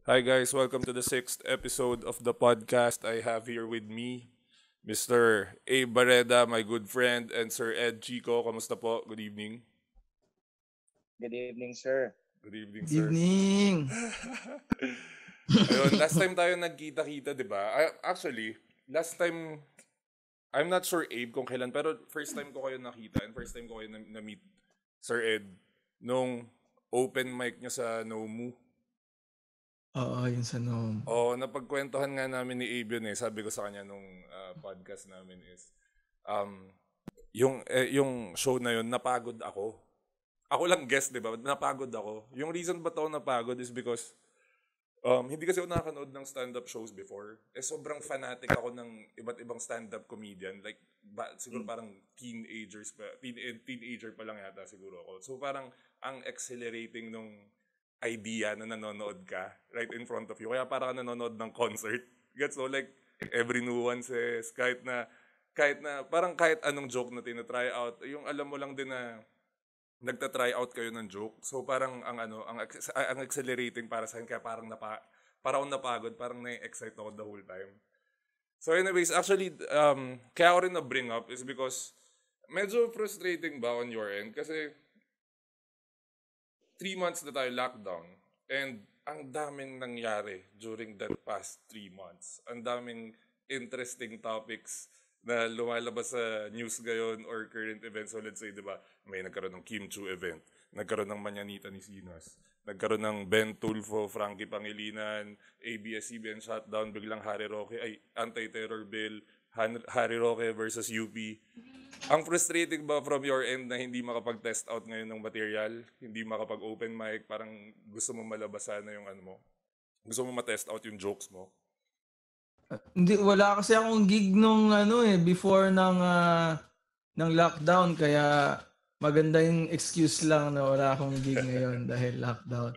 Hi guys, welcome to the sixth episode of the podcast. I have here with me Mr. Abe Barreda, my good friend, and Sir Ed Chico. Kamusta po? Good evening. Good evening, sir. Good evening, Good sir. evening. Ayun, last time tayo nagkita-kita, di ba? Actually, last time, I'm not sure Abe kung kailan, pero first time ko kayo nakita and first time ko kayo na-meet, Sir Ed, nung open mic niya sa Nomu. Oo, yun sa Nom. Oo, napagkwentuhan nga namin ni Abe yun eh. Sabi ko sa kanya nung podcast namin is, um, yung show na yun, napagod ako. Ako lang guest, di ba? Napagod ako. Yung reason ba't ako napagod is because hindi kasi ako nakakanood ng stand-up shows before. Sobrang fanatic ako ng iba't ibang stand-up comedian. Like, siguro parang teenager pa lang yata siguro ako. So parang ang exhilarating nung idea na nanonood ka right in front of you. Kaya parang ka nanonood ng concert. Gets so like every nuances, kahit anong joke na tinatry out, yung alam mo lang din na nagta-try out kayo ng joke. So parang ang accelerating para sa akin kaya parang akong napagod, parang na-excite ako the whole time. So anyways, actually kaya ako rin na-bring up is because medyo frustrating ba on your end kasi 3 months na tayo lockdown and ang daming nangyari during that past 3 months. Ang daming interesting topics na lumalabas sa news ngayon or current events. So let's say, di ba, may nagkaroon ng Kim Chu event, nagkaroon ng Manyanita ni Sinas, nagkaroon ng Ben Tulfo, Frankie Pangilinan, ABS-CBN shutdown, biglang anti-terror bill, Harry Roque versus UP. Ang frustrating ba from your end na hindi makapag-test out ngayon ng material, hindi makapag-open mic, parang gusto mo malabas sana yung ano mo? Gusto mo ma-test out yung jokes mo? Hindi, wala kasi akong gig nung before ng lockdown, kaya maganda yung excuse lang na wala akong gig ngayon dahil lockdown.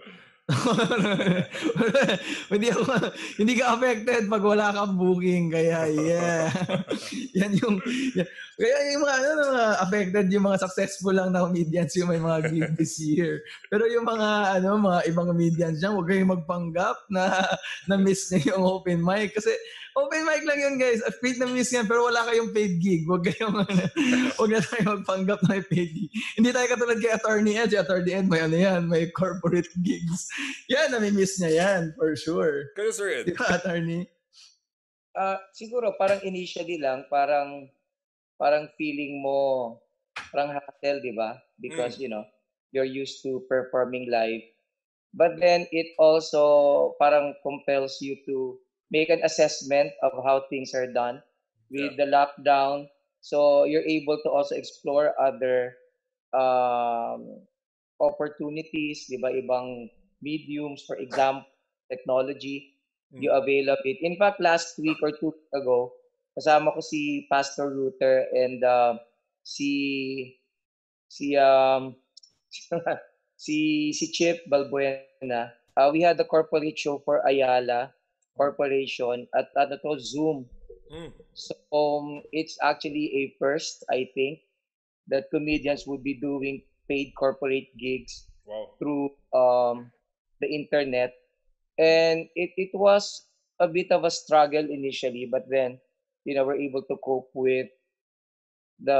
hindi ako hindi ka affected pag wala kang booking, kaya yeah. yan yung yan. Kaya yung mga affected yung mga successful lang na comedians yung may mga gig this year. Pero yung mga ibang comedians diyan, huwag kayong magpanggap na miss niyo yung open mic kasi open mic lang yun, guys. Paid na miss yan, pero wala kayong paid gig. Huwag na tayo magpanggap na may paid gig. Hindi tayo katulad kay Attorney Ed. Si Attorney Ed, may corporate gigs. Yan, nami-miss niya yan, for sure. Kayo, Sir Ed? Di ba, Attorney? Siguro parang initially lang, parang feeling mo parang hassle, di ba? Because, you're used to performing live. But then it also parang compels you to make an assessment of how things are done with Yeah. the lockdown. So you're able to also explore other um, opportunities, di ba? Ibang mediums, for example, technology, you avail of it. In fact, last week or 2 weeks ago, kasama ko si Pastor Luther and si si si Chip Balbuena. We had a corporate show for Ayala Corporation at ano to Zoom. Mm. So it's actually a first, I think, that comedians would be doing paid corporate gigs Wow. through the internet. And it was a bit of a struggle initially, but then, we're able to cope with the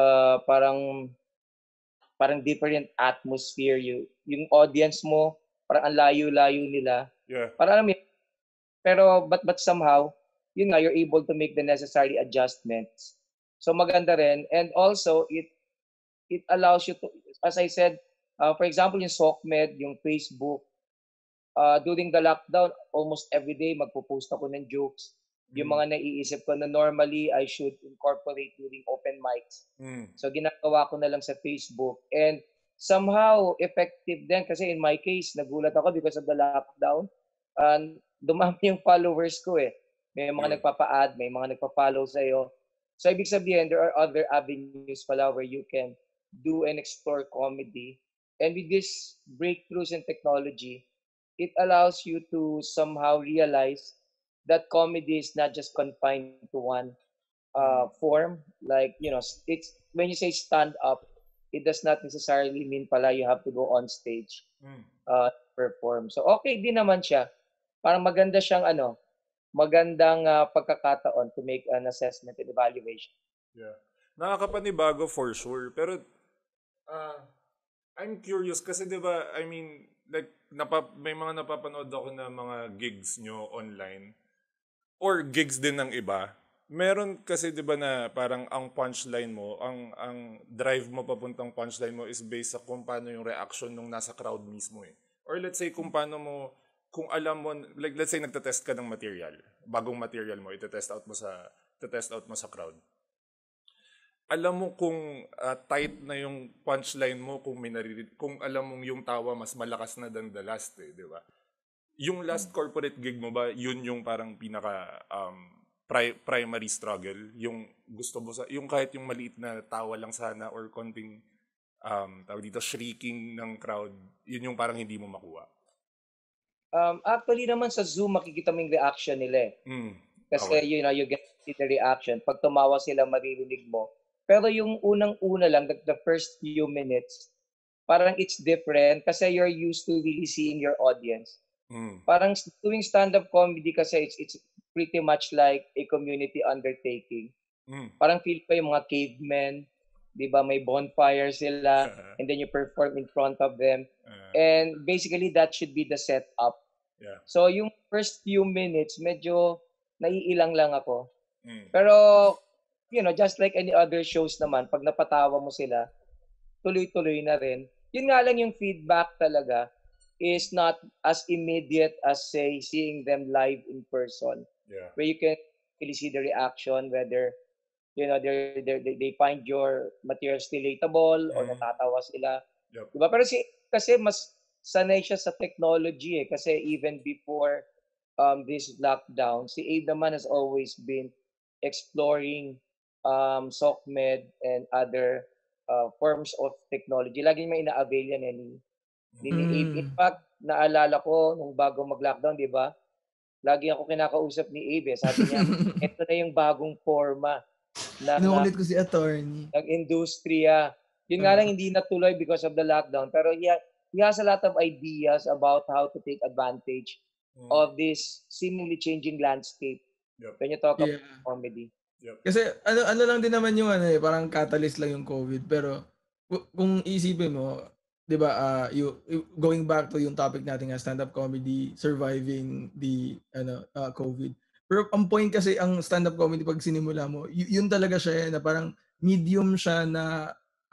parang different atmosphere. Yung audience mo, parang ang layo-layo nila. Yeah. Parang alam mo yun, pero but somehow, yun nga, you're able to make the necessary adjustments. So maganda rin. And also, it allows you to, as I said, for example, yung SOCMED, yung Facebook, during the lockdown, almost every day magpo-post ako ng jokes. Yung mga naiisip ko na normally I should incorporate during open mics. So ginagawa ko na lang sa Facebook. And somehow effective din kasi in my case, nagulat ako because of the lockdown. Dumami yung followers ko eh. May mga nagpapa-add, may mga nagpa-follow sa'yo. So ibig sabihin, there are other avenues pala where you can do and explore comedy. And with these breakthroughs in technology, it allows you to somehow realize that comedy is not just confined to one form. Like, it's when you say stand up, it does not necessarily mean pala you have to go on stage perform. So okay din naman siya. parang maganda siyang magandang pagkakataon to make an assessment and evaluation. Yeah. Nakakapanibago for sure. Pero, I'm curious kasi 'di ba, I mean, like may mga napapanood ako na mga gigs nyo online or gigs din ng iba. Meron kasi 'di ba na parang ang punchline mo, ang drive mo papuntang punchline mo is based sa kung paano yung reaction nung nasa crowd mismo eh. Or let's say kung paano mo, kung alam mo, like let's say nagte-test ka ng material, bagong material mo, ite-test out mo sa crowd. Alam mo kung tight na yung punchline mo, kung kung alam mong yung tawa mas malakas na than the last eh, di ba? Yung last corporate gig mo ba, yun yung parang pinaka primary struggle, yung gusto mo yung kahit yung maliit na tawa lang sana or konting tawag dito shrieking ng crowd, yun yung parang hindi mo makuha. Actually naman sa Zoom makikita mo yung reaction nila eh. Kasi Okay. you get to see the reaction. Pag tumawa sila, maririnig mo. Pero yung unang-una lang, the first few minutes, parang it's different kasi you're used to really seeing your audience. Parang doing stand-up comedy kasi it's pretty much like a community undertaking. Parang feel ko yung mga cavemen, di ba, may bonfire sila, and then you perform in front of them. And basically, that should be the setup. Yeah. So yung first few minutes, medyo naiilang lang ako. Pero, just like any other shows naman, pag napatawa mo sila, tuloy-tuloy na rin. Yun nga lang yung feedback talaga is not as immediate as, say, seeing them live in person. Yeah. Where you can really see the reaction, whether, they find your material relatable or natatawa sila. Yep. Diba? Pero kasi mas sanay siya sa technology eh. Kasi even before this lockdown, si Abe naman has always been exploring SOCMED and other forms of technology. Lagi may ina-avail yan ni Abe. In fact, naalala ko nung bago mag-lockdown, di ba? Lagi ako kinakausap ni Abe. Sabi niya, ito na yung bagong forma Inuulit ko si attorney. ng industriya. Yun nga lang hindi natuloy because of the lockdown. Pero he has a lot of ideas about how to take advantage of this seemingly changing landscape when you talk about comedy. Kasi ano lang din naman yung parang catalyst lang yung COVID. Pero kung isipin mo, 'di ba, going back to yung topic natin nga, stand-up comedy surviving the COVID. Pero ang point kasi ang stand-up comedy pag sinimula mo, yun talaga siya na parang medium siya na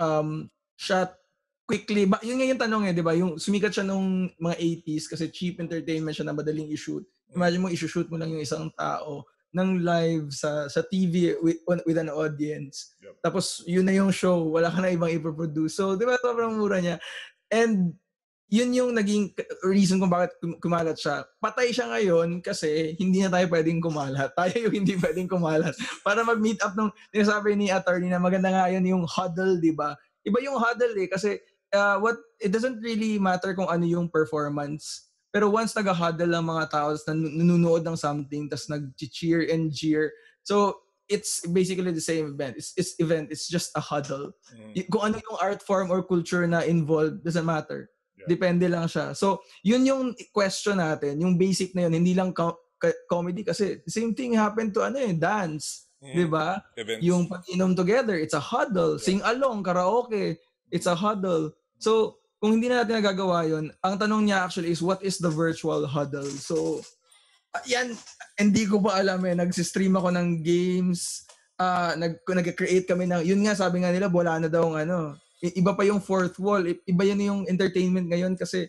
shot quickly. Yun nga yung tanong 'di ba? Yung sumikat siya nung mga 80s kasi cheap entertainment siya na madaling i-shoot. Imagine mo i-shoot mo lang yung isang tao ng live sa TV with an audience. Tapos yun na yung show, wala ka na ibang i-produce. So, 'di ba, sobrang mura niya. And yun yung naging reason kung bakit kumalat siya. Patay siya ngayon kasi hindi na tayo pwedeng kumalat. Tayo yung hindi pwedeng kumalat. Para mag-meet up nung sinasabi ni attorney na maganda nga yun yung huddle, di ba? Iba yung huddle kasi it doesn't really matter kung ano yung performance. Pero once nag-huddle ang mga tao na nanonood ng something tapos nag-cheer and jeer. So, it's basically the same event. It's just a huddle. Kung ano yung art form or culture na involved, doesn't matter. Depende lang siya. So, yun yung question natin. Yung basic na yun. Hindi lang comedy kasi same thing happened to dance. Diba? Events. Yung pag-inom together, it's a huddle. Sing along, karaoke, it's a huddle. So, kung hindi na natin nagagawa yun, ang tanong niya actually is, what is the virtual huddle? So, yan, hindi ko pa alam Nag-stream ako ng games, nag-create kami ng, yun nga, sabi nga nila, wala na daw iba pa yung fourth wall, iba yan yung entertainment ngayon kasi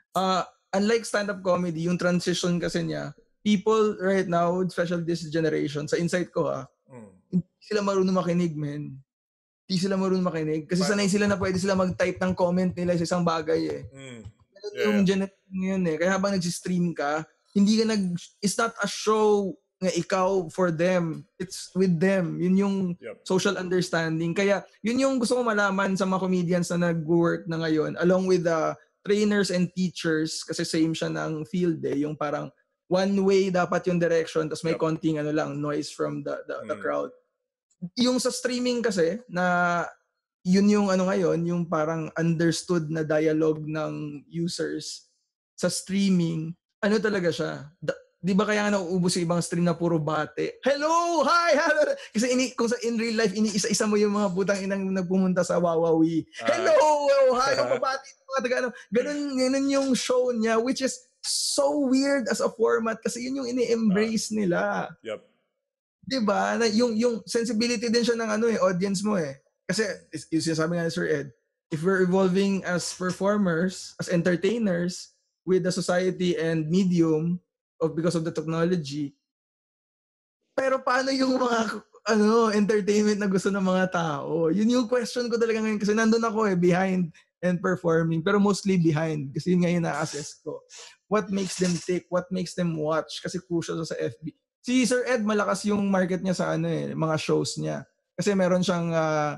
unlike stand-up comedy, yung transition kasi niya, people right now, especially this generation, sa insight ko hindi sila marunong makinig, man. Hindi sila marunong makinig kasi sanay sila na pwede sila mag-type ng comment nila sa isang bagay yung generation ngayon kaya habang nag-stream ka, hindi ka it's not a show nga ikaw for them, it's with them. Yun yung social understanding. Kaya yun yung gusto ko malaman sa mga comedians na nag-work na ngayon along with the trainers and teachers kasi same siya ng field yung parang one way dapat yung direction tapos may konting noise from the crowd. Yung sa streaming kasi na yun yung ngayon, yung parang understood na dialogue ng users sa streaming, ano talaga siya. Di ba kaya nga nauubos sa ibang stream na puro bate? Hello! Hi! Hello! Kasi kung sa in real life, iniisa-isa mo yung mga butang inang nagpumunta sa Wawawi. Hello! Hi! O babati mga taga ganun yung show niya, which is so weird as a format kasi yun yung ini-embrace nila. Yep. Di ba? Yung sensibility din siya ng audience mo eh. Kasi yung sinasabi nga ni Sir Ed, if we're evolving as performers, as entertainers, with the society and medium because of the technology, pero paano yung mga entertainment na gusto ng mga tao? Yun yung question ko talaga ngayon kasi nandun ako behind and performing, pero mostly behind kasi yun nga yung na-assess ko. What makes them tick? What makes them watch? Kasi crucial sa FB. Si Sir Ed, malakas yung market niya sa mga shows niya. Kasi meron siyang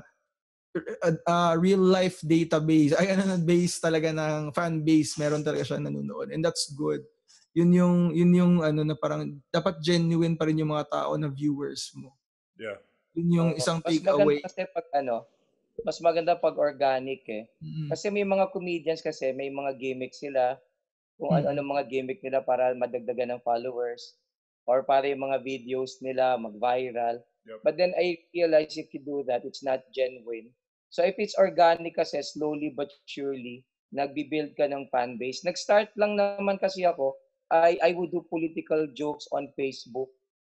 real life database. Base talaga ng fan base. Meron talaga siya nanonood. And that's good. Yun yung na parang dapat genuine pa rin yung mga tao na viewers mo. Yeah. Yun yung isang Mas takeaway. maganda kasi mas maganda pag organic eh. Kasi may mga comedians kasi may mga gimmicks sila kung ano mga gimmick nila para madagdagan ng followers or para yung mga videos nila mag-viral. Yep. But then I realize if you do that, it's not genuine. So if it's organic kasi, slowly but surely, nagbi-build ka ng fan base. Nag-start lang naman kasi ako, I would do political jokes on Facebook.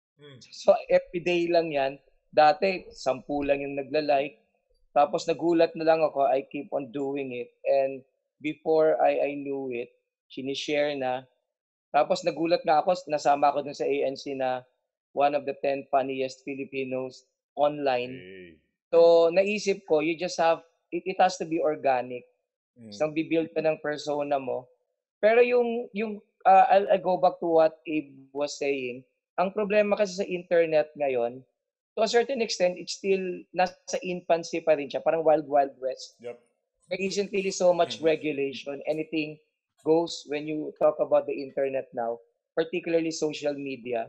So everyday lang yan. Dati, 10 lang yung nagla-like. Tapos nagulat na lang ako, I keep on doing it. And before I knew it, sinishare na. Tapos nagulat nga ako, nasama ako dun sa ANC na one of the 10 funniest Filipinos online. Hey. So naisip ko, you just have, it has to be organic. So bibuild ka ng persona mo. Pero I'll go back to what Abe was saying. Ang problema kasi sa internet ngayon, to a certain extent, it's still nasa infancy pa rin siya. Parang wild, wild west. Yep. There isn't really so much regulation. Anything goes when you talk about the internet now, particularly social media.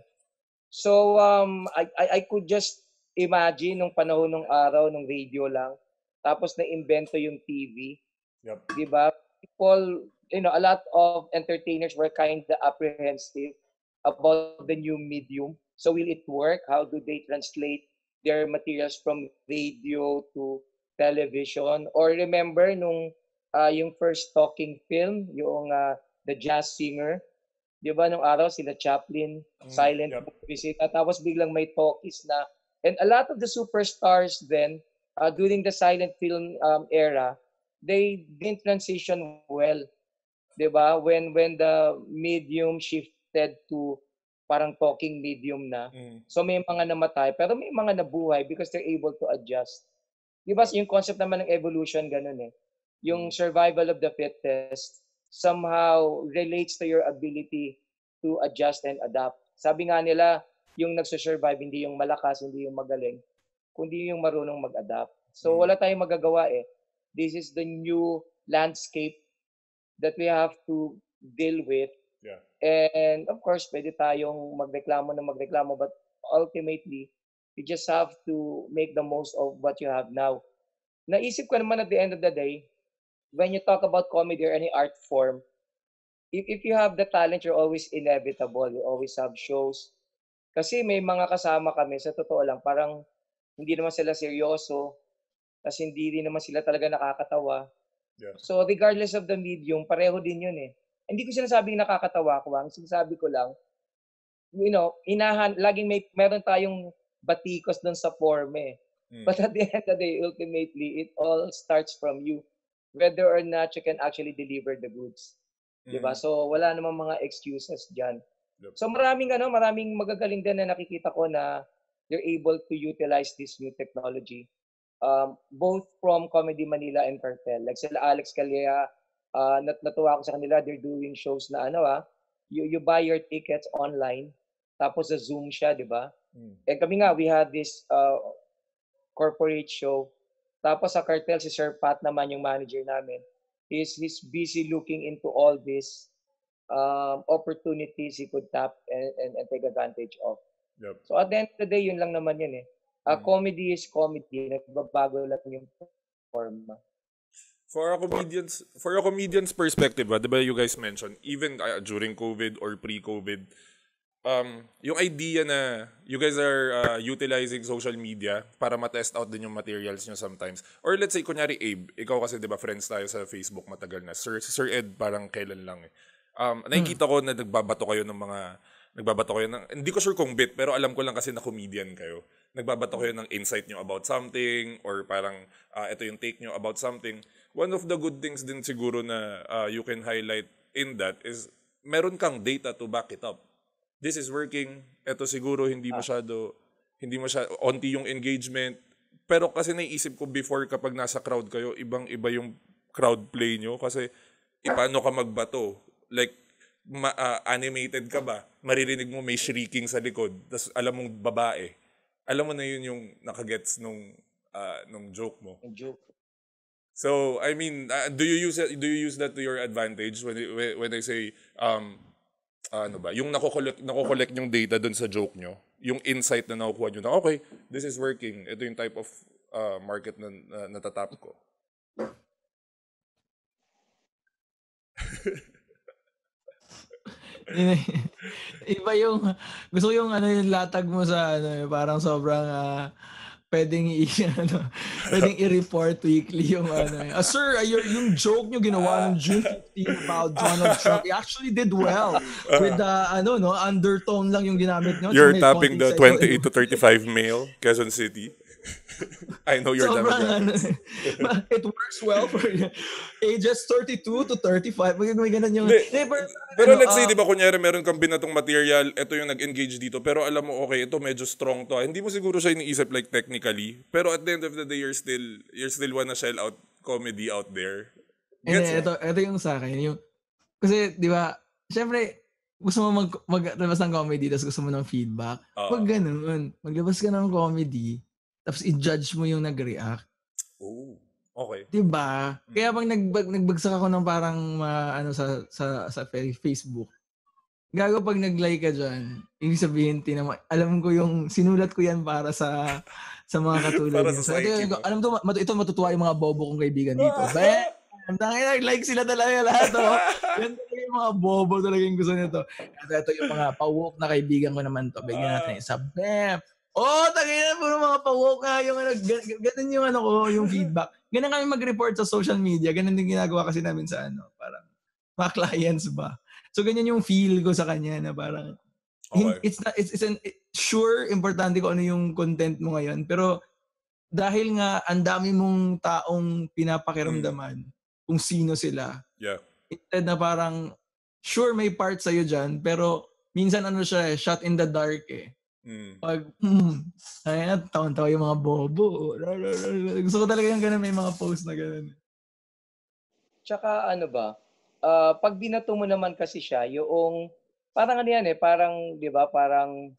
So I could just imagine nung panahon ng araw ng radio lang, tapos na-invento yung TV. Yep. Diba? People, a lot of entertainers were kind of apprehensive about the new medium. So will it work? How do they translate their materials from radio to television? Or remember nung yung first talking film, yung The Jazz Singer, di ba nung araw sila Chaplin, silent movie sila, tapos biglang may talkies na. And a lot of the superstars then, during the silent film era, they didn't transition well. Di ba? When the medium shifted to parang talking medium na. So may mga namatay, pero may mga nabuhay because they're able to adjust. Di ba? Yung concept naman ng evolution, ganun eh. Yung survival of the fittest somehow relates to your ability to adjust and adapt. Sabi nga nila, yung nagsusurvive, hindi yung malakas, hindi yung magaling, kundi yung marunong mag-adapt. So wala tayong magagawa eh. This is the new landscape that we have to deal with. Yeah. And of course, pwede tayong magreklamo, but ultimately, you just have to make the most of what you have now. Naisip ko naman at the end of the day, when you talk about comedy or any art form, if you have the talent, you're always inevitable. You always have shows. Kasi may mga kasama kami, sa totoo lang, parang hindi naman sila seryoso, kasi hindi din naman sila talaga nakakatawa. Yeah. So regardless of the medium, pareho din yun eh. Hindi ko sinasabing nakakatawa ko, ang sinasabi ko lang, laging meron tayong batikos doon sa form eh. But at the end of the day, ultimately, it all starts from you. Whether or not you can actually deliver the goods. Diba? So wala namang mga excuses dyan. Yep. So maraming magagaling din na nakikita ko na they're able to utilize this new technology. Both from Comedy Manila and Cartel. Like sila Alex Calleja, natuwa ako sa kanila, they're doing shows na you buy your tickets online, tapos sa Zoom siya, di ba? Eh kami nga, we had this corporate show. Tapos sa Cartel, si Sir Pat naman yung manager namin. He's busy looking into all these opportunities he could tap and take advantage of. Yep. So at the end of the day, yun lang naman yun eh. Comedy is comedy. Nagbabago lang yung form. For a comedian's perspective, di ba you guys mentioned, even during COVID or pre-COVID, yung idea na you guys are utilizing social media para ma-test out din yung materials nyo sometimes. Or let's say, kunyari Abe, ikaw kasi di ba friends tayo sa Facebook matagal na. Sir Ed, parang kailan lang eh. Nakikita ko na nagbabato kayo ng, hindi ko sure kung bit, pero alam ko lang kasi na comedian kayo. Nagbabato kayo ng insight nyo about something, or parang ito yung take nyo about something. One of the good things din siguro na you can highlight in that is meron kang data to back it up. This is working. Ito siguro hindi masyado, onti yung engagement. Pero kasi naiisip ko before kapag nasa crowd kayo, ibang-iba yung crowd play nyo. Kasi paano ka magbato? Like, animated ka ba? Maririnig mo may shrieking sa likod. Tapos alam mong babae. Alam mo na yun yung nakagets nung joke mo. Joke. So, I mean, do you use that to your advantage when I say ano ba, yung nako-collect yung data dun sa joke nyo, yung insight na nakukuha nyo na, okay, this is working. Ito yung type of market na natatap ko. Iba yung, gusto ko yung yung latag mo sa parang sobrang pwedeng i-report weekly yung sir, yung joke nyo ginawa ng June 15 about Donald Trump, he actually did well with the undertone lang yung ginamit nyo. You're tapping the 28 to 35 male, Quezon City. I know your demographics. It works well for ages 32 to 35. May ganun yung... Pero let's say, di ba, kunyari meron kang binatong material, ito yung nag-engage dito, pero alam mo, okay, ito medyo strong to. Hindi mo siguro siya iniisip like technically, pero at the end of the day, you're still wanna shell out comedy out there. Ito yung sa akin. Kasi, di ba, syempre, gusto mo maglabas ng comedy, tapos gusto mo ng feedback. Pag ganun, maglabas ka ng comedy, tapos i-judge mo yung nag-react. Oh, okay. Diba? Kaya pag nagbagsak ako ng parang sa Facebook, gago pag nag-like ka dyan, ibig sabihin, alam ko yung, sinulat ko yan para sa mga katulad. Para sa psyche mo. Alam mo, ito matutuwa yung mga bobo kong kaibigan dito. Like sila talaga lahat. Yan talaga yung mga bobo talaga yung gusto nito. Ito yung mga pa-woke na kaibigan ko naman to. Bigyan natin isa. Bep! Tangina, puro mga pa-woke nga yung ganun yung yung feedback. Ganun kami mag-report sa social media. Ganun din ginagawa kasi namin sa parang mga clients ba. So ganyan yung feel ko sa kanya na parang it's sure importante ko ano yung content mo ngayon, pero dahil nga ang dami mong taong pinapakiramdaman kung sino sila. Yeah. Instead na parang sure may part sa'yo dyan, pero minsan siya shot in the dark eh. Pag, taon-taon yung mga bobo. Gusto ko talaga yung ganun, may mga post na ganun. Tsaka pag binato mo naman kasi siya, yung, parang parang, di ba, parang,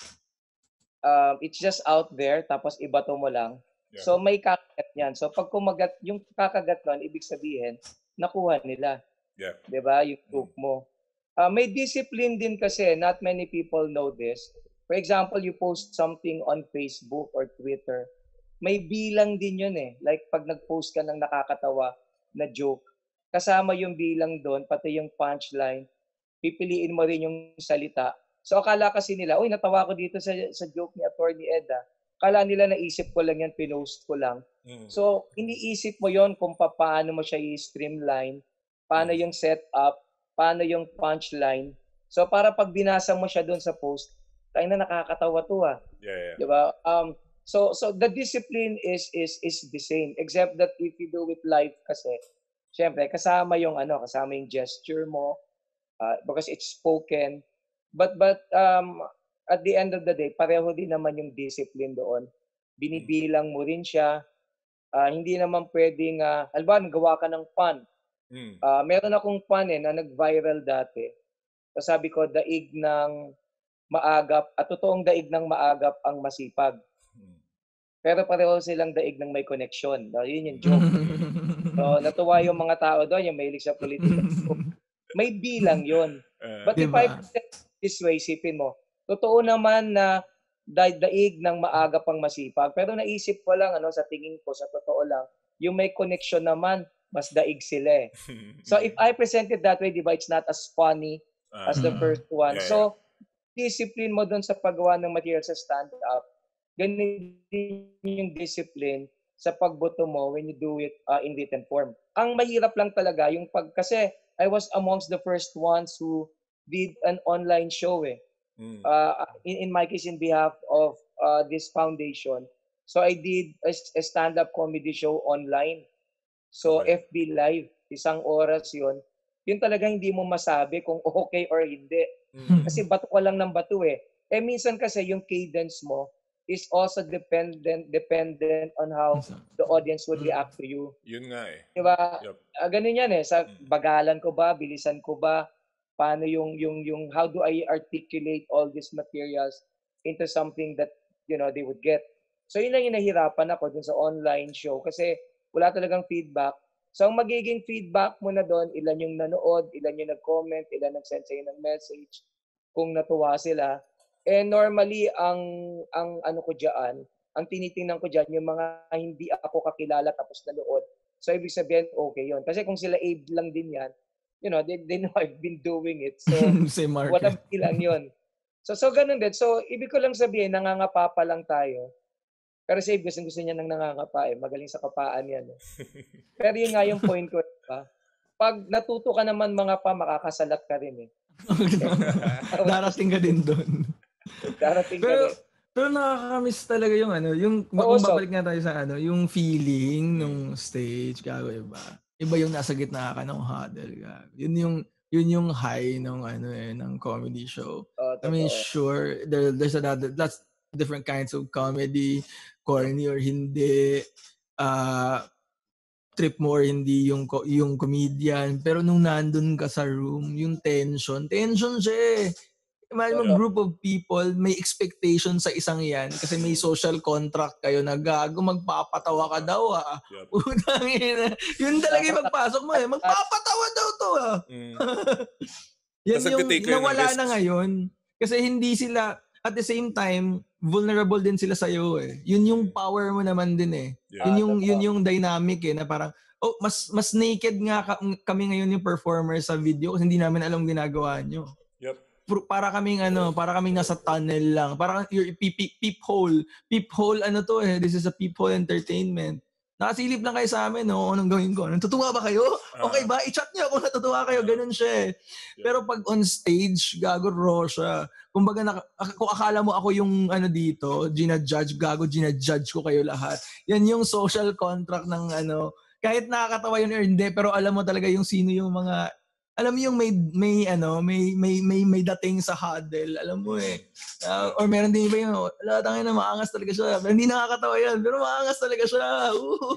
it's just out there, tapos ibato mo lang. Yeah. So may kakagat yan. So pag kumagat, yung kakagat nun, ibig sabihin, nakuha nila. Yeah. Di ba, yung hook mo. May discipline din kasi, not many people know this. For example, you post something on Facebook or Twitter, may bilang din yun eh. Like pag nag-post ka ng nakakatawa na joke, kasama yung bilang doon, pati yung punchline, pipiliin mo rin yung salita. So akala kasi nila, natawa ko dito sa joke ni Atty. Ed. Akala nila naisip ko lang yan, pinost ko lang. So iniisip mo yon kung paano mo siya i-streamline, paano yung setup, paano yung punchline. So para pag binasa mo siya doon sa post, tayo na nakakatawa to Yeah. Diba? So the discipline is the same, except that if you do it live kasi, syempre kasama yung gesture mo, because it's spoken. But at the end of the day, pareho din naman yung discipline doon. Binibilang mo rin siya. Hindi naman pwedeng halimbawa nagawa ka ng pun. Meron akong pun na nag-viral dati. So sabi ko, daig ng maagap, at totoong daig ng maagap ang masipag. Pero pareho silang daig ng may connection. Yun yung joke. So, natuwa yung mga tao doon, yung mahilig sa politika. So, may bilang yun. But if I put it this way, isipin mo, totoo naman na daig ng maagap ang masipag. Pero naisip ko lang, sa tingin ko, sa totoo lang, yung may connection naman, mas daig sila eh. So if I present it that way, di ba, it's not as funny as the first one. So, discipline mo doon sa paggawa ng material sa stand-up, ganun din yung discipline sa pagboto mo when you do it in written form. Ang mahirap lang talaga yung kasi I was amongst the first ones who did an online show eh. In my case, in behalf of this foundation. So I did a stand-up comedy show online. So FB Live, 1 oras yun. Yun talaga hindi mo masabi kung okay or hindi. Kasi bato ka lang ng bato eh. Minsan kasi yung cadence mo is also dependent on how the audience would react to you. Yun nga eh. Diba? Ganun yan eh. Sa bagalan ko ba, bilisan ko ba, paano yung how do I articulate all these materials into something that, they would get. So yun lang yung nahirapan ako dun sa online show kasi wala talagang feedback. So ang magiging feedback mo na doon, ilan yung nanood, ilan yung nag-comment, ilan nag-send sa'yo ng message, kung natuwa sila. And normally, ang ano ko dyan, ang tinitingnan ko dyan, yung mga hindi ako kakilala tapos nanood. So ibig sabihin, okay yun. Kasi kung sila Abe lang din yan, they know I've been doing it. So, walang bilang yun. So ganun din. So, ibig ko lang sabihin, nangangapa pa lang tayo. Pero si Abe, gusto niya nang nangangapa eh. Magaling sa kapaan yan. Eh. Pero yun nga yung point ko. Diba? Pag natuto ka naman mga pa, makakasalat ka rin eh. Darating ka din doon. Darating ka din. Pero nakakamiss talaga yung kung babalik nga tayo sa yung feeling nung stage, gago iba. Iba yung nasa gitna ka ng huddle, gago. Yun yung high ng comedy show. I mean, sure, there's that's different kinds of comedy, corny or hindi, trip mo or hindi yung comedian, pero nung nandun ka sa room, yung tension siya eh. Imagine mo, group of people, may expectation sa isang yan kasi may social contract kayo na gago, magpapatawa ka daw Utang ina. Yun talaga yung magpasok mo eh. Magpapatawa daw to Yan yung nawala na ngayon. Kasi hindi sila, at the same time, vulnerable din sila sa'yo eh. Yun yung power mo naman din eh. Yun yung dynamic eh, na parang, mas naked nga kami ngayon yung performers sa video kasi hindi namin alam ginagawa nyo. Para kaming nasa tunnel lang. Parang your peephole. Peephole this is a peephole entertainment. Nakasilip lang kayo sa amin, anong gawin ko? Natutuwa ba kayo? Okay ba? I-chat niyo kung natutuwa kayo. Ganun siya eh. Pero pag on stage, gago raw siya. Kumbaga, kung akala mo ako yung dito, ginajudge ko kayo lahat. Yan yung social contract ng kahit nakakatawa yun or hindi, pero alam mo talaga yung sino yung mga, alam mo yung may dating sa huddle, alam mo eh. Or meron din iba yung, tangin na maangas talaga siya. Pero hindi nakakatawa yan, pero maangas talaga siya.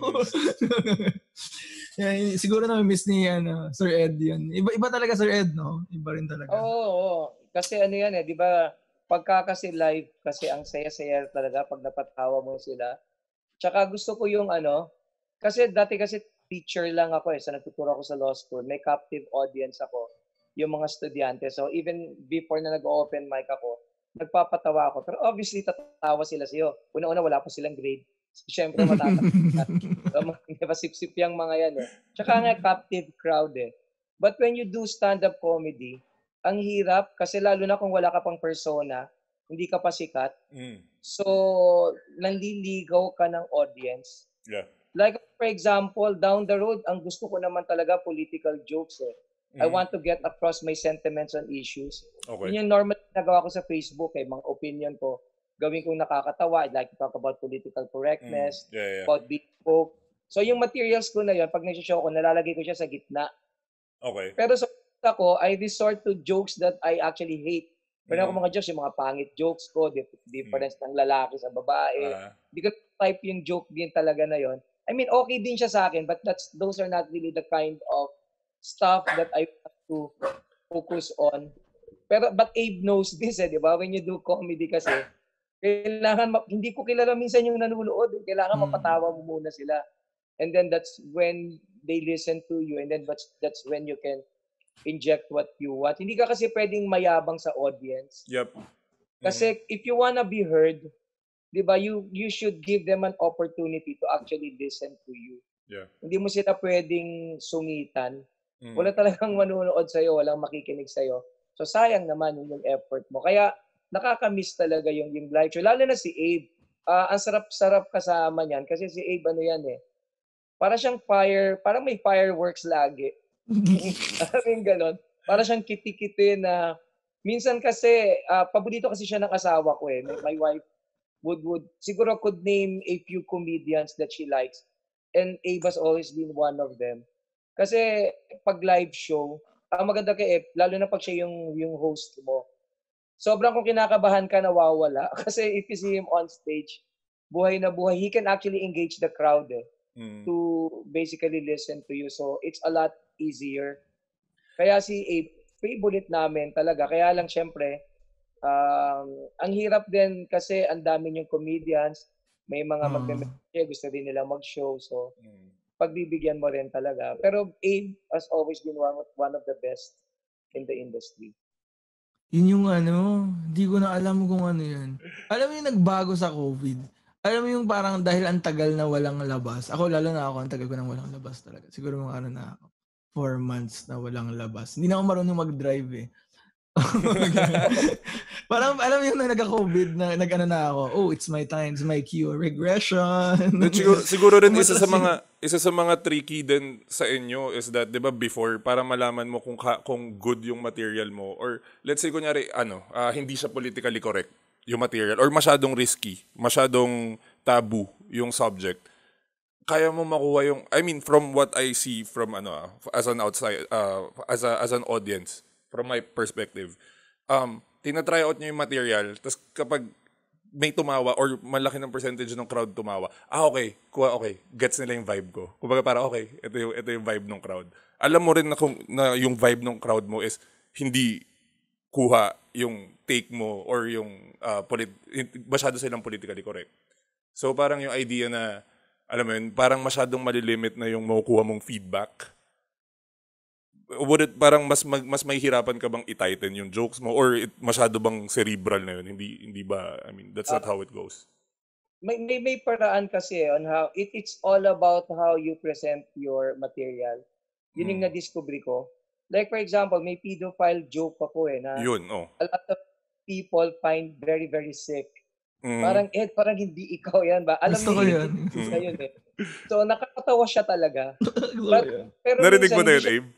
Yeah, siguro na miss ni Sir Ed yun. Iba talaga Sir Ed, no? Iba rin talaga. Oo. Kasi yan eh, di ba? Pagka kasi live, kasi ang saya-saya talaga pag napatawa mo sila. Tsaka gusto ko yung kasi dati kasi teacher lang ako so nagtuturo ako sa law school. May captive audience ako, yung mga estudyante. So even before na nag-open mic ako, nagpapatawa ako. Pero obviously, tatawa sila sa'yo. Una-una, wala pa silang grade. So, syempre, matatawa. Diba, sip-sip yung mga yan eh. Tsaka nga, captive crowd eh. But when you do stand-up comedy, ang hirap kasi lalo na kung wala ka pang persona, hindi ka pa sikat. So, nanliligaw ka ng audience. Yeah. Like, for example, down the road, ang gusto ko naman talaga political jokes eh. I want to get across my sentiments on issues. Okay. Yun yung normal na nagawa ko sa Facebook eh, mga opinion ko. Gawin kong nakakatawa. I'd like to talk about political correctness, about big folk. So yung materials ko na yun, pag nag-show ko, nalalagay ko siya sa gitna. Okay. Pero sa ko, I resort to jokes that I actually hate. Pero ako mga jokes, yung mga pangit jokes ko, difference ng lalaki sa babae. Hindi ko type yung joke din talaga na yon. I mean, okay din siya sa akin, but those are not really the kind of stuff that I want to focus on. But Abe knows this di ba? When you do comedy kasi, kailangan, hindi ko kilala minsan yung nanunood. Kailangan mapatawa mo muna sila. And then that's when they listen to you. And then that's when you can inject what you want. Hindi ka kasi pwedeng mayabang sa audience. Yep. Kasi if you wanna be heard, di ba, you should give them an opportunity to actually listen to you. Yeah. Hindi mo sila pwedeng sungitan. Wala talagang manunood sa'yo, walang makikinig sa'yo. So sayang naman yung effort mo. Kaya nakaka-miss talaga yung live show. Lalo na si Abe. Ang sarap-sarap kasama niyan kasi si Abe ano yan eh. Para siyang parang may fireworks lagi. Alam mo yung ganon. Para siyang kiti-kiti na minsan kasi paborito kasi siya ng asawa ko eh. My wife would siguro could name a few comedians that she likes. And Abe has always been one of them. Kasi pag live show, ang maganda kay Abe, lalo na pag siya yung host mo, sobrang kung kinakabahan ka, nawawala. Kasi if you see him on stage, buhay na buhay. He can actually engage the crowd to basically listen to you. So it's a lot easier. Kaya si Abe, favorite namin talaga. Kaya lang syempre, ang hirap din kasi ang dami yung comedians, may mga magme-message, gusto din nila mag-show. So pagbibigyan mo rin talaga. Pero Abe has always been one of the best in the industry. Yun yung hindi ko na alam kung ano yun. Alam mo yung nagbago sa COVID? Alam mo yung parang dahil ang tagal na walang labas. Ako, lalo na ako, ang tagal ko nang walang labas talaga. Siguro mga na ako. 4 months na walang labas. Hindi na ako marunong mag-drive eh. Parang alam mo yung nagka-COVID na na ako. Oh, it's my time, it's my cue, regression. siguro rin isa sa mga tricky din sa inyo is that 'di ba before para malaman mo kung good yung material mo or let's say kunyari hindi siya politically correct yung material or masyadong risky, masyadong taboo yung subject. Kaya mo makuha yung from what I see from as an outside as an audience from my perspective, tina-try out nyo yung material, tapos kapag may tumawa or malaki ng percentage ng crowd tumawa, okay, gets nila yung vibe ko. Kumbaga para okay, ito yung vibe ng crowd. Alam mo rin na yung vibe ng crowd mo is hindi kuha yung take mo or yung masyado silang politically correct. So parang yung idea na, alam mo yun, parang masyadong malilimit na yung makukuha mong feedback. Would it parang mas mahihirapan ka bang i-tighten yung jokes mo or masyado bang cerebral na yun? Hindi ba, that's not how it goes. May paraan kasi on how it's all about how you present your material. Yun yung na-discover ko. Like for example, may pedophile joke ako na yun, a lot of people find very very sick. Parang parang hindi ikaw yan ba? Alam mo yun. Yun eh. So nakakatawa siya talaga. Pero narinig mo na yun, Abe?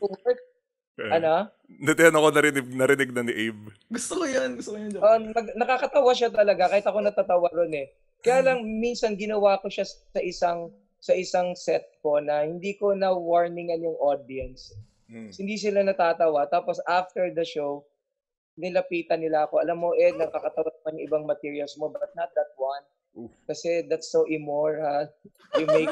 Natiyan ako narinig na ni Abe. Gusto ko yan. Nakakatawa siya talaga kahit ako natatawa ron eh. Kaya lang minsan ginawa ko siya sa isang set ko na hindi ko na warningan yung audience. Hindi sila natatawa. Tapos after the show, nilapitan nila ako. Alam mo, Ed, nakakatawa naman yung ibang materials mo, but not that one. Kasi that's so immoral. You make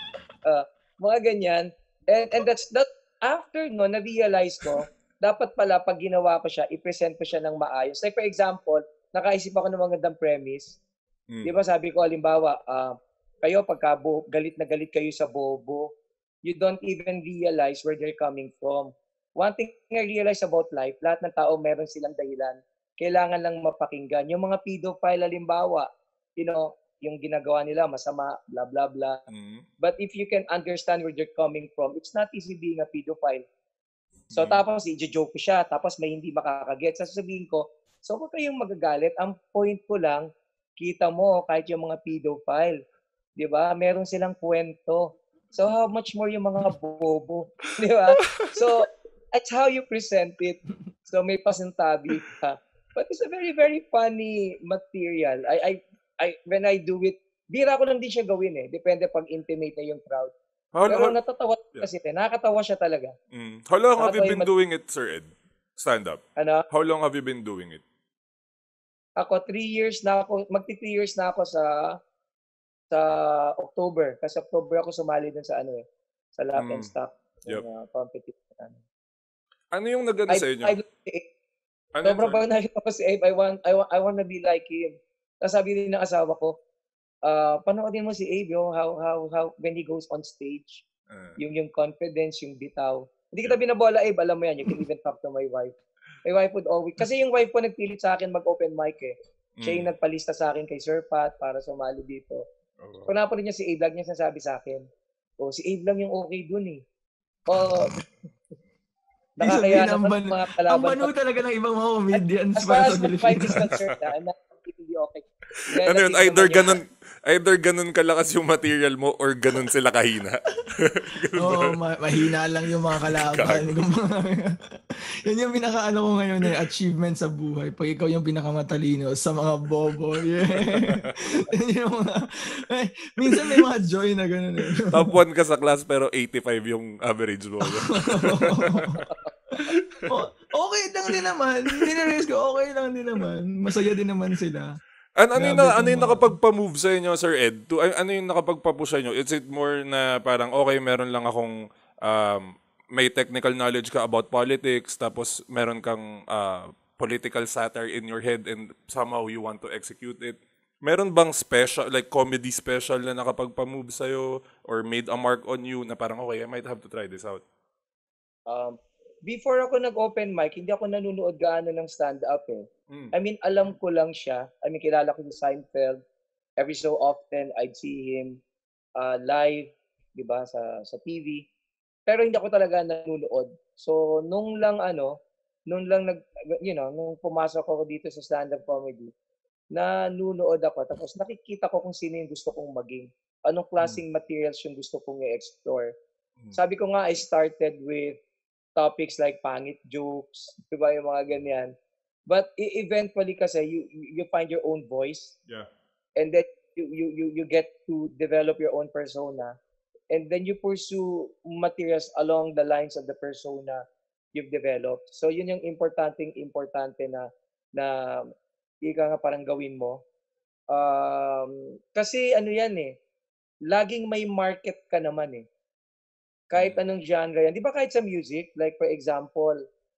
mga ganyan. And that's after na-realize ko, dapat pala pag ginawa ko siya, i-present ko siya ng maayos. Like for example, nakaisip ako ng magandang premise. Di ba sabi ko, halimbawa, kayo pagka galit na galit kayo sa bobo, you don't even realize where they're coming from. One thing I realize about life, lahat ng tao meron silang dahilan. Kailangan lang mapakinggan. Yung mga pedophile, halimbawa, yung ginagawa nila masama, blah, blah, blah. But if you can understand where they're coming from, it's not easy being a pedophile. So tapos i-joke ko siya, tapos may hindi makakaget. Sasabihin ko, so huwag kayong magagalit. Ang point ko lang, kita mo kahit yung mga pedophile, di ba? Meron silang kwento. So how much more yung mga bobo, di ba? So that's how you present it. So may pasintabi ka. But it's a very, very funny material. When I do it, bira ko lang din siya gawin eh. Depende pag intimate na yung crowd. Pero natatawa kasi nakakatawa siya talaga. How long have you been doing it, Sir Ed? Stand up. How long have you been doing it? Ako, 3 years na ako. Magti 3 years na ako sa October. Kasi October ako sumali dun sa sa Lap and Stock. Competition. Ano yung nagano sa inyo? Sobrang pag nakita ko si Abe, I want to be like him. Tapos sabi din ng asawa ko, panoodin mo si Abe, how when he goes on stage, yung confidence, yung bitaw. Hindi kita binabola, Abe, alam mo yan, you can even talk to my wife. My wife would always, kasi yung wife ko nagpilit sa akin mag-open mic eh. Siya yung nagpalista sa akin kay Sir Pat para sumali dito. Kung napalit niya si Abe, lagi niya sinasabi sa akin, O, si Abe lang yung okay dun eh. O, Ibig nakakaya sabihin, naman mga ang kalaban banu pa. talaga ng ibang mga comedians As far para as sa my fight is Pilipinas. concerned, I'm not completely okay. Ano yun, Relative naman yung... either ganun kalakas yung material mo or ganun sila kahina. Ganun ba? Oo, mahina lang yung mga kalaban. Gago. Yan yung pinaka-ano ko ngayon achievement sa buhay. Pag ikaw yung pinakamatalino sa mga bobo. Yeah. Yan yung mga, minsan may mga joy na gano'n eh. Top 1 ka sa class pero 85 yung average mo. Okay lang din naman. Nirealize ko, okay lang din naman. Masaya din naman sila. Ano Grabe yung tong mga- nakapagpa-move sa inyo, Sir Ed? Ano yung nakapagpa-push sa inyo? Is it more na parang, okay, meron lang akong may technical knowledge ka about politics, tapos meron kang political satire in your head and somehow you want to execute it? Meron bang special, like comedy special na nakapagpa-move sa'yo or made a mark on you na parang, okay, I might have to try this out? Before ako nag-open mic, hindi ako nanonood gaano ng stand-up eh. I mean, alam ko lang siya. I mean, kilala ko si Seinfeld. Every so often, I'd see him live, di ba, sa TV. Pero hindi ako talaga nanonood. So, nung lang nung pumasok ako dito sa stand-up comedy, nanonood ako. Tapos nakikita ko kung sino yung gusto kong maging. Anong klaseng materials yung gusto kong i-explore. Sabi ko nga, I started with topics like pangit jokes, di ba, yung mga ganyan. But eventually kasi you find your own voice. Yeah. And then you get to develop your own persona. And then you pursue materials along the lines of the persona you've developed. So yun yung importante na ika nga parang gawin mo. Kasi ano yan eh, laging may market ka naman eh. Kahit anong genre yan. Di ba kahit sa music, like for example,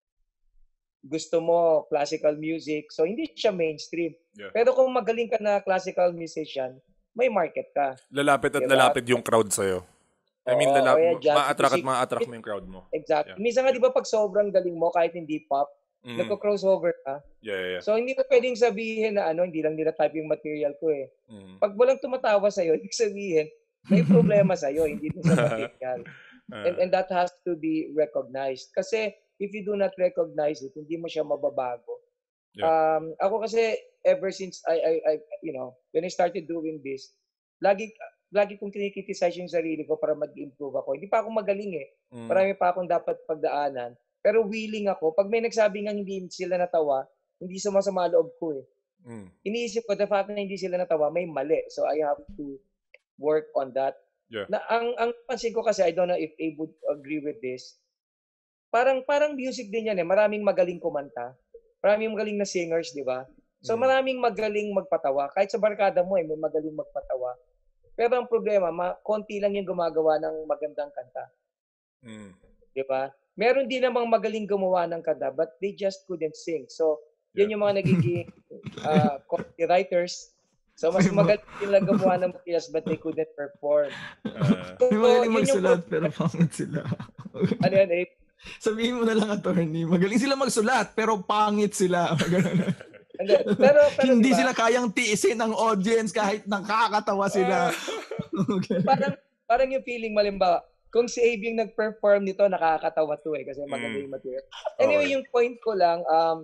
gusto mo classical music, so hindi siya mainstream. Yeah. Pero kung magaling ka na classical musician, may market ka. Lalapit at Diba? lalapit yung crowd sa'yo. I mean, ma-attract mo yung crowd mo. Exactly. Yeah. Minsan nga, di ba, pag sobrang galing mo, kahit hindi pop, nagko-crossover ka. Yeah. So, hindi mo pwedeng sabihin na hindi lang nila type yung material ko eh. Pag walang tumatawa sa'yo, ibig sabihin, may problema sa'yo, hindi din sa material. And that has to be recognized. Kasi, if you do not recognize it, hindi mo siya mababago. Yeah. Ako kasi, ever since when I started doing this, lagi kong kinikriticize yung sarili ko para mag-improve ako. Hindi pa ako magaling eh. Marami pa akong dapat pagdaanan. Pero willing ako. Pag may nagsabi nga hindi sila natawa, hindi sumasama loob ko eh. Iniisip ko, the fact na hindi sila natawa, may mali. So I have to work on that. Yeah. Na ang pansin ko kasi, I don't know if Abe would agree with this, parang music din yan eh. Maraming magaling kumanta. Maraming magaling na singers, di ba? So maraming magaling magpatawa. Kahit sa barkada mo may magaling magpatawa. Pero ang problema, konti lang yung gumagawa ng magandang kanta. Di ba? Meron din namang magaling gumawa ng kanta, but they just couldn't sing. So, yun yung mga nagiging copywriters. So, mas magaling sila gumawa ng materials, but they couldn't perform. May magaling magsulat, pero pangit sila. Ano yan, Abe? Sabihin mo na lang, attorney, magaling sila magsulat, pero pangit sila. Pero hindi diba, sila kayang tiisin ng audience kahit nakakatawa sila. parang yung feeling, malimbawa, kung si Abe yung nag-perform nito, nakakatawa to eh, kasi magaling material. Anyway, yung point ko lang,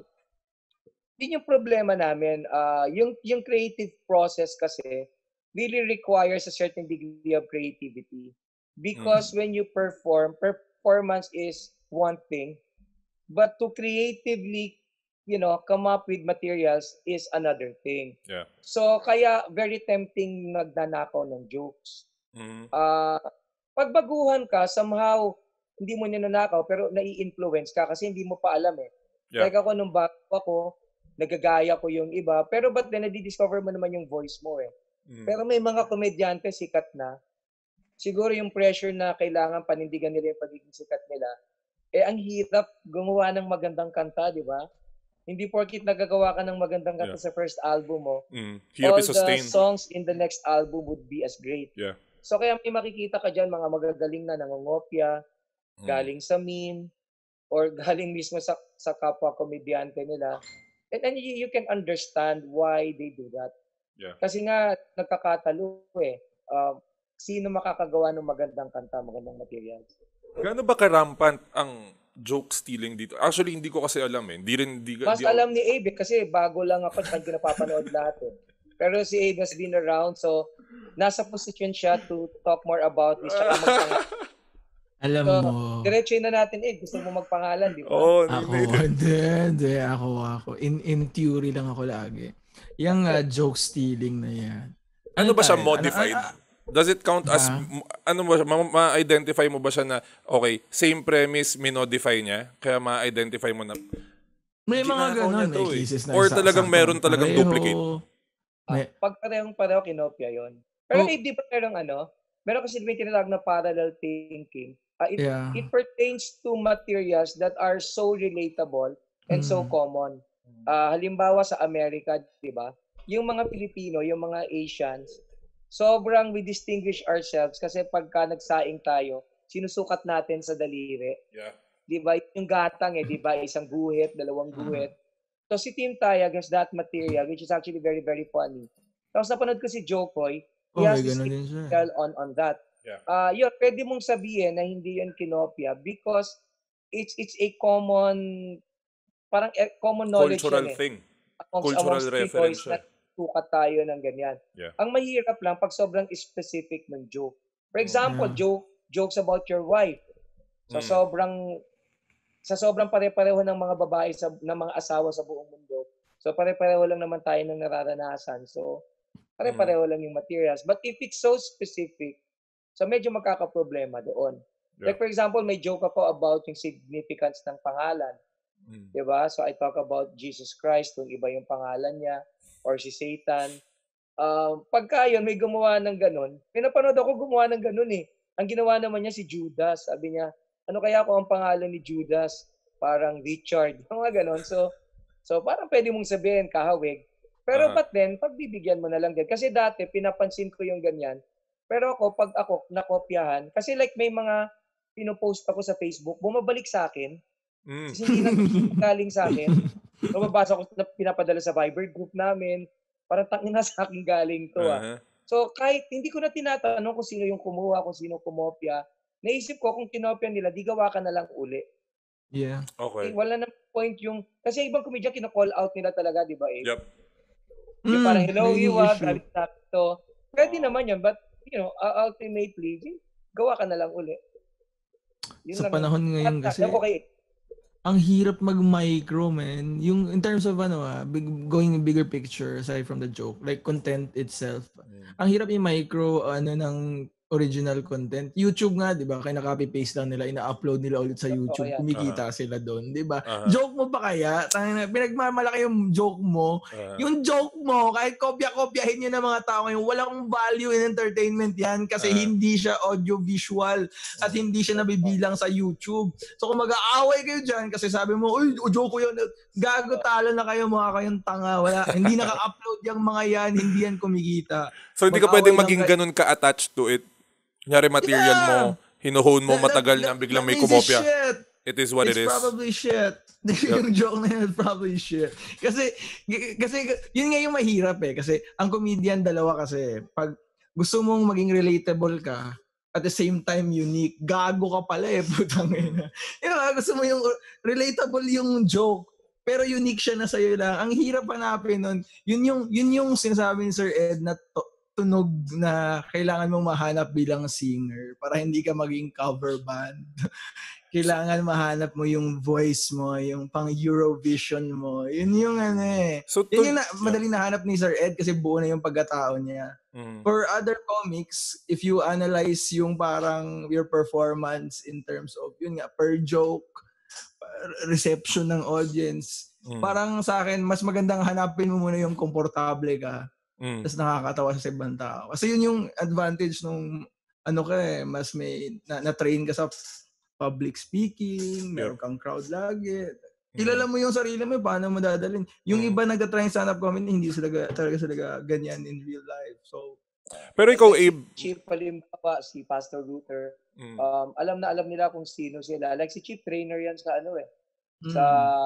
yun yung problema namin. Yung creative process kasi really requires a certain degree of creativity. Because when you performance is one thing, but to creatively, come up with materials is another thing. Yeah. So, kaya very tempting nagnanakaw ng jokes. Pagbaguhan ka, somehow, hindi mo ninanakaw, pero nai-influence ka kasi hindi mo pa alam eh. Yeah. Like ako, nung bago ako, nagagaya ko yung iba, pero but then, nadi-discover mo naman yung voice mo eh. Pero may mga komedyante, sikat na, siguro yung pressure na kailangan panindigan nila yung pagiging sikat nila, ang hirap gumawa ng magandang kanta, di ba? Hindi porkit nagagawa ka ng magandang kanta sa first album mo, all the songs in the next album would be as great. Yeah. So kaya may makikita ka dyan, mga magagaling na nangongopya, galing sa meme, or galing mismo sa kapwa komedyante nila. And you can understand why they do that. Yeah. Kasi nga, nagkakatalo eh. sino makakagawa ng magandang kanta, magandang materials. Gaano ba karampant ang joke stealing dito? Actually, hindi ko kasi alam eh. Mas alam ni Abe kasi bago lang ako, saan ko napapanood lahat eh. Pero si Abe has been around, so nasa position siya to talk more about this. Tsaka Alam so, mo. diretso na natin gusto mo magpangalan, di ba? Oo, Hindi. Ako. In theory lang ako lagi. Yung joke stealing na yan. Ano ba siya modified? Does it count as, ano ba siya, ma-identify mo ba siya na, okay, same premise, minodify niya, kaya ma-identify mo na, may mga ganun, may cases na or talagang meron talagang duplicate? Pag parehong-pareho, kinopia yon. Pero di ba meron kasi may tinatawag na parallel thinking. It pertains to materials that are so relatable and so common. Halimbawa sa Amerika, di ba? Yung mga Pilipino, yung mga Asians, sobrang we distinguish ourselves kasi pagka nagsaing tayo, sinusukat natin sa daliri. Yeah. Di ba? Yung gatang di ba? Isang guhit, dalawang guhit. So si Team Tayag has that material which is actually very, very funny. Tapos napanood ko si Jokoy, he has this material on that. Yeah. Pwede mong sabihin na hindi yan kinopia because it's a common, parang common knowledge cultural yan thing. Amongst reference na sukat tayo ng ganyan. Yeah. Ang mahirap lang pag sobrang specific ng joke. For example, jokes about your wife. So sa sobrang pare-pareho ng mga babae ng mga asawa sa buong mundo. So pare-pareho lang naman tayo ng nararanasan. So pare-pareho lang yung materials. But if it's so specific, so medyo magkakaproblema doon. Yeah. Like for example, may joke ako about yung significance ng pangalan. Diba? So I talk about Jesus Christ, kung iba yung pangalan niya, or si Satan. Pagka yun, may gumawa ng ganun. Pinapanood ako gumawa ng ganun eh. Ang ginawa naman niya si Judas. Sabi niya, ano kaya kung ang pangalan ni Judas? Parang Richard. Mga ganun. So parang pwede mong sabihin, kahawig. Pero but then, pagbibigyan mo na lang din. Kasi dati, pinapansin ko yung ganyan. Pero pag ako nakopyahan, kasi like may mga pinopost ako sa Facebook, bumabalik sa akin. Kasi hindi na galing sa akin. Mababasa ko na pinapadala sa Viber group namin. Parang tangina sa akin galing to So kahit hindi ko na tinatanong kung sino yung kumuha, kung sino kumopya, naisip ko kung kinopya nila, di gawa ka na lang uli. Yeah. Okay. Wala na point yung, kasi ibang komedya kina-call out nila talaga, di ba? Yep. Yung parang hello, Iwa, gamit na to. Pwede naman yun, but ultimately, gawa ka na lang uli. Yun sa panahon ngayon kasi, ang hirap mag-micro, man. Yung in terms of going bigger picture aside from the joke, like content itself. Ang hirap i-micro ng original content. YouTube nga, 'di ba? Kaya na-copy paste lang nila, ina-upload nila ulit sa YouTube. Kumikita sila doon, 'di ba? Joke mo pa kaya? Pinagmamalaki yung joke mo. Yung joke mo, kahit kopya-kopyahin niyo ng mga tao ngayon, walang value in entertainment 'yan kasi hindi siya audio-visual at hindi siya nabibilang sa YouTube. So kung mag-aaway kayo diyan kasi sabi mo, "Uy, joke ko 'yun." Gago, talo na kayo, mukha kayong tanga. Hindi naka-upload yung mga 'yan, hindi yan kumikita. So hindi ka pwedeng maging ganun ka-attached to it. Kunyari material mo, hinuhone mo matagal na biglang may kumopya. It is what it is. It's probably shit. Yung joke na yun is probably shit. Kasi yun nga yung mahirap kasi ang comedian dalawa kasi pag gusto mong maging relatable ka at the same time unique, gago ka pala putang ina. Gusto mo yung relatable yung joke pero unique siya na sa'yo lang. Ang hirap hanapin nun. Yun yung sinasabi ni Sir Ed na tunog na kailangan mong mahanap bilang singer para hindi ka maging cover band. Kailangan mahanap mo yung voice mo, yung pang Eurovision mo. Yun yung So, yun yung madaling nahanap ni Sir Ed kasi buo na yung pagkatao niya. For other comics, if you analyze yung parang your performance in terms of yun nga, per joke, reception ng audience, parang sa akin, mas magandang hanapin mo muna yung komportable ka. Tapos nakakatawa sa ibang tao. Kasi yun yung advantage nung mas may na-train ka sa public speaking, meron kang crowd lagi. Kilala mo yung sarili mo, paano mo dadalhin. Yung iba nagtatry stand-up comedy, hindi talaga sila ganyan in real life. So, pero ikaw, Abe, Chief halimbawa, si Pastor Luther, alam nila kung sino sila. Like si Chief trainer yan sa sa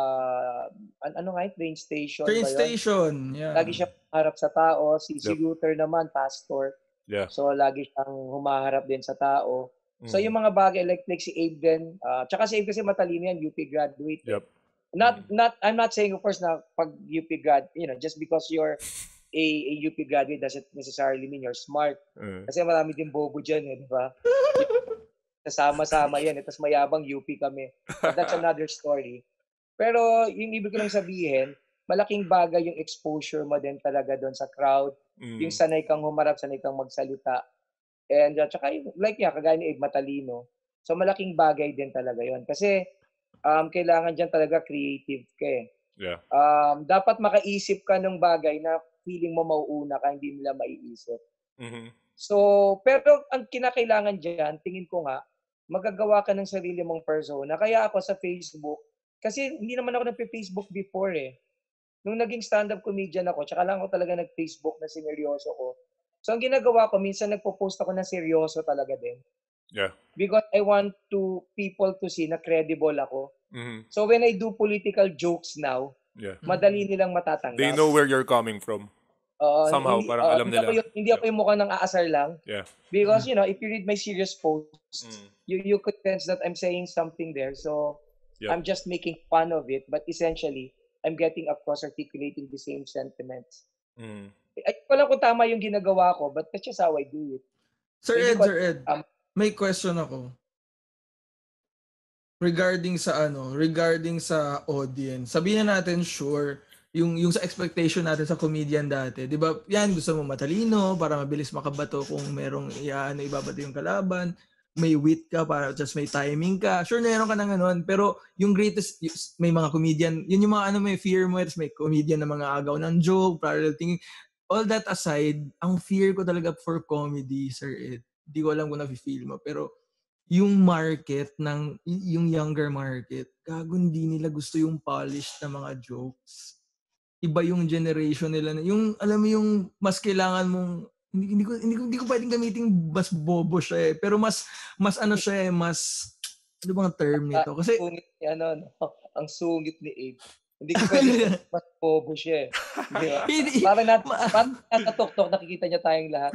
train station. Train station, yeah. Lagi siya harap sa tao. Si Luther naman, pastor. Yeah. So, lagi siyang humaharap din sa tao. So, yung mga bagay like si Abe din, tsaka si Abe kasi matalino yan, UP graduate. Yep. I'm not saying of course na pag UP grad, just because you're a UP graduate doesn't necessarily mean you're smart. Kasi marami din bobo dyan, di ba? Kasama-sama yan, tapos mayabang UP kami. But that's another story. Pero yung ibig ko lang sabihin, malaking bagay yung exposure mo din talaga doon sa crowd. Yung sanay kang humarap, sanay kang magsalita. And tsaka kagaya ni Abe, matalino. So malaking bagay din talaga yon. Kasi kailangan dyan talaga creative ka eh. Yeah. Dapat makaisip ka ng bagay na feeling mo mauuna ka, hindi nila maiisip. So, pero ang kinakailangan dyan, tingin ko nga, magagawa ka ng sarili mong persona. Kaya ako sa Facebook, kasi hindi naman ako nagpe-Facebook before eh. Nung naging stand-up comedian ako, tsaka lang ako talaga nag-Facebook na sineryoso ko. So, ang ginagawa ko, minsan nagpo-post ako na seryoso talaga din. Yeah. Because I want people to see na credible ako. So, when I do political jokes now, madali nilang matatanggap. They know where you're coming from. Somehow, parang alam nila. Hindi ako yung mukha ng aasar lang. Yeah. Because, if you read my serious posts, you could sense that I'm saying something there. So, I'm just making fun of it. But essentially, I'm getting across articulating the same sentiments. Ay, ko lang kung tama yung ginagawa ko, but that's just how I do it. Sir Ed, may question ako. Regarding sa audience. Sabihin natin, sure, yung sa expectation natin sa comedian dati, 'di ba? Yan, gusto mo matalino para mabilis makabato kung merong ibabato yung kalaban, may wit ka para just may timing ka. Sure, meron ka ng ganun, pero yung greatest may mga comedian, yun yung mga may fear mo, may comedian na mga agaw ng joke, parallel thinking. All that aside, ang fear ko talaga for comedy, Sir Ed. Hindi ko alam kung na-feel mo, pero yung market yung younger market, gago hindi nila gusto yung polished na mga jokes. Iba yung generation nila na yung alam mo yung mas kailangan mong hindi ko pwedeng gamitin mas bobo siya eh, pero mas ano siya eh, mas ano bang term nito kasi ang sungit ni Abe. Hindi ko pwedeng mas bobo siya eh. Di ba? Parang nasa tuktok nakikita niya tayong lahat.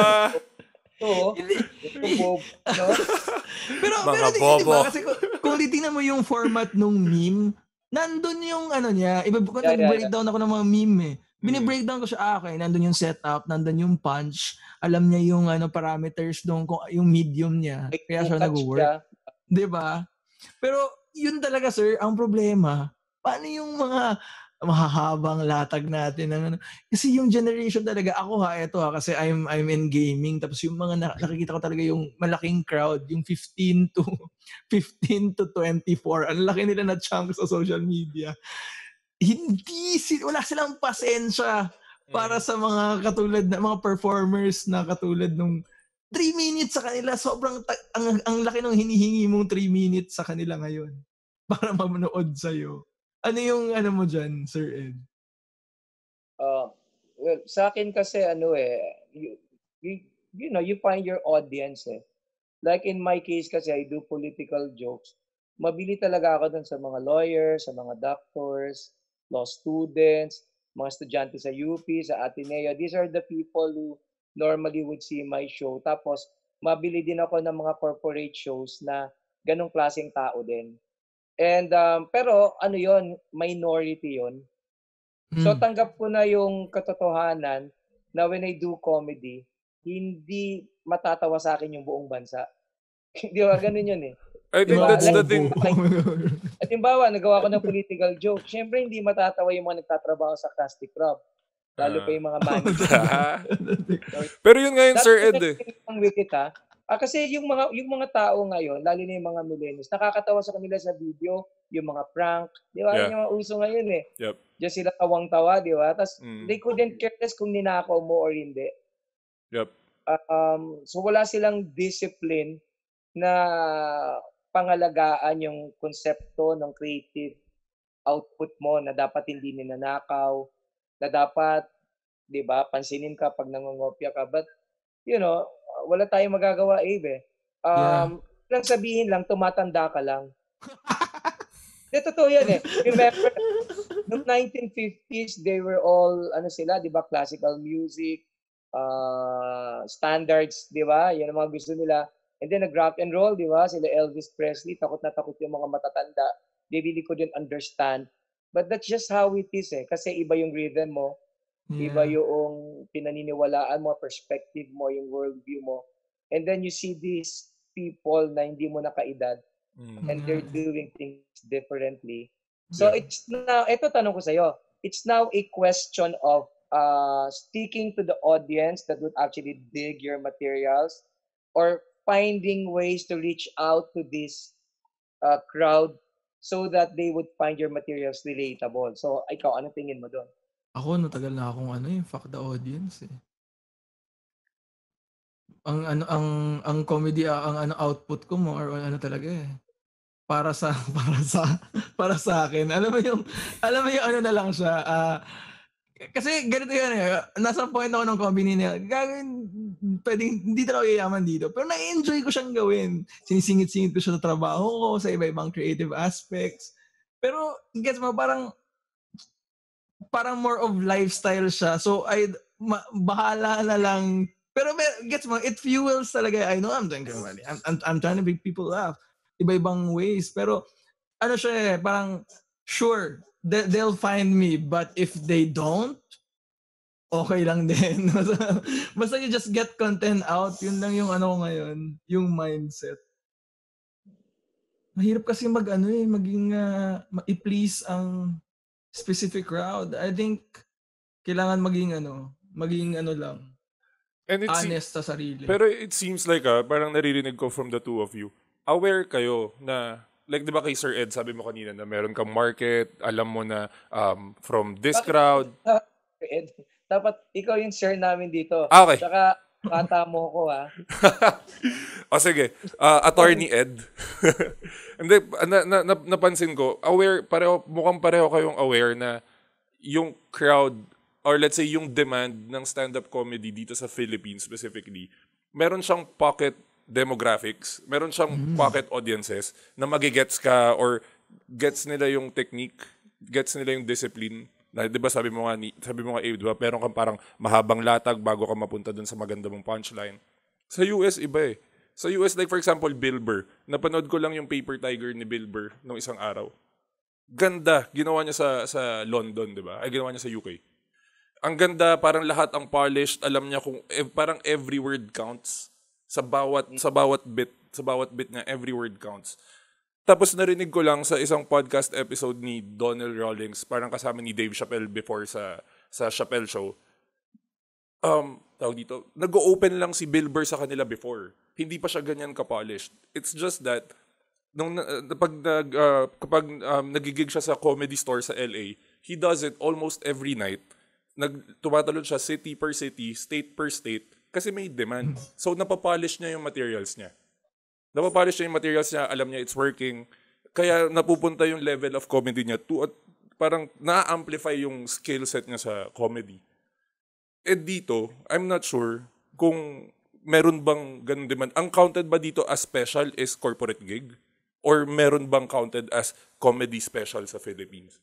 Bobo, no? Pero diba, kasi kung titingnan mo yung format nung meme, nandun yung niya, nag-breakdown ako ng mga meme eh. Bini-breakdown ko siya, okay, nandun yung setup, nandun yung punch, alam niya yung parameters nung yung medium niya, kaya siya nag-work. Diba? Pero yun talaga sir, ang problema, paano yung mga mahahabang latag natin kasi yung generation talaga ako kasi I'm in gaming, tapos yung mga nakikita ko talaga yung malaking crowd, yung 15 to 24, ang laki nila na chunk sa social media, wala silang pasensya para sa mga katulad na mga performers na katulad nung 3 minutes sa kanila, sobrang ang laki ng hinihingi mong 3 minutes sa kanila ngayon para manood sa'yo. Ano yung mo dyan, Sir Ed? Well, sa akin kasi you find your audience eh. Like in my case kasi I do political jokes. Mabili talaga ako dun sa mga lawyers, sa mga doctors, law students, mga estudyante sa UP, sa Ateneo. These are the people who normally would see my show. Tapos, mabili din ako ng mga corporate shows na ganong klaseng tao din. And pero yon, minority yon. So tanggap ko na yung katotohanan na when I do comedy, hindi matatawa sa akin yung buong bansa. Di ba? Ganun yun eh. I think that's the thing. At timbawa, nagawa ko ng political joke. Siyempre, hindi matatawa yung mga nagtatrabaho sa Plastic Club. Lalo pa yung mga manager. Pero yun nga yun, Sir Ed eh. Kasi yung mga tao ngayon, lalo na yung mga millennials, nakakatawa sa kanila sa video, yung mga prank, di ba? Yung mga uso ngayon eh. Yep. Diyan sila tawang-tawa, di ba? Tapos they couldn't care less kung ninakaw mo or hindi. Yep. So wala silang discipline na pangalagaan yung konsepto ng creative output mo na dapat hindi ninanakaw, na dapat, di ba, pansinin ka pag nangongopya ka. But, wala tayong magagawa, Abe. Lang sabihin lang, tumatanda ka lang. Totoo yan eh. Remember, noong 1950s, they were all, di ba, classical music. standards, di ba? Yan ang mga gusto nila. And then nag-rock and roll, di ba? Sila Elvis Presley, takot na takot yung mga matatanda. They really couldn't understand. But that's just how it is eh. Kasi iba yung rhythm mo, iba Yeah. yung pinaniniwalaan mo, perspective mo, yung worldview mo. And then you see these people na hindi mo nakaedad and they're doing things differently. So Yeah. it's now, ito tanong ko sa'yo, it's now a question of sticking to the audience that would actually dig your materials or finding ways to reach out to this crowd so that they would find your materials relatable. So ikaw, anong tingin mo doon? Ako, tagal na akong fuck the audience eh. Ang comedy, ang output ko mo or ano talaga eh. Para sa para sa akin. Alam mo yung ano na lang siya. Kasi ganito yan eh. Nasa point ako ng comedy niya. Gagawin, pwedeng hindi talaga yayaman dito. Pero na-enjoy ko siyang gawin. Sinisingit-singit ko siya sa trabaho ko, sa iba-ibang creative aspects. Pero, gets mo, parang more of lifestyle siya. So, bahala na lang. Pero, gets mo, it fuels talaga. I know I'm doing comedy. I'm trying to make people laugh. Iba-ibang ways. Pero, ano siya eh, parang, sure, they'll find me. But if they don't, okay lang din. Basta you just get content out. Yun lang yung ano ko ngayon. Yung mindset. Mahirap kasi maging i-please ang specific crowd. I think kailangan maging ano lang. And Honest sa sarili. Pero it seems like parang naririnig ko from the two of you. Aware kayo na, like di ba kay Sir Ed, sabi mo kanina na meron kang market, alam mo na from this crowd. Ed, dapat ikaw yung sir namin dito. Okay. Tsaka kata mo ko ha. O sige, Attorney Ed. Hindi, napansin ko, mukhang pareho kayong aware na yung crowd, or let's say yung demand ng stand-up comedy dito sa Philippines specifically, meron siyang pocket demographics, meron siyang pocket audiences na magigets ka or gets nila yung technique, gets nila yung discipline. Na, 'di ba sabi mo nga Abe, 'di ba? Meron kang parang mahabang latag bago ka mapunta dun sa maganda mong punchline. Sa US iba eh. Sa US, like for example, Bill Burr. Napanood ko lang yung Paper Tiger ni Bill Burr nung isang araw. Ganda. Ginawa niya sa London, 'di ba? Ay, ginawa niya sa UK. Ang ganda, parang lahat ang polished. Alam niya kung parang every word counts. Sa bawat bit niya, every word counts. Tapos narinig ko lang sa isang podcast episode ni Donnell Rawlings, parang kasama ni Dave Chappelle before sa Chappelle Show. Tawag dito, nag-open lang si Bill Burr sa kanila before. Hindi pa siya ganyan ka-polished. It's just that kapag nagigig siya sa Comedy Store sa LA, he does it almost every night. Tumatalon siya city per city, state per state, kasi may demand. So napapolish niya yung materials niya. Alam niya it's working. Kaya napupunta yung level of comedy niya to parang na-amplify yung skill set niya sa comedy. Dito, I'm not sure kung meron bang ganun demand. Ang counted ba dito as special is corporate gig? Or meron bang counted as comedy special sa Philippines?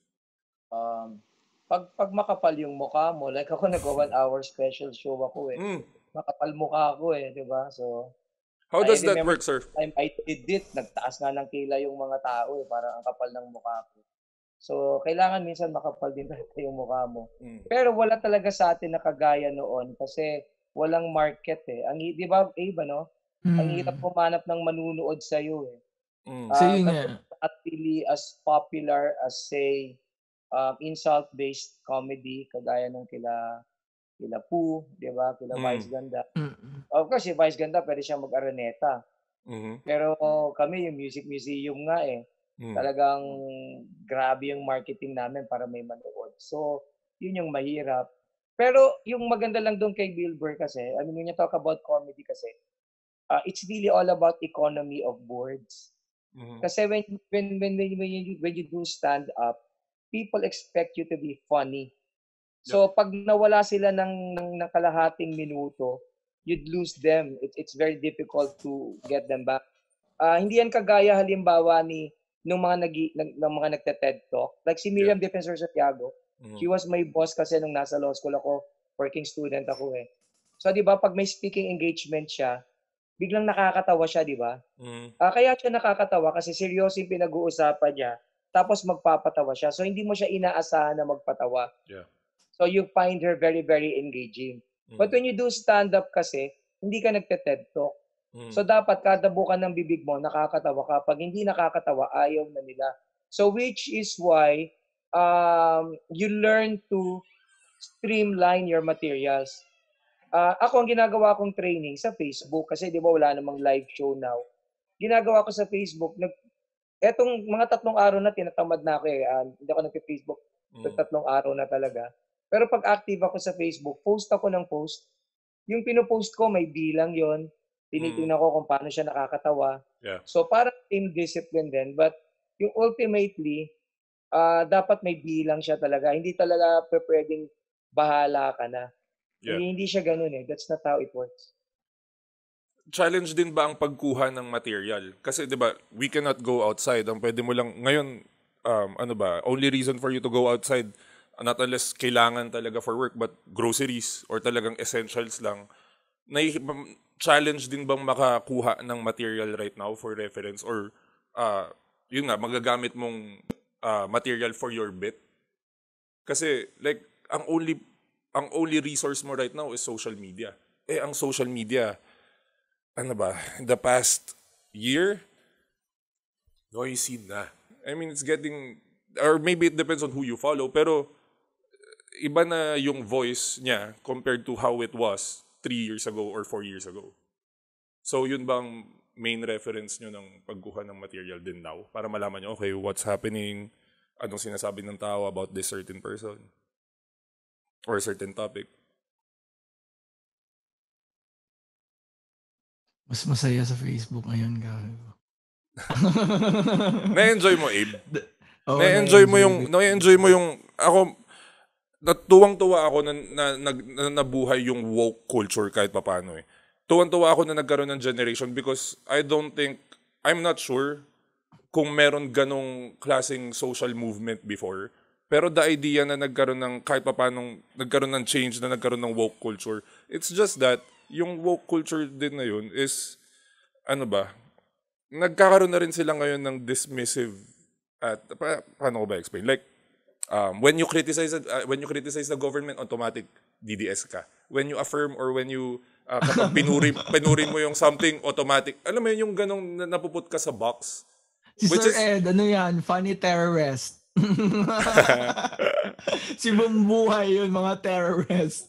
Pag makapal yung mukha mo, like ako nag-1 hour special show ako eh. Makapal mukha ako eh, di ba? So, how does that work, sir? Time I did it, nagtaas nga ng kilay yung mga tao eh, parang ang kapal ng mukha ko. So, kailangan minsan makapal din talaga yung mukha mo. Pero wala talaga sa atin na kagaya noon kasi walang market eh. Di ba, Abe, no? Ang hirap pumanap ng manunood sa'yo eh. Sige nga. Not really as popular as, say, insult-based comedy, kagaya nung kila Poo, di ba? Kila Vice Ganda. Of course, si Vice Ganda, pwede siyang mag-araneta. Pero kami, yung Music Museum nga eh. Talagang grabe yung marketing namin para may manood. So, yun yung mahirap. Pero yung maganda lang doon kay Bill Burr kasi, I mean, when you talk about comedy kasi, it's really all about economy of words. Kasi when you do stand-up, people expect you to be funny. So, pag nawala sila ng kalahating minuto, you'd lose them. It's very difficult to get them back. Hindi yan kagaya halimbawa nung mga nagte-TED Talk. Like si Miriam Defensor Santiago, she was my boss kasi nung nasa law school ako, working student ako eh. So, di ba, pag may speaking engagement siya, biglang nakakatawa siya, di ba? Mm. Kaya siya nakakatawa kasi seryoso yung pinag-uusapan niya, tapos magpapatawa siya. So, hindi mo siya inaasahan na magpatawa. Yeah. So, you find her very, very engaging. But when you do stand-up kasi, hindi ka nagte-TED Talk. So, dapat kada buka ng bibig mo, nakakatawa ka. Pag hindi nakakatawa, ayaw na nila. So, which is why you learn to streamline your materials. Ako, ang ginagawa kong training sa Facebook, kasi di ba wala namang live show now. Ginagawa ko sa Facebook, etong mga 3 araw na tinatamad na ako eh. Hindi ako nag-Facebook. 3 araw na talaga. Pero pag active ako sa Facebook, post ako ng post. Yung pinopost ko, may bilang yon. Tinitingnan ko kung paano siya nakakatawa. Yeah. So, parang team discipline din. But yung ultimately, dapat may bilang siya talaga. Hindi talaga pwedeng bahala ka na. Yeah. Hindi siya ganun eh. That's not how it works. Challenge din ba ang pagkuha ng material? Kasi 'di ba, we cannot go outside. Ang pwede mo lang ngayon only reason for you to go outside, not unless kailangan talaga for work, but groceries or talagang essentials lang. Challenge din bang makakuha ng material right now for reference or yun nga, magagamit mong material for your bit? Kasi like ang only resource mo right now is social media. Ang social media, in the past year, noisy na. I mean, it's getting, or maybe it depends on who you follow, pero iba na yung voice niya compared to how it was 3 years ago or 4 years ago. So, yun bang main reference nyo ng pagkuha ng material din now? Para malaman nyo, okay, what's happening, anong sinasabi ng tao about this certain person or certain topic. Mas masaya sa Facebook ngayon, gago. Na-enjoy mo, Abe? Oo, Na-enjoy mo yung, ako, tuwang-tuwa ako na nabuhay yung woke culture kahit papaano eh. Tuwang-tuwa ako na nagkaroon ng generation because I'm not sure kung meron ganong klaseng social movement before. Pero the idea na nagkaroon ng, kahit papaano, nagkaroon ng change na nagkaroon ng woke culture, it's just that, yung woke culture din na yun is, nagkakaroon na rin sila ngayon ng dismissive, paano ko ba explain? Like, when you criticize the government, automatic DDS ka. When you affirm or when you kapag pinuri mo yung something, automatic. Alam mo yun, yung ganong napuput ka sa box. Si Sir Ed, ano yan? Funny terrorist. Si Bumbuhay yun, mga terrorist.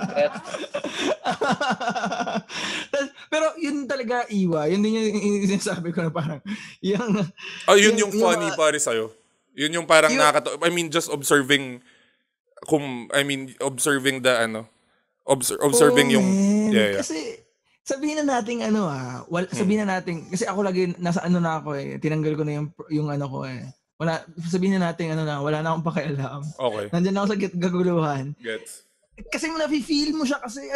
Pero yun talaga, Iwa. Yun din yung sinasabi ko na parang, yung funny pare sa'yo. Yun yung parang nakakatawa. I mean, just observing, observing the, observing yung, yeah. Kasi, sabihin na natin, sabihin na natin, kasi ako lagi, nasa na ako eh, tinanggal ko na yung ko eh. Sabihin na natin, wala na akong pakialam. Okay. Nandiyan ako sa gaguluhan. Gets. Kasi nafe-feel mo siya kasi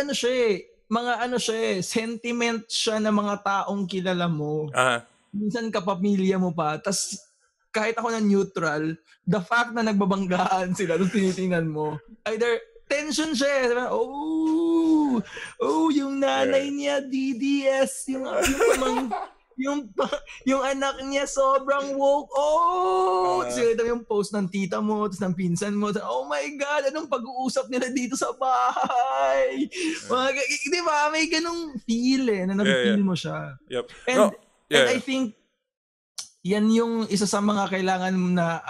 sentiment siya ng mga taong kilala mo. Minsan kapamilya mo pa. Tas kahit ako na neutral, the fact na nagbabanggaan sila, nung tinitingnan mo, either tension siya. Yung nanay niya, DDS, yung anak niya sobrang woke. Ito yung post ng tita mo, tapos ng pinsan mo. Oh my God, anong pag-uusap nila dito sa bahay? Di ba? May ganong feel na nag-feel mo siya. Yep. And I think yan yung isa sa mga kailangan na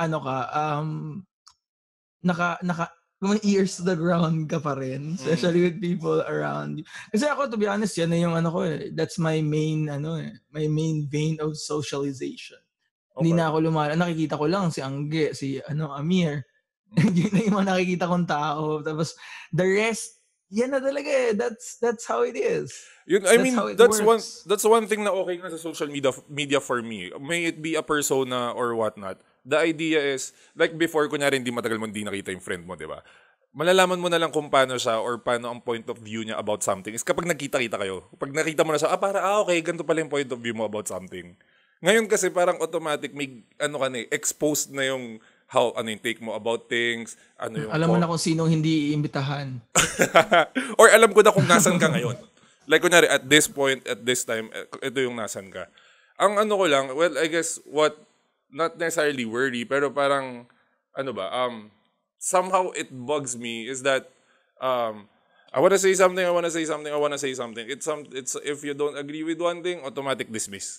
kung ears to the ground ka pa rin, especially with people around you. Kasi ako, to be honest, yan na yung that's my main, my main vein of socialization. Okay. Hindi na ako nakikita ko lang si Angge, si Amir. Yun na yung mga nakikita kong tao. Tapos, the rest, yan na talaga eh. That's how it is. That's one thing na okay na sa social media for me. May it be a persona or whatnot. The idea is, like before, kunyari hindi matagal mo hindi nakita yung friend mo, di ba? Malalaman mo na lang kung paano siya or paano ang point of view niya about something is kapag nagkita-kita kayo. Pag nakita mo na siya, okay, ganito pala yung point of view mo about something. Ngayon kasi parang automatic, may exposed na yung ano yung take mo about things, ano yung Alam mo na kung sinong hindi iimbitahan. or alam ko na kung nasan ka ngayon. Like kunyari at this point, at this time, ito yung nasan ka. Ang ano ko lang, well, I guess what not necessarily worry, pero parang ano ba, somehow it bugs me is that I wanna say something, I wanna say something, I wanna say something. It's if you don't agree with one thing, automatic dismiss.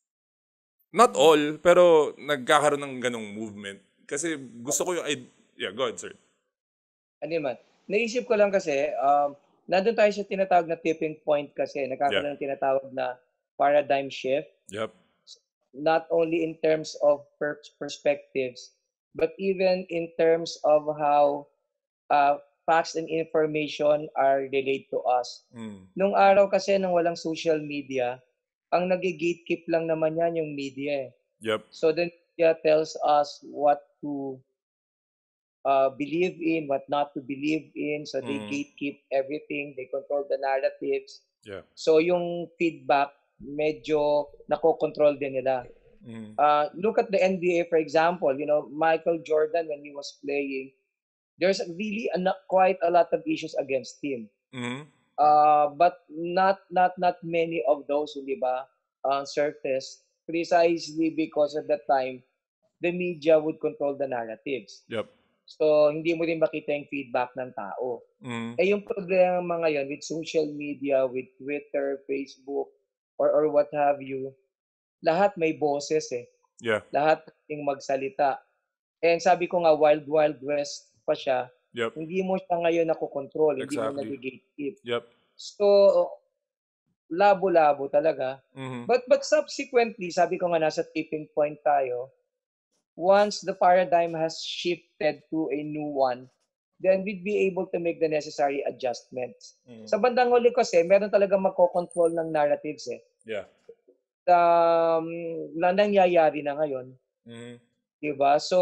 Not all, pero nagkakaroon ng ganong movement. Kasi gusto ko yung yeah, go ahead, sir. Ano man. Naisip ko lang kasi, nandun tayo sa tinatawag na tipping point kasi, nagkakaroon ng tinatawag na paradigm shift. Yep. Not only in terms of perspectives, but even in terms of how facts and information are relayed to us. Nung araw kasi nang walang social media, ang nag-gatekeep lang naman yan yung media. Yep. So the media tells us what to believe in, what not to believe in. So they gatekeep everything. They control the narratives. Yeah. So yung feedback, medyo nako-control din nila. Look at the NBA, for example. You know, Michael Jordan, when he was playing, there's really quite a lot of issues against him. But not many of those, di ba, surfaced precisely because at that time, the media would control the narratives. Yep. So, hindi mo rin makita yung feedback ng tao. Eh, yung problema ngayon with social media, with Twitter, Facebook, or what have you, lahat may boses eh. Yeah. Lahat yung magsalita. And sabi ko nga, wild west pa siya. Yep. Hindi mo siya ngayon nakokontrol. Exactly. Hindi mo nag-gatekeep. Yep. So, labo-labo talaga. But subsequently, sabi ko nga, nasa tipping point tayo. Once the paradigm has shifted to a new one, then we'd be able to make the necessary adjustments. Sa bandang huli kasi, meron talaga magkocontrol ng narratives eh. Yeah. Na nangyayari na ngayon. Diba? So,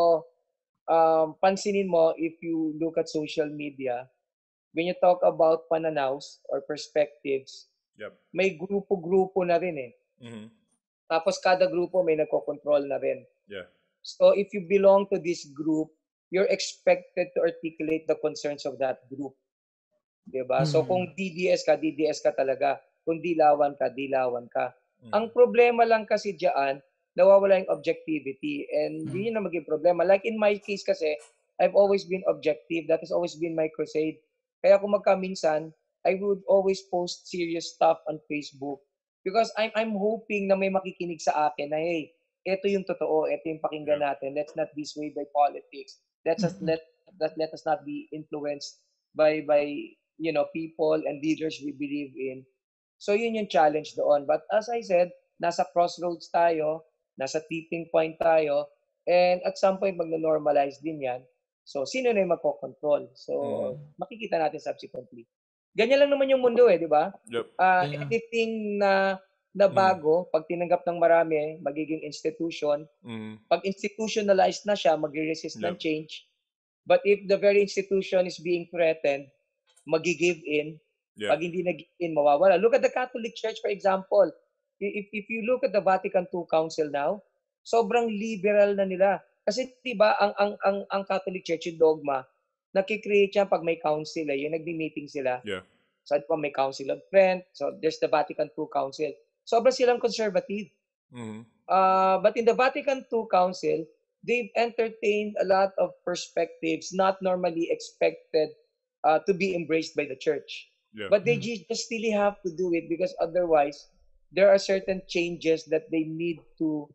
pansinin mo, if you look at social media, when you talk about pananaws or perspectives, may grupo-grupo na rin eh. Tapos kada grupo may nagko-control na rin. Yeah. So if you belong to this group, you're expected to articulate the concerns of that group. Diba? So kung DDS ka talaga. Kung dilawan ka. Ang problema lang kasi diyan, nawawala yung objectivity. And yun na maging problema. Like in my case kasi, I've always been objective. That has always been my crusade. Kaya kung magkaminsan, I would always post serious stuff on Facebook. Because I'm hoping na may makikinig sa akin na, hey, ito yung totoo, ito yung pakinggan natin. Let's not be swayed by politics. Let us not be influenced by people and leaders we believe in. So yun yung challenge doon. But as I said, nasa crossroads tayo, nasa tipping point tayo, and at some point magno-normalize din yan. So sino na yung magko-control? So makikita natin subsequently. Ganyan lang naman yung mundo eh, di ba? Yep. Anything na bago, pag tinanggap ng marami, magiging institution. Pag institutionalized na siya, magre-resist ng change. But if the very institution is being threatened, magi-give in. Pag hindi nag-give in, mawawala. Look at the Catholic Church, for example. If you look at the Vatican II Council now, sobrang liberal na nila. Kasi diba, ang Catholic Church, yung dogma, nakikreate yan pag may council, yung nagbi-meeting sila. Yeah. So, may Council of Trent. So, there's the Vatican II Council. Sobrang silang conservative. But in the Vatican II Council, they've entertained a lot of perspectives not normally expected to be embraced by the church. Yeah. But they just really have to do it because otherwise, there are certain changes that they need to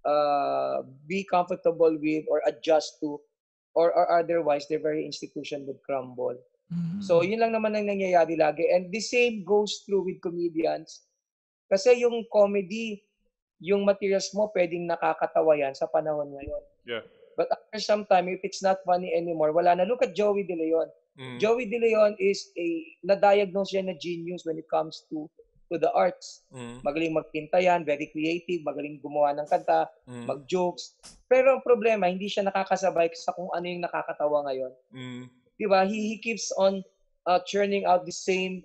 be comfortable with or adjust to, or otherwise, their very institution would crumble. So, yun lang naman ang nangyayari lagi. And the same goes through with comedians. Kasi yung comedy, yung materials mo, pwedeng nakakatawa yan sa panahon ngayon. Yeah. But after some time, if it's not funny anymore, wala na. Look at Joey De Leon. Joey De Leon is na-diagnose siya na genius when it comes to the arts. Magaling magpinta yan, very creative, magaling gumawa ng kanta, mag-jokes. Pero ang problema, hindi siya nakakasabay sa kung ano yung nakakatawa ngayon. Diba? He keeps on churning out the same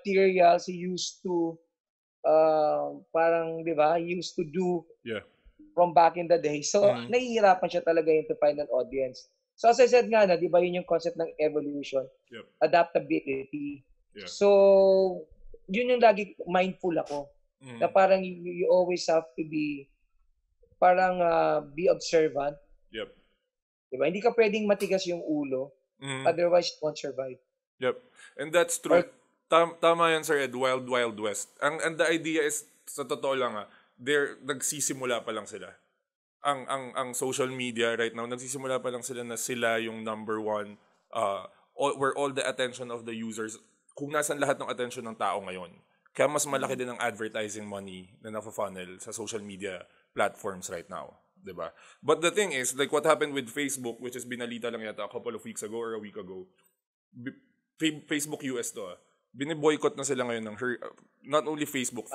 materials he used to parang, diba, he used to do from back in the day. So, nahihirapan siya talaga yun to find an audience. So, as I said nga na, di ba yun yung concept ng evolution, adaptability. Yeah. So, yun yung lagi mindful ako. Na parang you always have to be, parang be observant. Yep. Diba? Hindi ka pwedeng matigas yung ulo. Otherwise, you won't survive. Yep. And that's true. Tama yan, Sir Ed. Wild, Wild West. And the idea is, sa totoo lang nagsisimula pa lang sila. Ang social media right now, nagsisimula pa lang sila na sila yung number one, where all the attention of the users, kung nasan lahat ng attention ng tao ngayon. Kaya mas malaki din ang advertising money na nafa-funnel sa social media platforms right now. Diba? But the thing is, like what happened with Facebook, which is binalita lang yata a couple of weeks ago or a week ago, Facebook US to biniboycott na sila ngayon ng not only Facebook,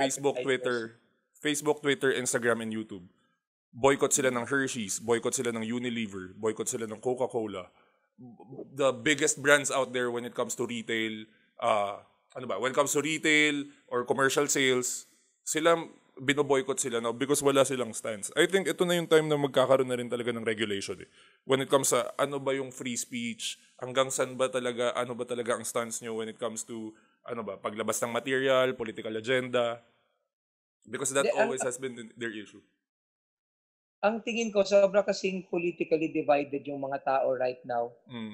Twitter, Instagram, and YouTube. Boycott sila ng Hershey's, boycott sila ng Unilever, boycott sila ng Coca-Cola. The biggest brands out there when it comes to retail, when it comes to retail or commercial sales, binoboycott sila now because wala silang stance. I think ito na yung time na magkakaroon na rin talaga ng regulation when it comes sa ano ba yung free speech, hanggang saan ba talaga, ano ba talaga ang stance nyo when it comes to paglabas ng material, political agenda, because that always has been their issue. Ang tingin ko, sobra kasing politically divided yung mga tao right now.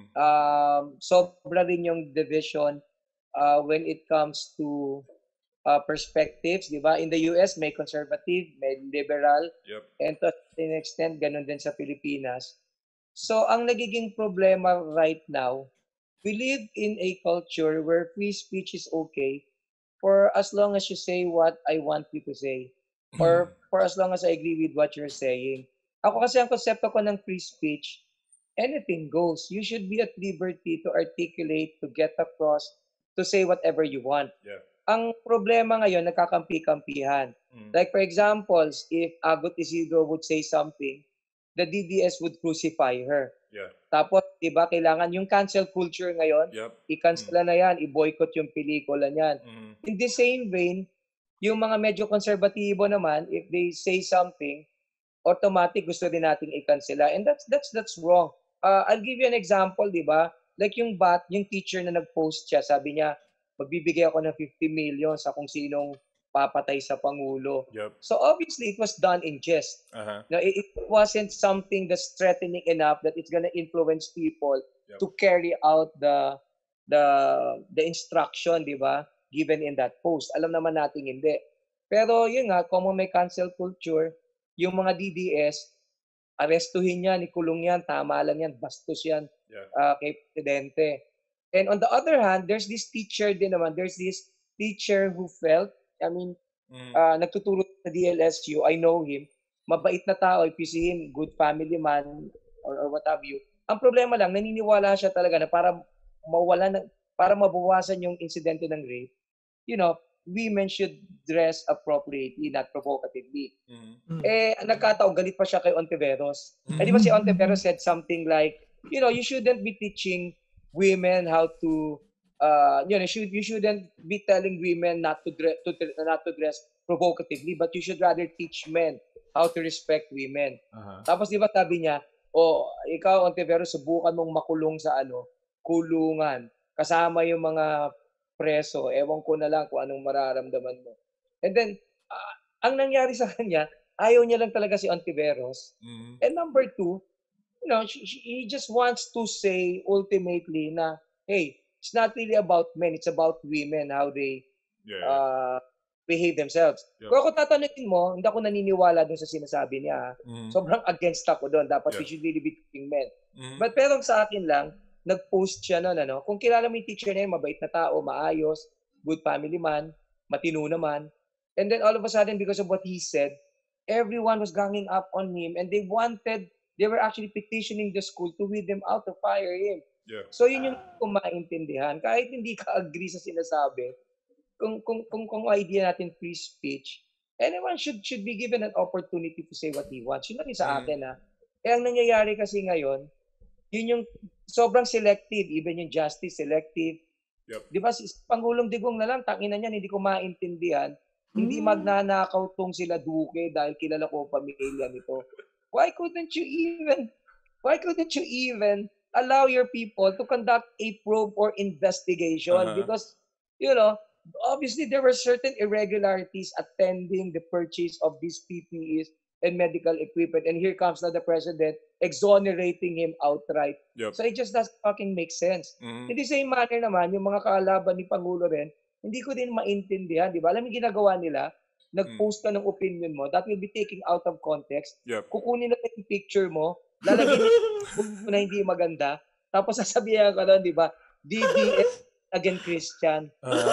Sobra rin yung division when it comes to perspectives, di ba? In the US, may conservative, may liberal, and to an extent, ganun din sa Pilipinas. So, ang nagiging problema right now, we live in a culture where free speech is okay for as long as you say what I want you to say, or for as long as I agree with what you're saying. Ako kasi ang konsepto ko ng free speech, anything goes. You should be at liberty to articulate, to get across, to say whatever you want. Yeah. Ang problema ngayon, nagkakampi-kampihan. Like for example, if Agot Isidro would say something, the DDS would crucify her. Yeah. Tapos, di ba, kailangan yung cancel culture ngayon, i-cancel na yan, i-boycott yung pelikula niyan. In the same vein, yung mga medyo konserbatibo naman, if they say something, automatic gusto din nating i-cancela. And that's wrong. I'll give you an example, di ba? Like yung teacher na nag-post siya, sabi niya, magbibigay ako ng 50 million sa kung sinong papatay sa Pangulo. So obviously, it was done in jest. No, it wasn't something that's threatening enough that it's gonna influence people to carry out the instruction, di ba? Given in that post. Alam naman natin hindi. Pero yun nga, kung may cancel culture, yung mga DDS, arestuhin yan, ikulong yan, tama lang yan, bastos yan kay Presidente. And on the other hand, there's this teacher din naman, there's this teacher who felt, nagtuturo sa DLSU, I know him, mabait na tao, if you see him, good family man, or what have you. Ang problema lang, naniniwala siya talaga na para mabawasan yung insidente ng rape, women should dress appropriately, not provocatively. Nagkataon, galit pa siya kay Ontiveros. Di ba si Ontiveros said something like, you shouldn't be teaching women how to, you shouldn't be telling women not to dress provocatively, but you should rather teach men how to respect women. Tapos di ba sabi niya, ikaw Ontiveros, subukan mong makulong sa kulungan. Kasama yung mga preso, ewan ko na lang kung anong mararamdaman mo. And then, ang nangyari sa kanya, ayaw niya lang talaga si Ontiveros. And number two, he just wants to say ultimately na, hey, it's not really about men, it's about women, how they behave themselves. Kung ako tatanungin mo, hindi ako naniniwala dun sa sinasabi niya. Sobrang against ako doon. Dapat we should really be teaching men. But pero sa akin lang, nag-post siya noon, kung kilala mo yung teacher na yun, mabait na tao, maayos, good family man, matino naman. And then all of a sudden, because of what he said, everyone was ganging up on him and they were actually petitioning the school to weed them out, to fire him. So yun yung kumaintindihan. Kahit hindi ka agree sa sinasabi, kung idea natin free speech, anyone should be given an opportunity to say what he wants. Yun lang yung sa akin, ang nangyayari kasi ngayon, yun yung sobrang selective, even yung justice selective. Di ba, Pangulong Digong na lang, tangina niyan, hindi ko maintindihan Hindi magnanakaw tong sila Duque dahil kilala ko ang pamilya nito. Why couldn't you even allow your people to conduct a probe or investigation? Because, obviously there were certain irregularities attending the purchase of these PPEs and medical equipment. And here comes now the president exonerating him outright. Yep. So it just doesn't fucking make sense. In the same manner naman, yung mga kaalaban ni Pangulo rin, hindi ko din maintindihan, di ba? Alam mo yung ginagawa nila? Nag-post ka ng opinion mo, that will be taken out of context. Yep. Kukunin na yung picture mo, lalagyan mo na hindi maganda, tapos sasabihan ka doon, di ba? DDS against Christian.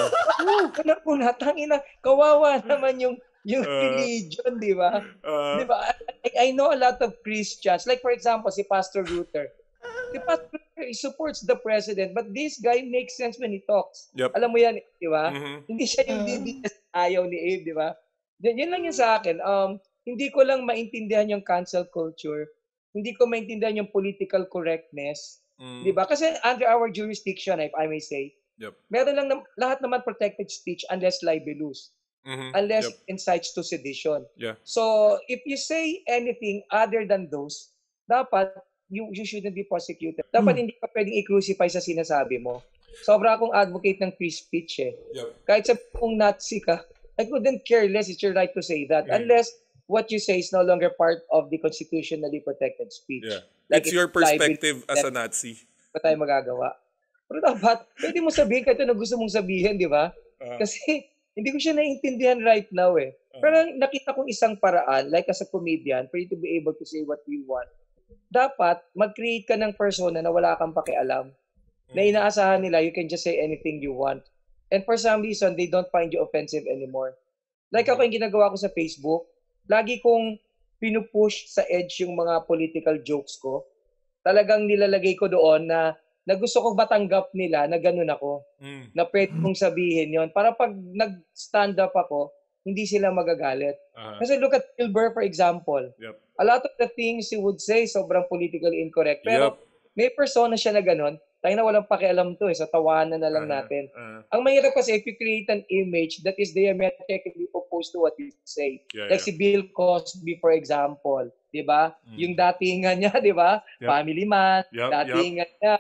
Kuna, tangina, kawawa naman yung religion, di ba? Di ba? I know a lot of Christians, like for example, si Pastor Luther. Si Pastor Luther, he supports the president, but this guy makes sense when he talks. Yep. Alam mo yan, di ba? Hindi siya yung DDS ayaw ni Abe, di ba? Yan lang yun sa akin. Hindi ko lang maintindihan yung cancel culture. Hindi ko maintindihan yung political correctness. Di ba? Kasi under our jurisdiction, if I may say, meron lang lahat naman protected speech unless libelous. Unless it incites to sedition. Yeah. So, if you say anything other than those, dapat you shouldn't be prosecuted. Dapat hindi ka pwedeng i-crucify sa sinasabi mo. Sobra akong advocate ng free speech eh. Kahit sa kung Nazi ka, I couldn't care less. It's your right to say that. Unless what you say is no longer part of the constitutionally protected speech. Yeah. Like it's your perspective as a Nazi. Pa tayo magagawa. Pero dapat, pwede mo sabihin kahit ano gusto mong sabihin, di ba? Kasi hindi ko siya naiintindihan right now eh. Pero nakita kong isang paraan, like as a comedian, for you to be able to say what you want. Dapat, mag-create ka ng persona na wala kang pakialam. Na inaasahan nila, you can just say anything you want. And for some reason, they don't find you offensive anymore. Like ako yung ginagawa ko sa Facebook, lagi kong pinupush sa edge yung mga political jokes ko. Talagang nilalagay ko doon na gusto ko matanggap nila na ganun ako. Na pwede kong sabihin yon para pag nag-stand up ako, hindi sila magagalit. Kasi look at Gilbert, for example. A lot of the things he would say, sobrang politically incorrect. Pero may persona siya na ganun, tayo na walang pakialam to so tawanan na lang natin. Ang mahirap kasi if you create an image that is diametrically opposed to what you say. Like si Bill Cosby, for example. Diba? Yung datingan niya, diba? Family man, datingan niya.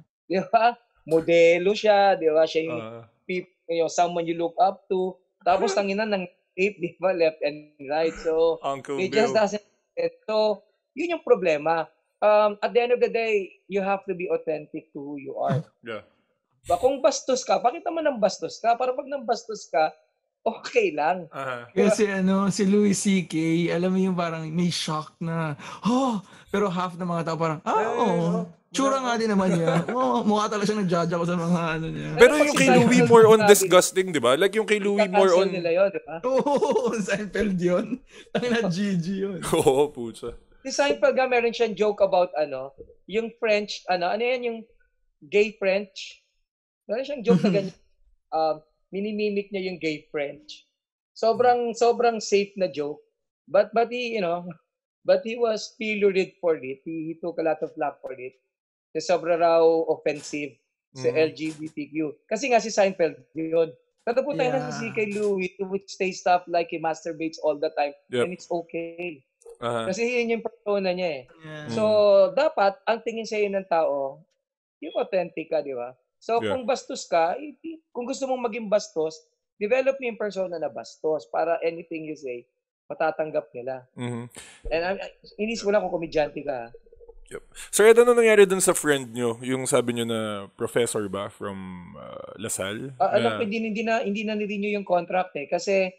Diba? Modelo siya, diba? Siya yung someone you look up to. Tapos tanginan ng tape, diba? Left and right. So, Uncle it Bill. just doesn't fit. So, yun yung problema. At the end of the day, you have to be authentic to who you are. Kung bastos ka, pakita mo ng bastos ka. Para pag nang bastos ka, okay lang. Kasi si Louis C.K., alam mo yung parang may shock na, pero half ng mga tao parang, tsura nga din naman niya. Mukha talaga siyang nag-judge ako sa mga niya. Pero yung kay Louis more on disgusting, di ba? Like yung kay Louis more on... nila yun, di ba? Oo, Seinfeld yun. Tangina GG yun. Oo, pucha. Si Seinfeld nga, meron siyang joke about yung French, ano yan, yung gay French. Meron siyang joke na ganyan. Minimimic niya yung gay French. Sobrang safe na joke. But he, but he was pilloried for it. He took a lot of flack for it. Kasi sobra raw offensive sa LGBTQ. Kasi nga si Seinfeld yun. Pero po tayo na si kay Louis who would say stuff like he masturbates all the time. And it's okay. Kasi yun yung persona niya eh. So, dapat, ang tingin sa'yo ng tao, yung authentic ka, di ba? So, kung bastos ka, kung gusto mong maging bastos, develop mo yung persona na bastos para anything you say, matatanggap nila. And inis mo lang kung komedyante ka. So, ano nangyari dun sa friend nyo? Yung sabi nyo na professor ba from LaSalle? Alam ko, hindi na nirenew yung contract eh. Kasi,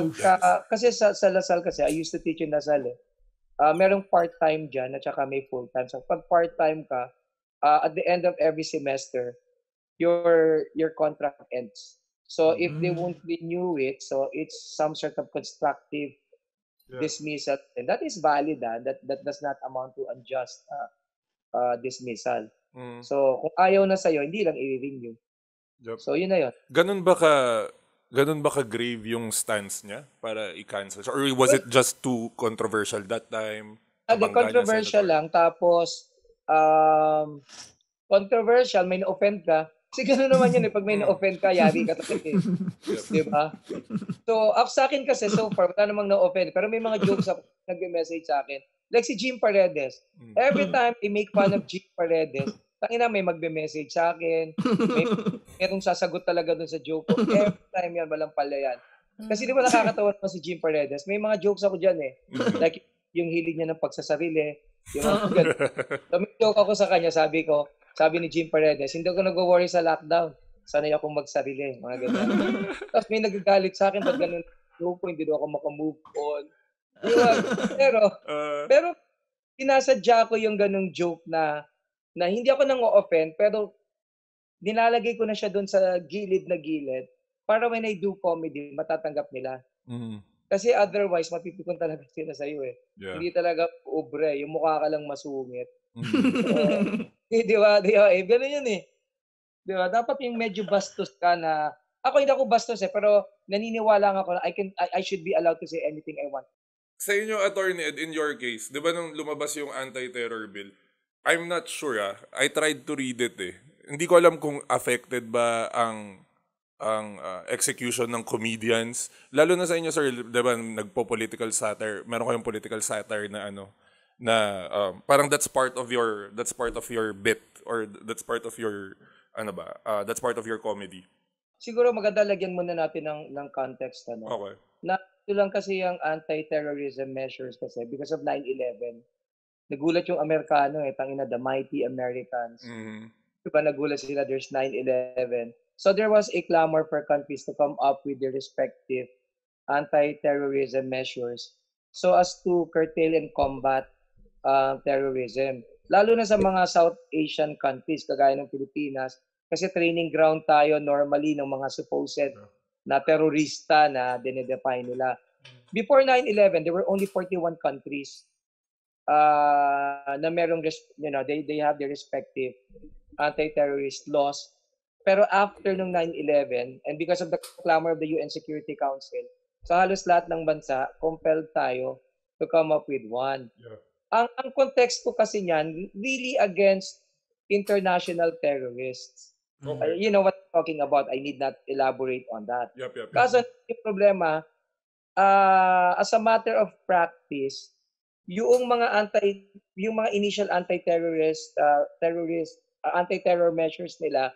kasi sa LaSalle kasi, I used to teach in LaSalle eh. Merong part-time dyan at saka may full-time. So, pag part-time ka, at the end of every semester, your contract ends. So, if they won't renew it, so it's some sort of constructive dismissal. And that is valid. That does not amount to unjust dismissal. So, kung ayaw na sa'yo, hindi lang i-renew. So, yun na yun. Ganun ba ka grave yung stance niya para i-cancel? Or was it just too controversial that time? Controversial lang. Tapos, controversial, may na-offend ka. Kasi gano'n naman yun pag may na-offend ka, yari ka talaga Di ba? So, sa akin kasi, so far, wala namang na-offend. Pero may mga jokes ako nag-message sa akin. Like si Jim Paredes. Every time they make fun of Jim Paredes, tangina may magbe-message sa akin. Merong sasagot talaga dun sa joke ko. Every time yan, walang pala yan. Kasi di ba nakakatawa naman si Jim Paredes? May mga jokes ako dyan Like yung hilig niya ng pagsasarili. Yung mga So, may joke ako sa kanya, sabi ni Jim Paredes, hindi ako nag-worry sa lockdown. Sanay akong magsarili. Mga ganyan. Tapos may nagagalit sa akin, ba't ganun joke ko, hindi daw ako makamove on. Diba? Pero sinasadya ko yung ganung joke na hindi ako nang o-offend, pero nilalagay ko na siya doon sa gilid na gilid para when I do comedy, matatanggap nila. Kasi otherwise, mapipikon talaga sila sa'yo Hindi talaga ubre. Yung mukha ka lang masungit. Di ba? Ganun yun Di ba? Dapat yung medyo bastos ka na, ako hindi ako bastos pero naniniwala ako na I should be allowed to say anything I want. Sa inyo, Attorney Ed, in your case, di ba nung lumabas yung anti-terror bill, I'm not sure I tried to read it Hindi ko alam kung affected ba ang execution ng comedians. Lalo na sa inyo, sir, di ba, nagpo-political satire, meron kayong political satire na parang that's part of your bit or that's part of your that's part of your comedy. Siguro maganda lagyan muna natin ng context Okay. Na ito lang kasi yung anti-terrorism measures kasi because of 9/11. Nagulat yung Amerikano tangina, the mighty Americans. Diba nagulat sila, there's 9/11. So there was a clamor for countries to come up with their respective anti-terrorism measures so as to curtail and combat terrorism. Lalo na sa mga South Asian countries kagaya ng Pilipinas kasi training ground tayo normally ng mga supposed na terorista na dinedefine nila. Before 9/11, there were only 41 countries na merong they have their respective anti-terrorist laws. Pero after nung 9/11 and because of the clamor of the UN Security Council, sa halos lahat ng bansa, compelled tayo to come up with one. Yeah. Ang konteksto kasi niyan, really against international terrorists. Okay. You know what I'm talking about. I need not elaborate on that. Yep. Kaso yung problema, as a matter of practice, yung mga initial anti-terror measures nila,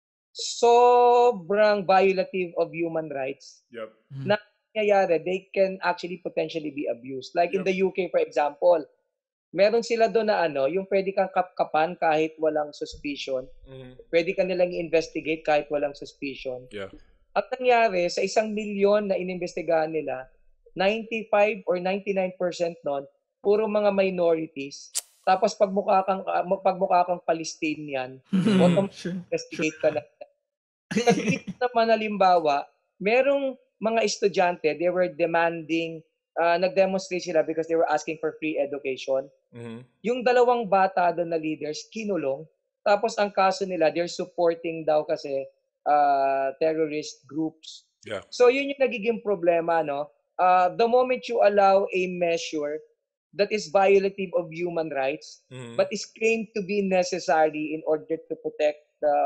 sobrang violative of human rights. Yep. Na nangyayari, they can actually potentially be abused. Like in the UK, for example, meron sila doon na yung pwede kang kapkapan kahit walang suspicion. Pwede ka nilang investigate kahit walang suspicion. Yeah. At nangyari, sa 1 milyon na inimbestigahan nila, 95 or 99% nun, puro mga minorities. Tapos pag mukha kang Palestinian, investigate ka na. Sa Greece naman halimbawa, merong mga estudyante, they were demanding, nag-demonstrate sila because they were asking for free education. Yung 2 bata doon na leaders, kinulong. Tapos ang kaso nila, they're supporting daw kasi terrorist groups. Yeah. So yun yung nagiging problema, no? The moment you allow a measure that is violative of human rights, but is claimed to be necessary in order to protect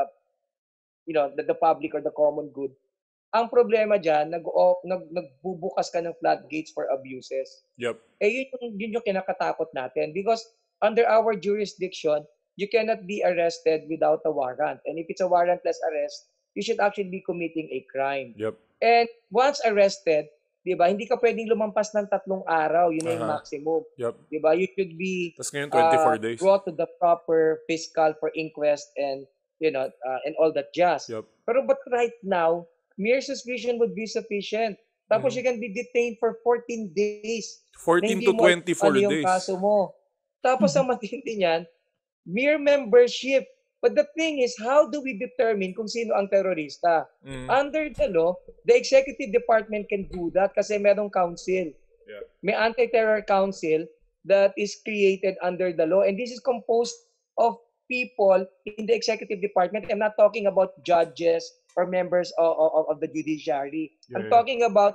the public or the common good. Ang problema diyan, nagbubukas ka ng floodgates for abuses. Yep. Yun yung kinakatakot natin because under our jurisdiction, you cannot be arrested without a warrant. And if it's a warrantless arrest, you should actually be committing a crime. Yep. And once arrested, 'di ba, hindi ka pwedeng lumampas ng 3 araw, yun yung maximum. Yep. 'Di ba? You should be tas ngayon 24 days. Brought to the proper fiscal for inquest and and all that jazz. Yep. Pero but right now, mere suspicion would be sufficient. Tapos you can be detained for 14 days. 14 to 24 days. Yung kaso mo. Tapos ang matindi niyan, mere membership. But the thing is, how do we determine kung sino ang terorista? Under the law, the executive department can do that kasi merong council. Yeah. May anti-terror council that is created under the law. And this is composed of people in the executive department. I'm not talking about judges or members of the judiciary. I'm talking about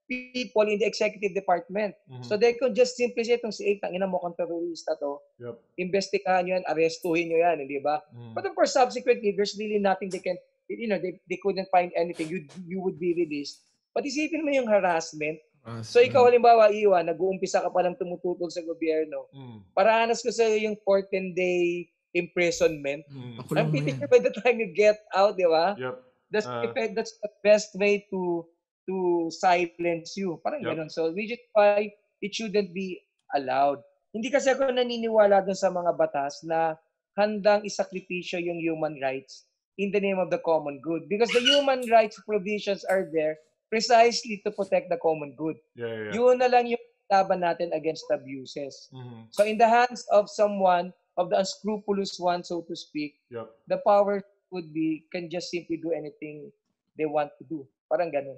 people in the executive department. So they could just simply say, itong si Abe, tangina mo kung terrorista to, investigahan nyo yan, arrestuhin nyo yan, hindi ba? But of course, subsequently, there's really nothing they can, they couldn't find anything. You would be released. But isipin mo yung harassment. So ikaw halimbawa, Iwan, nag-uumpisa ka palang tumututol sa gobyerno. Paranas ko sa'yo yung 14-day imprisonment. I'm pretty sure by the time you get out, di ba? That's the best way to silence you. Parang ganun. So, which is why it shouldn't be allowed. Hindi kasi ako naniniwala dun sa mga batas na handang isakripisyo yung human rights in the name of the common good. Because the human rights provisions are there precisely to protect the common good. Yun na lang yung laban natin against abuses. So, in the hands of someone, of the unscrupulous one, so to speak, the power can just simply do anything they want to do. Parang ganun.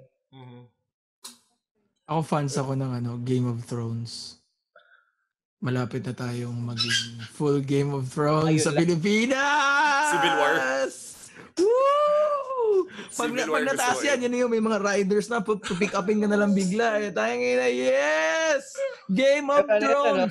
Ako fans ako ng Game of Thrones. Malapit na tayong maging full Game of Thrones sa Pilipinas! Civil War. Woo! Pag nataas yan yung may mga riders na pick upin ka na lang bigla eh. Tayong ina, yes! Game of Thrones!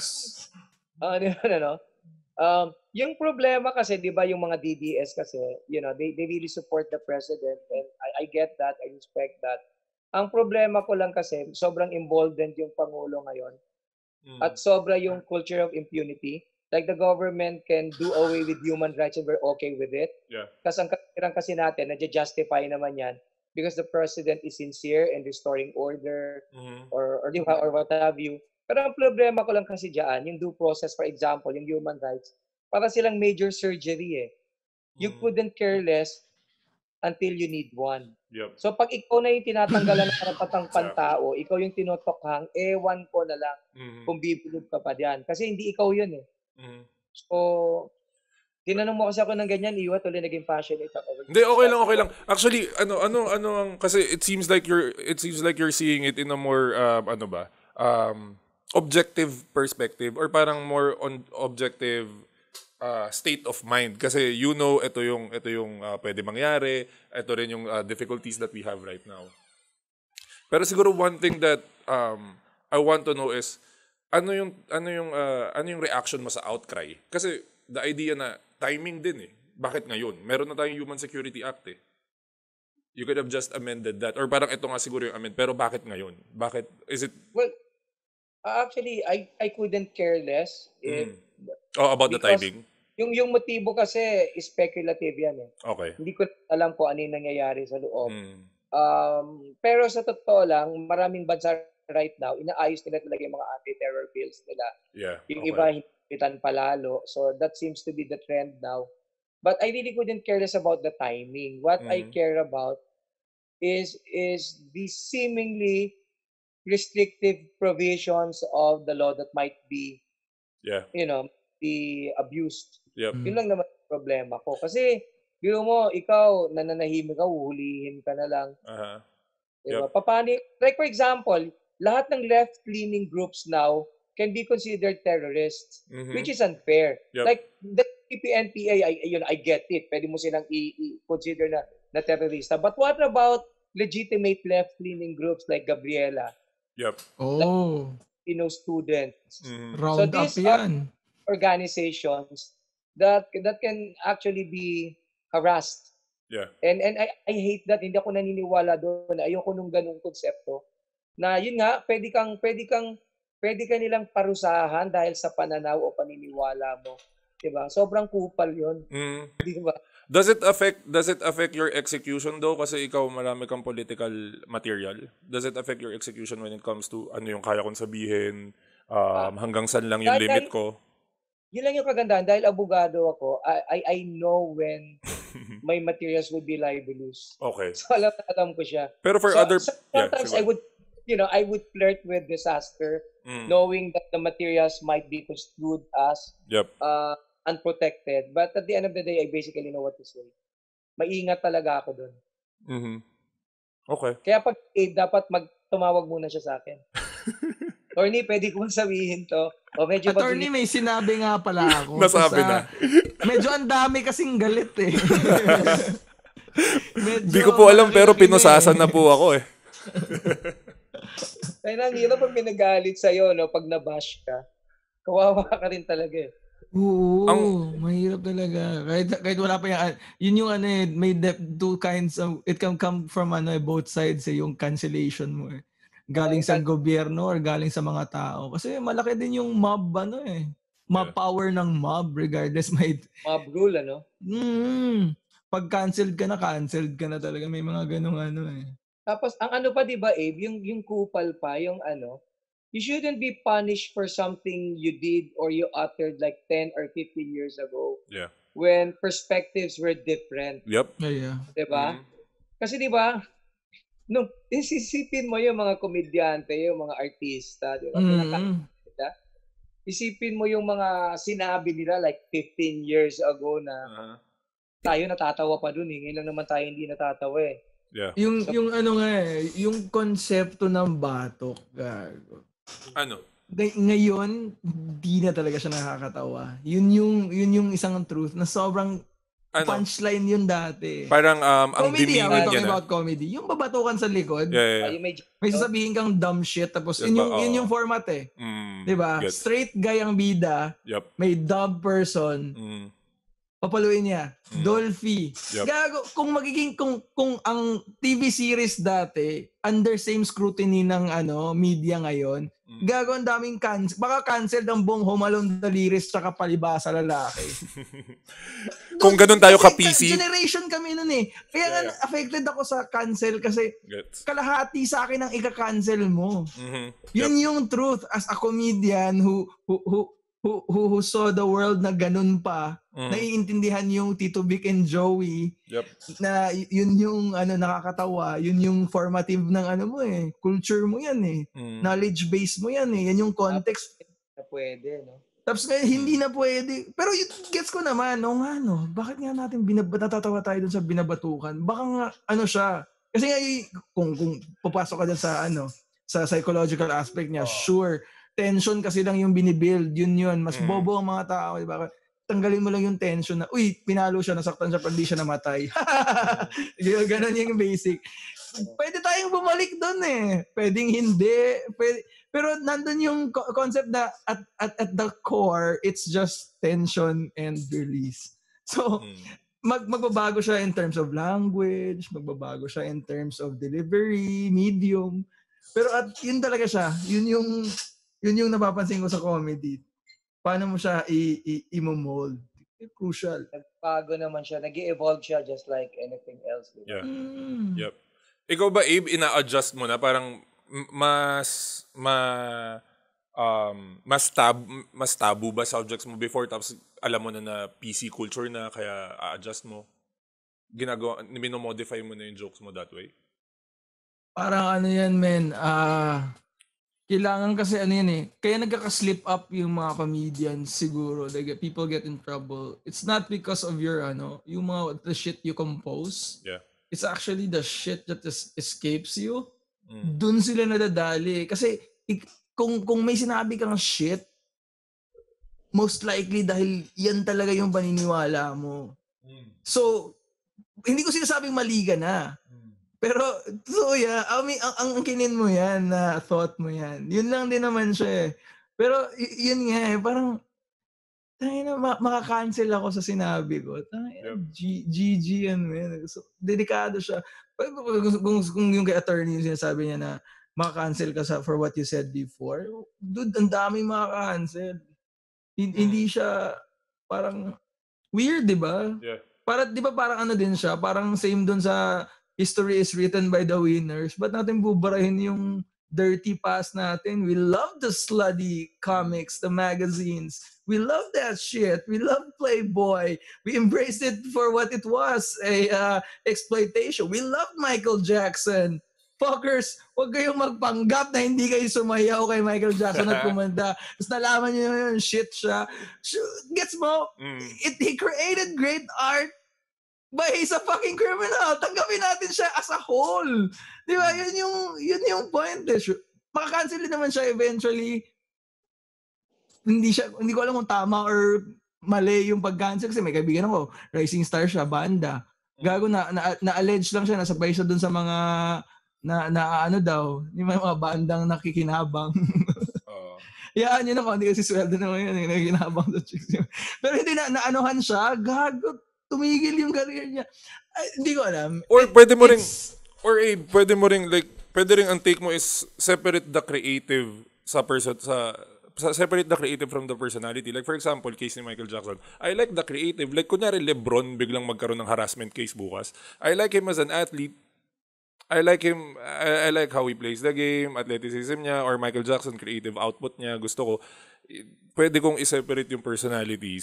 Yung problema kasi, di ba, yung mga DDS kasi, they really support the president and I get that, I respect that. Ang problema ko lang kasi, sobrang emboldened yung Pangulo ngayon at sobra yung culture of impunity. Like the government can do away with human rights and we're okay with it. Kasi ang kapirang kasi natin, na-justify naman yan because the president is sincere in restoring order or what have you. Pero ang problema ko lang kasi dyan, yung due process, for example, yung human rights, para silang major surgery eh. You couldn't care less until you need one. So pag ikaw na yung tinatanggalan ng karapatang pantao, ikaw yung tinotokhang, ewan ko na lang kung bibilog ka pa diyan. Kasi hindi ikaw yun eh. So, tinanong mo kasi ako ng ganyan, Iwa, tuloy naging passionate ako. Hindi, okay lang. Actually, kasi it seems like you're seeing it in a more, objective perspective or parang more on objective state of mind kasi ito yung pwede mangyari, ito rin yung difficulties that we have right now. Pero siguro one thing that I want to know is ano yung reaction mo sa outcry? Kasi the idea na timing din eh. Bakit ngayon? Meron na tayong Human Security Act eh. You could have just amended that or parang ito nga siguro yung amend pero bakit ngayon? Bakit is it actually I couldn't care less if about the timing. Yung motibo kasi speculative yan eh. Okay. Hindi ko alam kung ano yung nangyayari sa loob. Pero sa totoo lang, maraming bansa right now, inaayos nila talaga yung mga anti-terror bills nila. Yung iba, hinipitan palalo. So that seems to be the trend now. But I really couldn't care less about the timing. What I care about is the seemingly restrictive provisions of the law that might be, be abused. Yun lang naman yung problema ko. Kasi, biro mo, ikaw, nananahimik ka, uhulihin ka na lang. Diba? Paano, like for example, lahat ng left-leaning groups now can be considered terrorists, which is unfair. Like, the PNPA, I get it. Pwede mo silang i-consider na terrorista. But what about legitimate left-leaning groups like Gabriela? Like, students. Round up yan. Organizations that can actually be harassed. And I hate that. Hindi ako naniniwala doon. Ayoko nung ganung konsepto. Na yun nga, pwede ka nilang parusahan dahil sa pananaw o paniniwala mo. Diba? Sobrang kupal yun. Diba? Does it affect your execution though? Kasi ikaw marami kang political material. Does it affect your execution when it comes to ano yung kaya kong sabihin? Hanggang saan lang yung limit ko? Yun lang yung kagandahan. Dahil abogado ako, I know when my materials would be libelous. Okay. So alam ko siya. Pero for sometimes I would flirt with disaster, knowing that the materials might be construed as unprotected. But at the end of the day, I basically know what to say. Maingat talaga ako dun. Okay. Kaya pag dapat tumawag muna siya sa akin. Attorney, pwede ko sabihin to. O medyo Attorney, may sinabi nga pala ako. Nasabi na. Medyo ang dami kasing galit eh. Hindi ko po alam pero pinusasan na po ako eh. Kaya ang hirap pag may nagalit sa'yo, no? Pag nabash ka, kawawa ka rin talaga eh. Oo, mahirap talaga. Kahit wala pa yun yung may two kinds of, it can come from both sides yung cancellation mo eh. Galing sa gobyerno or galing sa mga tao. Kasi malaki din yung mob mob power ng mob regardless mob rule, ano? Pag canceled ka na talaga. May mga ganung eh. Tapos ang ano pa 'di ba, Abe, yung kupal pa, yung you shouldn't be punished for something you did or you uttered like 10 or 15 years ago. Yeah. When perspectives were different. Yep. Yeah. 'Di ba? Kasi 'di ba, nung isipin mo yung mga komedyante, yung mga artista, 'di ba? Isipin mo yung mga sinabi nila like 15 years ago na tayo natatawa pa dun eh. Ngayon lang naman tayo hindi natatawa eh. Yeah. Yung yung konsepto ng batok, gago. Ano? Ngayon, hindi na talaga siya nakakatawa. Yun yung isang truth na sobrang punchline yun dati. Parang ang comedy, we're talking about comedy. Yung babatukan sa likod, may sasabihin kang dumb shit, tapos yun yung format eh. Diba? Straight guy ang bida, may dumb person, papaluin niya. Dolphy. Gago, kung ang TV series dati under same scrutiny ng media ngayon, gago ang daming baka canceled ang buong Home Alone Daliris tsaka Palibasa Lalaki. Kung ganun tayo ka-PC. Generation kami nun eh. Kaya nga affected ako sa cancel kasi kalahati sa akin ang ika-cancel mo. Yun yung truth as a comedian who saw the world na ganun pa, naiintindihan yung Tito Vic and Joey, na yun yung nakakatawa, yun yung formative ng mo eh, culture mo yan eh, knowledge base mo yan eh, yan yung context. Na pwede, no? Tapos ngayon, hindi na pwede. Pero gets ko naman, bakit nga natin natatawa tayo dun sa binabatukan? Baka nga, siya. Kasi nga, kung papasok ka dun sa sa psychological aspect niya, sure, tension kasi lang yung binibuild, yun. Mas bobo ang mga tao, di ba? Tanggalin mo lang yung tension na, pinalo siya, nasaktan siya, hindi siya namatay. Ganon yung basic. Pwede tayong bumalik doon eh. Pwedeng hindi. Pero nandun yung concept na at the core, it's just tension and release. So, magbabago siya in terms of language, magbabago siya in terms of delivery, medium. Pero yun talaga siya. Yun yung napapansin ko sa comedy. Paano mo siya i-mold? Crucial. Nagbago naman siya. Nag-evolve siya just like anything else. Yeah. Yep. Ikaw ba, Abe, ina-adjust mo na? Parang mas tabu ba subjects mo before tapos alam mo na PC culture na kaya a-adjust mo? Minomodify mo na yung jokes mo that way? Parang yan, men. Kailangan kasi yan eh. Kaya nagkaka-slip up yung mga comedians siguro. People get in trouble. It's not because of your yung the shit you compose. Yeah. It's actually the shit that escapes you. Dun sila nadadali. Kasi kung may sinabi kang shit, most likely dahil yan talaga yung paniniwala mo. So, hindi ko sinasabing mali ka na. Pero, so yeah, ang kinin mo yan, na thought mo yan. Yun lang din naman siya eh. Pero, yun nga eh, parang, maka-cancel ako sa sinabi ko. GG yan, man. So, dedikado siya. Kung yung kay attorney yung sinasabi niya na maka-cancel ka for what you said before, dude, ang daming maka-cancel. Hindi siya, parang, weird, di ba? Yeah. Di ba parang din siya? Parang same dun sa history is written by the winners. Ba't natin bubarahin yung dirty past natin? We love the slutty comics, the magazines. We love that shit. We love Playboy. We embraced it for what it was, exploitation. We love Michael Jackson. Fuckers, huwag kayong magpanggap na hindi kayo sumayaw kay Michael Jackson at kumanda. Tapos nalaman nyo yun, shit siya. Gets mo? He created great art, but he's a fucking criminal. Tanggapin natin siya as a whole. Di ba? Yun yung point. Makakancel din naman siya eventually. Hindi ko alam kung tama or mali yung pag-cancel kasi may kaibigan ako, rising star siya, banda. Gago na-allege lang siya, nasabay siya dun sa mga na ano daw, yung mga bandang nakikinabang. Oo. Yaan yun ako, hindi kasi sweldo naman yun, nakikinabang sa chicks yun. Pero hindi naanuhan siya, gago, tumigil yung career niya. Ay, hindi ko alam. Or pwede mo ring like, pwede ring ang take mo is separate the creative separate the creative from the personality. Like for example, case ni Michael Jackson. I like the creative. Like kunyari LeBron biglang magkaroon ng harassment case bukas. I like him as an athlete. I like him, I like how he plays the game, athleticism niya, or Michael Jackson, creative output niya. Gusto ko, pwede kong i-separate yung personality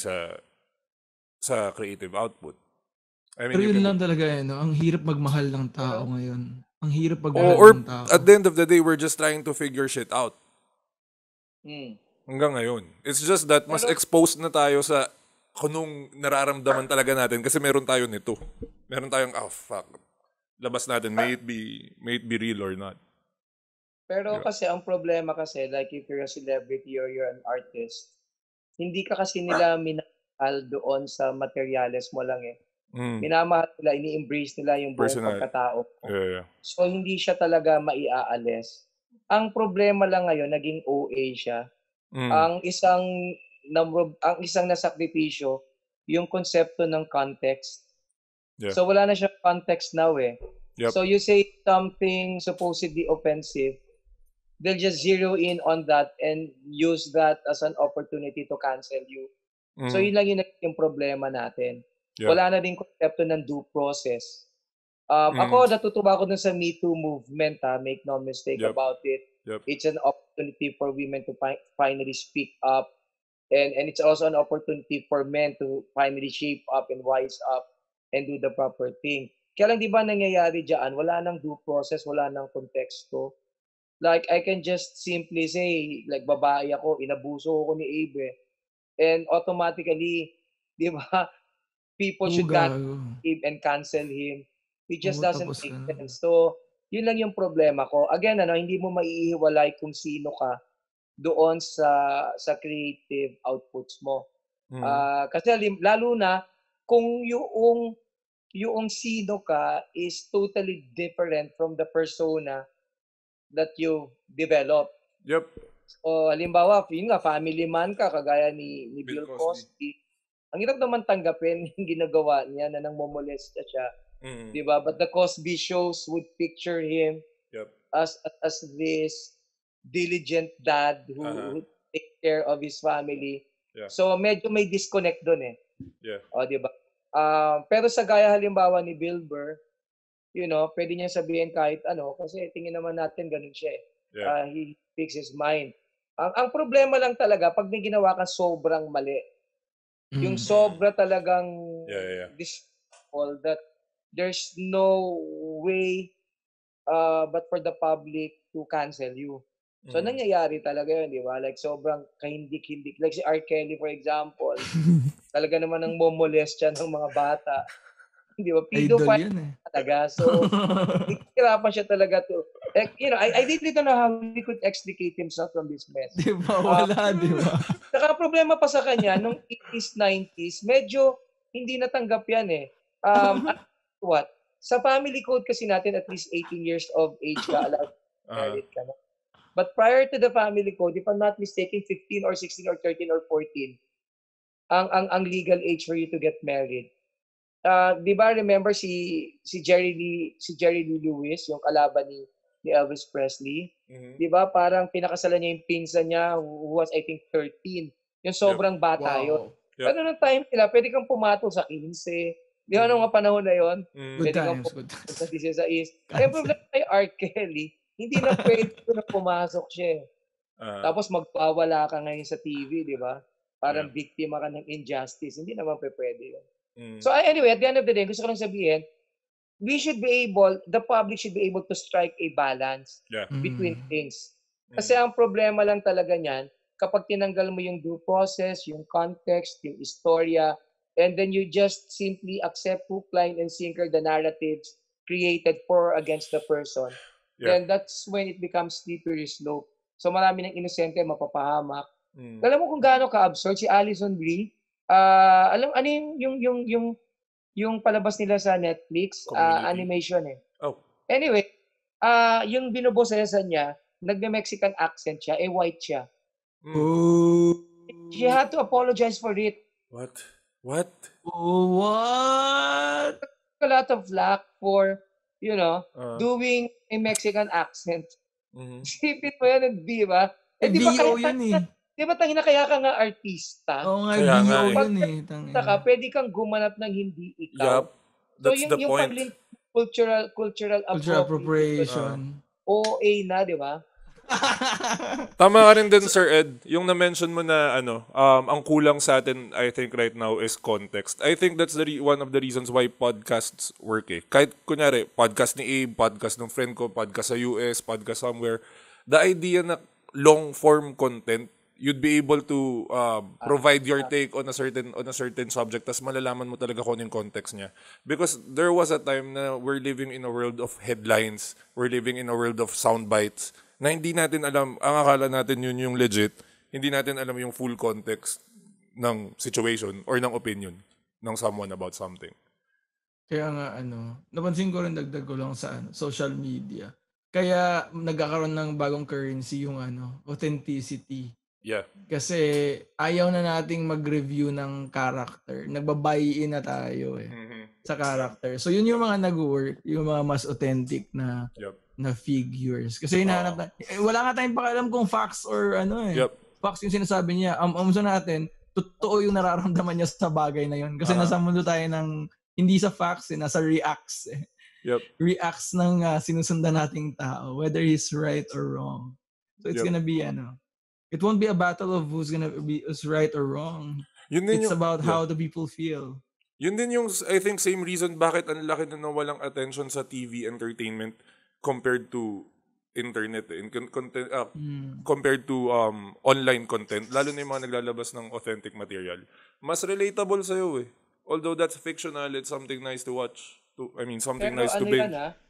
sa creative output. I mean, Pero yun lang talaga no? Ang hirap magmahal ng tao ngayon. Ang hirap magmahal or ng tao. at the end of the day, we're just trying to figure shit out. Hmm. Hanggang ngayon. It's just that mas exposed na tayo sa kunong nararamdaman talaga natin kasi meron tayo nito. Meron tayong, fuck. Labas natin, may it be real or not. Pero kasi ang problema kasi, like if you're a celebrity or you're an artist, hindi ka kasi nila minamahal doon sa materyales mo lang eh. Minamahal nila, ini-embrace nila yung buong pagkatao mo. Yeah. So hindi siya talaga maiaalis. Ang problema lang ngayon, naging OA siya. Ang isang nasakripisyo, yung konsepto ng context. Yeah. So wala na siyang context now eh. Yep. So you say something supposedly offensive, they'll just zero in on that and use that as an opportunity to cancel you. So yun lang yung problema natin. Yeah. Wala na din konsepto ng due process. Ako, natutuwa ko dun sa Me Too movement, make no mistake about it. Yep. It's an opportunity for women to finally speak up. And it's also an opportunity for men to finally shape up and wise up and do the proper thing. Kaya lang di ba nangyayari dyan, wala nang due process, wala nang konteksto. Like, I can just simply say, like, babae ako, inabuso ko ni Abe. And automatically, di ba, people should cancel him and cancel him. It just doesn't make sense. So, yun lang yung problema ko. Again, hindi mo maiihiwalay kung sino ka doon sa creative outputs mo. Kasi lalo na kung yung sino ka is totally different from the persona that you develop. Yep. So, halimbawa, yun nga, family man ka, kagaya ni Bill Cosby. Ang hirap naman tanggapin yung ginagawa niya na nang momolesta siya. Diba? But the Cosby shows would picture him as this diligent dad who take care of his family. Yeah. So, medyo may disconnect doon eh. Yeah. O, diba? Pero sa gaya halimbawa ni Bill Burr, pwede niya sabihin kahit ano, kasi tingin naman natin ganun siya eh. Yeah. He speaks his mind. Ang problema lang talaga, pag may ginawa kang sobrang mali, yung sobra talagang disrespectful that there's no way but for the public to cancel you. So, nangyayari talaga yun, di ba? Like, sobrang kahindik-hindik. Like si R. Kelly, for example, talaga naman ang momolest siya ng mga bata. Di ba? Pedophile talaga. So, hirapan siya talaga to. I really don't know how he could extricate himself from this mess. Di ba? Wala, di ba? Saka problema pa sa kanya, nung 80s, 90s, medyo hindi natanggap yan eh. What? Sa family code kasi natin, at least 18 years of age ka, allowed married ka na. But prior to the family code, if I'm not mistaken, 15 or 16 or 13 or 14, ang legal age for you to get married. Di ba remember si Jerry Lee Lewis, yung kalaban ni Elvis Presley? Di ba parang pinakasalan niya yung pinsan niya who was I think 13. Yung sobrang bata yun. Pero nung time nila, pwede kang pumatol sa 15. Di ba nung mga panahon na yun? Pwede kang pumatol sa 16. Yung problema kay R. Kelly, hindi na pwede na pumasok siya. Tapos magpawala ka ngayon sa TV, di ba? Parang biktima ka ng injustice. Hindi naman pwede yun. So anyway, at the end of the day, gusto ko lang sabihin, the public should be able to strike a balance between things. Kasi ang problema lang talaga niyan, kapag tinanggal mo yung due process, yung context, yung istorya, and then you just simply accept hook, line, and sinker the narratives created for or against the person, then that's when it becomes slippery slope. So marami ng inosente mapapahamak. Alam mo kung gaano ka-absurd si Alison Brie? Alam ano yung palabas nila sa Netflix, animation eh. Oh. Anyway, yung binobosesa niya, nagme-Mexican accent siya, white siya. Oh. She had to apologize for it. What? Oh, what? A lot of flack for, Uh, doing a Mexican accent. mhm. Isipin mo yan, di ba? Di ba VO kaya, yun eh. di ba tangina kaya ka nga artista? Oo nga, Kaya nga VO eh. yun eh. Saka pwede kang gumanap ng hindi ikaw. Yup. So That's the yung point. cultural Cultural appropriation. appropriation. OA na, di ba? Tama ka rin din, Sir Ed. Yung na-mention mo na ang kulang sa atin, I think right now, is context. I think that's one of the reasons why podcasts work eh. Kahit, kunyari, podcast ni Abe, podcast ng friend ko, podcast sa US, podcast somewhere, the idea na long-form content, you'd be able to provide your take on a certain subject, tas malalaman mo talaga kung ano yung context niya. Because there was a time na we're living in a world of headlines, we're living in a world of sound bites, na hindi natin alam, ang akala natin yun yung legit, hindi natin alam yung full context ng situation or ng opinion ng someone about something. Kaya nga napansin ko rin, dagdag ko lang sa social media. Kaya nagkakaroon ng bagong currency yung authenticity. Yeah. Kasi ayaw na nating mag-review ng character. Nagbabuy-in na tayo sa character. So yun yung mga nag-work, yung mga mas authentic na na figures. Kasi hinahanap na, wala nga tayong pakialam kung facts or facts yung sinasabi niya. Sa natin, totoo yung nararamdaman niya sa bagay na yun. Kasi nasa mundo tayo ng, hindi sa facts nasa reacts reacts ng sinusundan nating tao, whether he's right or wrong. So it's gonna be it won't be a battle of who's right or wrong. It's about how the people feel. Yun din yung, I think, same reason bakit ang laki na nawalang attention sa TV entertainment compared to internet, compared to online content, lalo na yung mga naglalabas ng authentic material. Mas relatable sa'yo eh. Although that's fictional, it's something nice to watch. Something Pero nice to binge.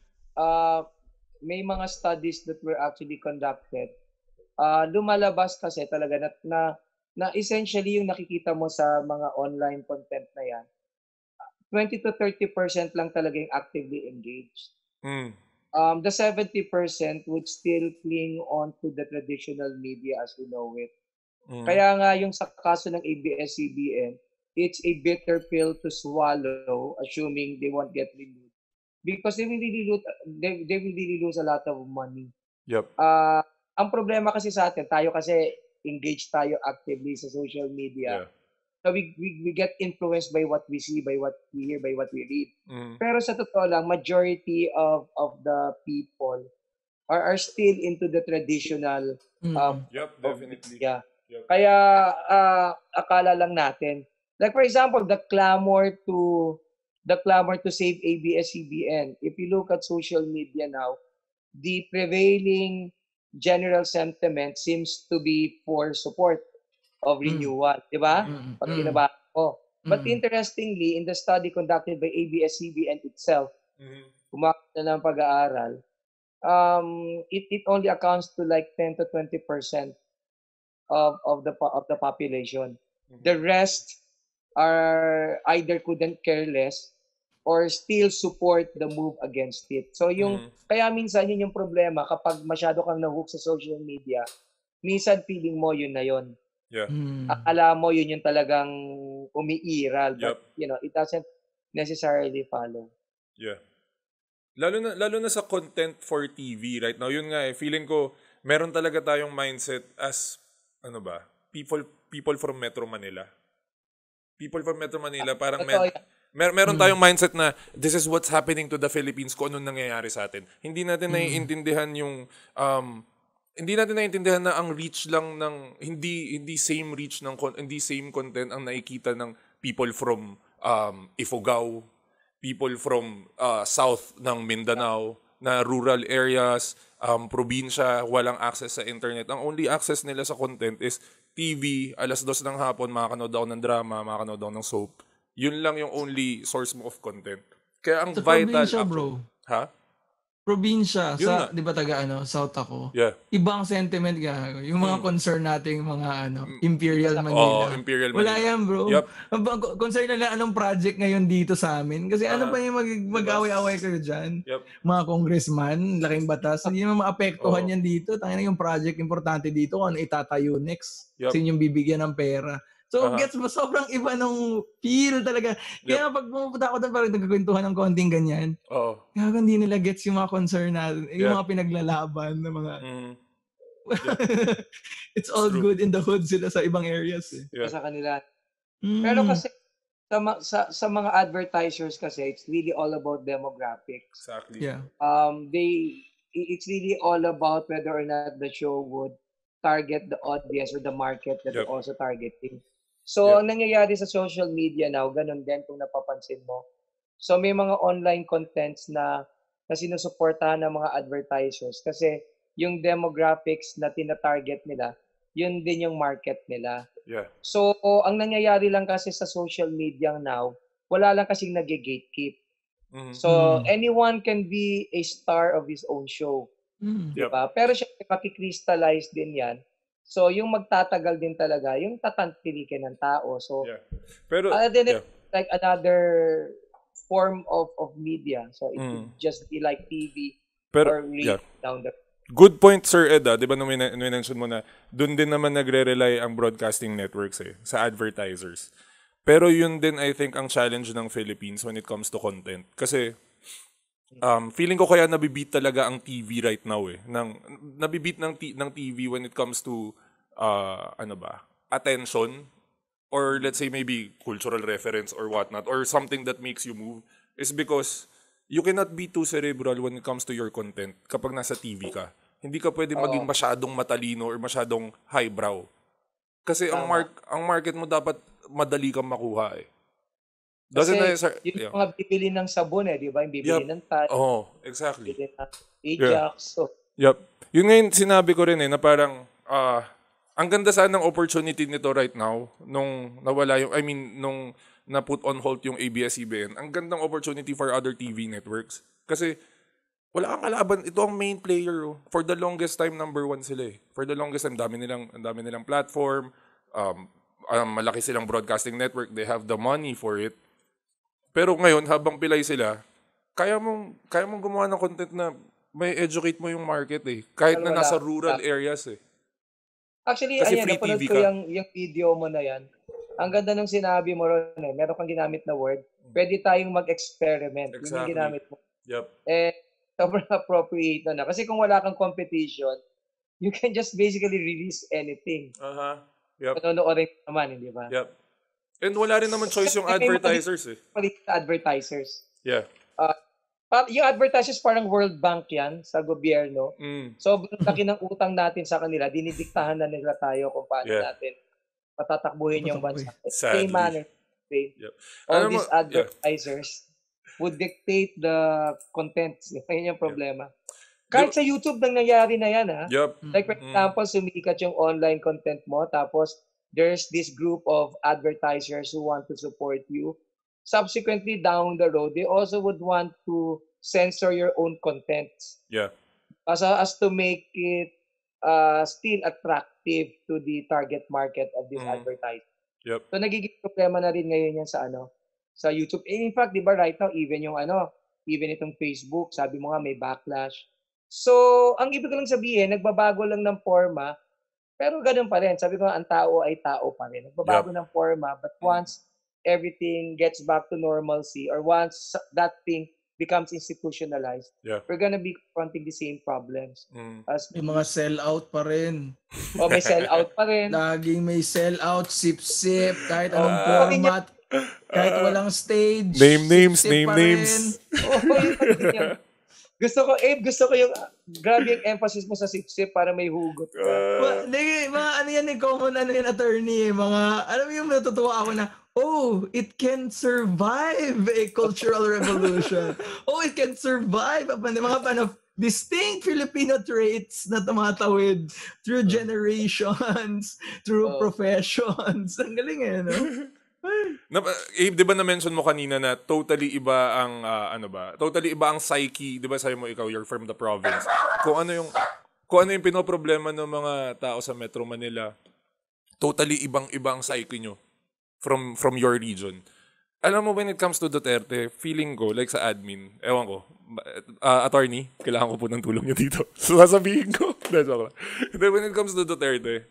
May mga studies that were actually conducted. Lumalabas kasi talaga na essentially yung nakikita mo sa mga online content na yan, 20 to 30% lang talaga yung actively engaged. The 70% would still cling on to the traditional media as we know it. Kaya nga yung sa kaso ng ABS-CBN, it's a bitter pill to swallow, assuming they won't get renewed. Because they will really lose a lot of money. Yep. Ang problema kasi sa atin, tayo kasi engaged tayo actively sa social media. Yeah. So we get influenced by what we see, by what we hear, by what we read. Pero sa totoo lang, majority of the people are still into the traditional definitely. Yeah. Yep. Kaya akala lang natin. Like for example, the clamor to save ABS-CBN. If you look at social media now, the prevailing general sentiment seems to be for support of renewal, di ba? Pag inabasa ko. But interestingly, in the study conducted by ABS-CBN itself, kumakita na ng pag-aaral, it only accounts to like 10 to 20% of the population. The rest are either couldn't care less or still support the move against it. So kaya minsan yun yung problema kapag masyado kang na-hook sa social media, minsan feeling mo yun na yun. Yeah. Akala mo yun yung talagang umiiral, but it doesn't necessarily follow. Yeah. Lalo na sa content for TV right now, yun nga feeling ko meron talaga tayong mindset as people from Metro Manila. People from Metro Manila parang meron tayong mindset na this is what's happening to the Philippines, kung anong nangyayari sa atin. Hindi natin naiintindihan yung hindi natin naiintindihan na ang reach lang ng hindi same reach ng hindi same content ang nakikita ng people from Ifugao, people from south ng Mindanao, na rural areas, probinsya, walang access sa internet. Ang only access nila sa content is TV, 2:00 ng hapon, makakanood ako ng drama, makakanood ako ng soap. Yun lang yung only source mo of content. Kaya ang sa vital probinsya, bro. Ha? probinsya Yun nga. sa 'di ba South ako. Yeah. Ibang sentiment gago. Yung mga concern nating mga Imperial Oo, Manila. Imperial Wala Manila. yan, bro. Yup. Ang concern nila anong project ngayon dito sa amin. Kasi ano pa yung mag-away-away kayo dyan? Yup. Mga congressman, laking batas. Hindi naman maapektuhan Oo. yan dito. Tangina yung project importante dito kung ano itatayo next. Yup. Kasi yung bibigyan ng pera. So, gets mo, sobrang iba nung feel talaga. Kaya pag pumunta ako doon, parang nagkakwentuhan ng konting ganyan. Oo. Kaya hindi nila gets yung mga concern natin, yung Yeah. mga pinaglalaban ng mga... Yeah. It's all true. good in the hood sila sa ibang areas. Yeah. Sa kanila. Pero kasi sa mga advertisers kasi, it's really all about demographics. Exactly. Yeah. It's really all about whether or not the show would target the audience or the market that they're also targeting. So, ang nangyayari sa social media now, ganun din kung napapansin mo. So, may mga online contents na sinusuportahan ng mga advertisers kasi yung demographics na tina-target nila, yun din yung market nila. Yeah. So, ang nangyayari lang kasi sa social media now, wala lang kasing nag-gatekeep. So, anyone can be a star of his own show. Diba? Pero syempre, makikrystallize din yan. So, yung magtatagal din talaga, yung tatantilikin ng tao. So, pero like another form of media. So, it could just be like TV or read down the... Good point, Sir Ed. Di ba nung mention mo na doon din naman nagre-rely ang broadcasting networks sa advertisers. Pero yun din, I think, ang challenge ng Philippines when it comes to content. Kasi feeling ko kaya nabibeat talaga ang TV right now nabibeat ng TV when it comes to attention or let's say maybe cultural reference or whatnot or something that makes you move is because you cannot be too cerebral when it comes to your content kapag nasa TV ka. Hindi ka pwede maging masyadong matalino or masyadong highbrow. Kasi ang market mo dapat madali kang makuha Kasi yung mga bibili ng sabon di ba? Yung bibili ng Tide. Exactly. Bibili ng Ajax. So. Yun ngayon sinabi ko rin na parang ang ganda sana ng opportunity nito right now nung nawala nung na-put on hold yung ABS-CBN. Ang gandang opportunity for other TV networks. Kasi wala kang kalaban. Ito ang main player. For the longest time, number 1 sila For the longest time, dami nilang platform. Malaki silang broadcasting network. They have the money for it. Pero ngayon, habang pilay sila, kaya mong gumawa ng content na may educate mo yung market Kahit na nasa rural areas Actually, kasi free napanood TV ko yung video mo na yan. Ang ganda ng sinabi mo ron meron kang ginamit na word. Pwede tayong mag-experiment. Exactly. Yung ginamit mo. Yep. Sobrang appropriate na. Kasi kung wala kang competition, you can just basically release anything. Yep. Panonoorin naman, hindi ba? Yep. And wala rin naman choice yung advertisers Advertisers. Yeah. Yung advertisers parang World Bank yan sa gobyerno. So, laki ng utang natin sa kanila, dinidiktahan na nila tayo kung paano natin patatakbuhin yung bansa. Same manner. All these advertisers would dictate the contents. Yan yung problema. Kahit sa YouTube nangyayari na yan Like for example, sumikat yung online content mo tapos there's this group of advertisers who want to support you. Subsequently, down the road, they also would want to censor your own contents. Yeah. As to make it still attractive to the target market of this advertising. Yep. So, nagiging problema na rin ngayon yan sa YouTube. In fact, di ba right now, even itong Facebook, sabi mo nga may backlash. So, ang ibig ko lang sabihin, nagbabago lang ng forma. Pero ganun pa rin. Sabi ko, ang tao ay tao pa rin. Nagbabago ng forma. But once everything gets back to normalcy or once that thing becomes institutionalized, we're gonna be confronting the same problems. May mga sell-out pa rin. May sell-out pa rin. Laging may sell-out, sip-sip, kahit anong format, kahit walang stage. Name names. Gusto ko yung grabe yung emphasis mo sa sip-sip para may hugot ka. Mga common attorney, mga, alam mo yung natutuwa ako na, it can survive a cultural revolution. It can survive mga distinct Filipino traits na tumatawid through generations, through professions. Ang galing no? Abe, di ba na-mention mo kanina na totally iba ang, totally iba ang psyche, di ba sabi mo ikaw, you're from the province. Kung ano yung pinoproblema ng mga tao sa Metro Manila, totally ibang-iba ang psyche nyo from your region. Alam mo, when it comes to Duterte, feeling ko, like sa admin, ewan ko, attorney, kailangan ko po ng tulong nyo dito. So, sasabihin ko. When it comes to Duterte,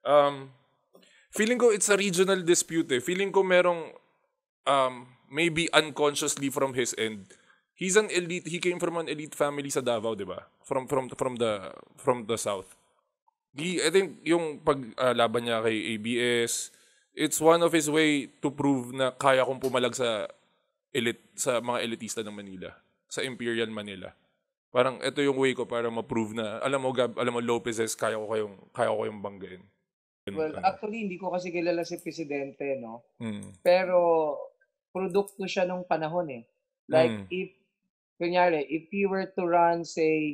feeling ko it's a regional dispute eh. Feeling ko merong, maybe unconsciously from his end, he's an elite, he came from an elite family sa Davao, di ba? From the south. I think yung paglaban niya kay ABS, it's one of his way to prove na kaya kong pumalag sa mga elitista ng Manila, sa Imperial Manila. Parang ito yung way ko para ma-prove na alam mo Lopez's kaya ko kayong banggain. Well, actually hindi ko kasi kilala si presidente, no. Pero produkto siya nung panahon eh. Like if he were to run say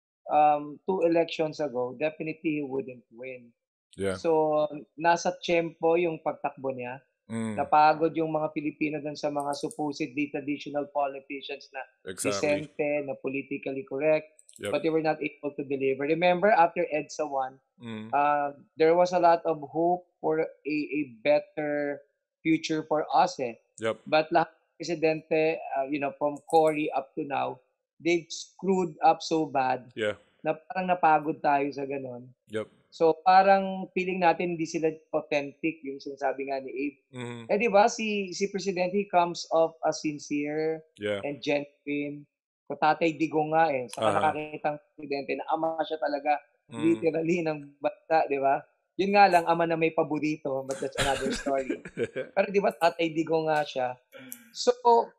2 elections ago, definitely he wouldn't win. Yeah. So, nasa tiyempo yung pagtakbo niya. Napagod yung mga Pilipino dun sa mga supposedly traditional politicians na decente, na politically correct, but they were not able to deliver. Remember, after EDSA 1, there was a lot of hope for a better future for us eh. Yep. But lahat ng presidente, from Cory up to now, they've screwed up so bad na parang napagod tayo sa ganon. Yep. So parang feeling natin hindi sila authentic, yung sinasabi nga ni Abe. Eh di ba si President, he comes off as sincere and genuine. Kung Tatay Digong nga eh, sa nakakitang presidente na ama siya talaga literally ng bata, di ba? Yun nga lang, ama na may paborito, but that's another story. Pero di ba Tatay Digong nga siya? So,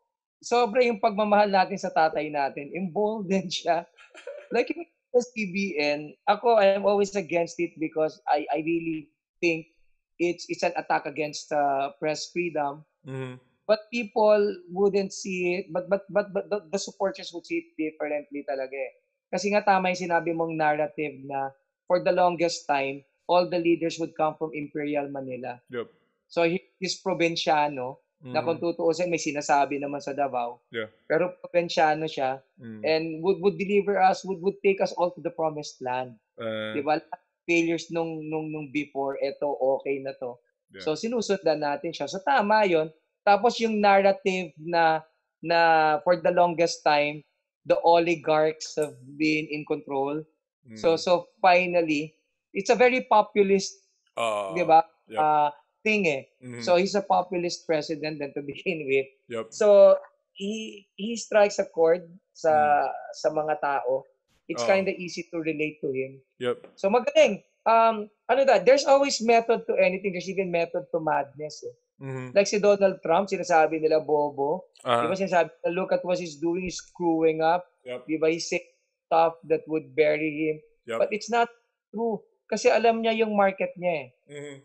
sobra yung pagmamahal natin sa tatay natin. Emboldened siya. Like yung SBN, ako, I am always against it because I really think it's an attack against press freedom. But people wouldn't see it, but the supporters would see it differently talaga eh. Kasi nga tama yung sinabi mong narrative na for the longest time, all the leaders would come from Imperial Manila. Yep. So he's probinsyano, na kung tutuusin may sinasabi naman sa Davao. Yeah. Pero probinsyano siya and would deliver us, would take us all to the promised land. Diba? Failures nung before, eto okay na to. Yeah. So sinusundan natin siya. So tama 'yon. Tapos yung narrative na for the longest time the oligarchs have been in control. So finally, it's a very populist, 'di ba? Yep. Thing eh. So he's a populist president then to begin with. Yep. So he strikes a chord sa mga tao. It's kind of easy to relate to him. Yep. So magaling. There's always method to anything. There's even method to madness. Eh. Like si Donald Trump, sinasabi nila bobo. Di ba sinasabi, look at what he's doing, he's screwing up. Yep. Di ba he's saying stuff that would bury him. Yep. But it's not true. Kasi alam niya yung market niya eh.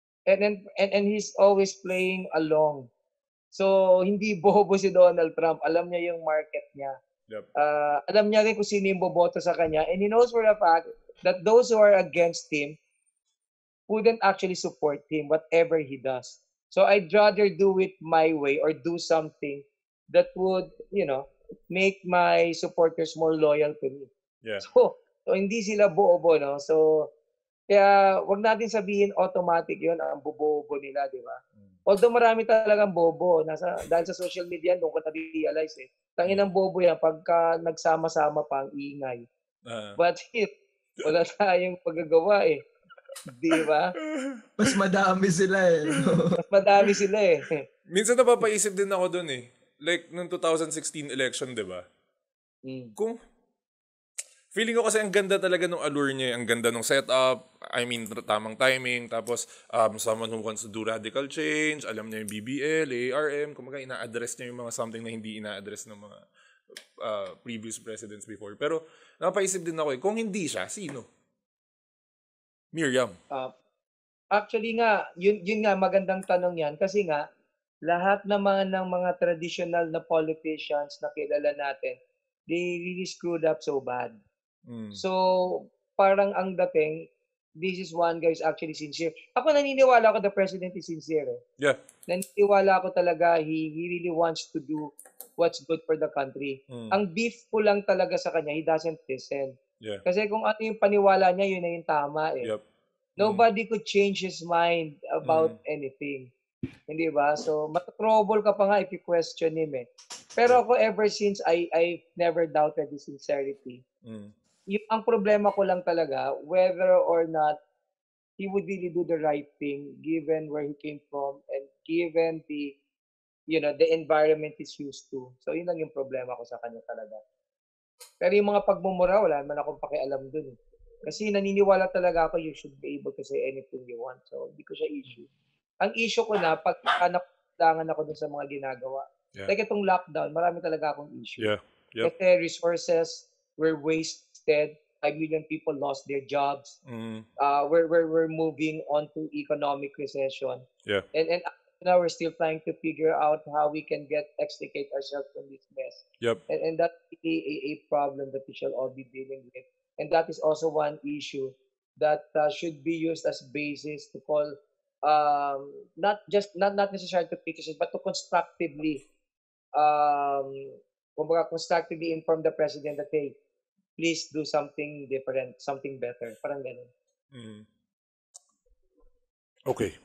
And he's always playing along. So, hindi bobo si Donald Trump. Alam niya yung market niya. Yep. Alam niya rin kung sino yung boboto sa kanya. And he knows for a fact that those who are against him wouldn't actually support him, whatever he does. So, I'd rather do it my way or do something that would, make my supporters more loyal to me. Yeah. So hindi sila bobo, no? So, kaya wag natin sabihin automatic 'yon ang bobo nila, di ba? Although marami talagang bobo dahil sa social media doon ko na-realize eh. Tangin ng bobo yan pagka nagsama-sama pa ang ingay. But wala tayong pagagawa eh. Di ba? Mas madami sila eh. Mas madami sila eh. Minsan napapaisip din ako doon eh. Like nung 2016 election, di ba? Kung feeling ko kasi ang ganda talaga ng allure niya, ang ganda ng setup, I mean, tamang timing, tapos someone who wants to do radical change, alam niya yung BBL, ARM, kumaga ina-address niya yung mga something na hindi ina-address ng mga previous presidents before. Pero napaisip din ako kung hindi siya, sino? Miriam. Actually nga, yun nga, magandang tanong yan, kasi nga, lahat naman ng mga traditional na politicians na kilala natin, they really screwed up so bad. So, parang ang dating, this is one guy who's actually sincere. Ako naniniwala ako the president is sincere. Yeah. Naniniwala ako talaga he really wants to do what's good for the country. Ang beef ko lang talaga sa kanya, he doesn't listen. Yeah. Kasi kung ano yung paniwala niya, yun na yung tama eh. Yep. Nobody could change his mind about anything. Hindi ba? So, matrouble ka pa nga if you question him eh. Pero ako ever since, I never doubted his sincerity. Ang problema ko lang talaga, whether or not he would really do the right thing given where he came from and given the environment he's used to. So, yun lang yung problema ko sa kanya talaga. Pero yung mga pagmumura, wala naman akong pakialam dun. Kasi naniniwala talaga ako you should be able to say anything you want. So, hindi ko siya issue. Ang issue ko na, pag nakulangan ako dun sa mga ginagawa. Yeah. Like itong lockdown, marami talaga akong issue. Yeah. Yep. Kasi resources were wasted. 5 million people lost their jobs. We're moving on to economic recession. Yeah. And now we're still trying to figure out how we can extricate ourselves from this mess. Yep. And that's a problem that we shall all be dealing with. And that is also one issue that should be used as basis to call not necessarily to criticize, but to constructively constructively inform the president that, hey, please do something different, something better. Parang ganun. Okay.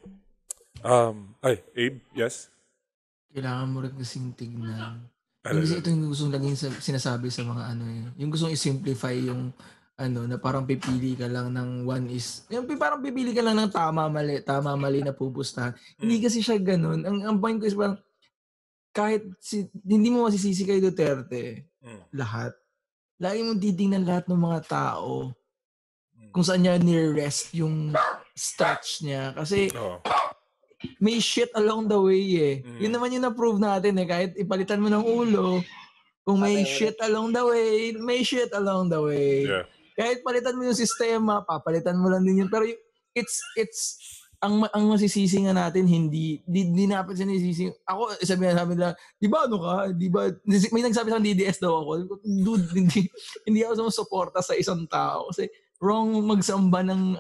Abe, yes? Kailangan mo rin kasing tignan. Kasi ito yung gustong laging sinasabi sa mga yung gustong i-simplify yung na parang pipili ka lang ng yung parang pipili ka lang ng tama mali na pupustahan. Hindi kasi siya ganun. Ang point ko is parang kahit hindi mo masisisi kay Duterte lahat. Lagi mong titingnan lahat ng mga tao kung saan niya nire-rest yung stats niya. Kasi may shit along the way eh. Yun naman yung na-prove natin eh. Kahit ipalitan mo ng ulo, kung may shit along the way, may shit along the way. Yeah. Kahit palitan mo yung sistema, papalitan mo lang din yun. Pero it's ang masisisi nga natin, hindi natin sinisisi. Ako, sabi nila, di ba may nagsabi sa DDS daw ako, dude, hindi ako sumusuporta sa isang tao. Kasi wrong magsamba ng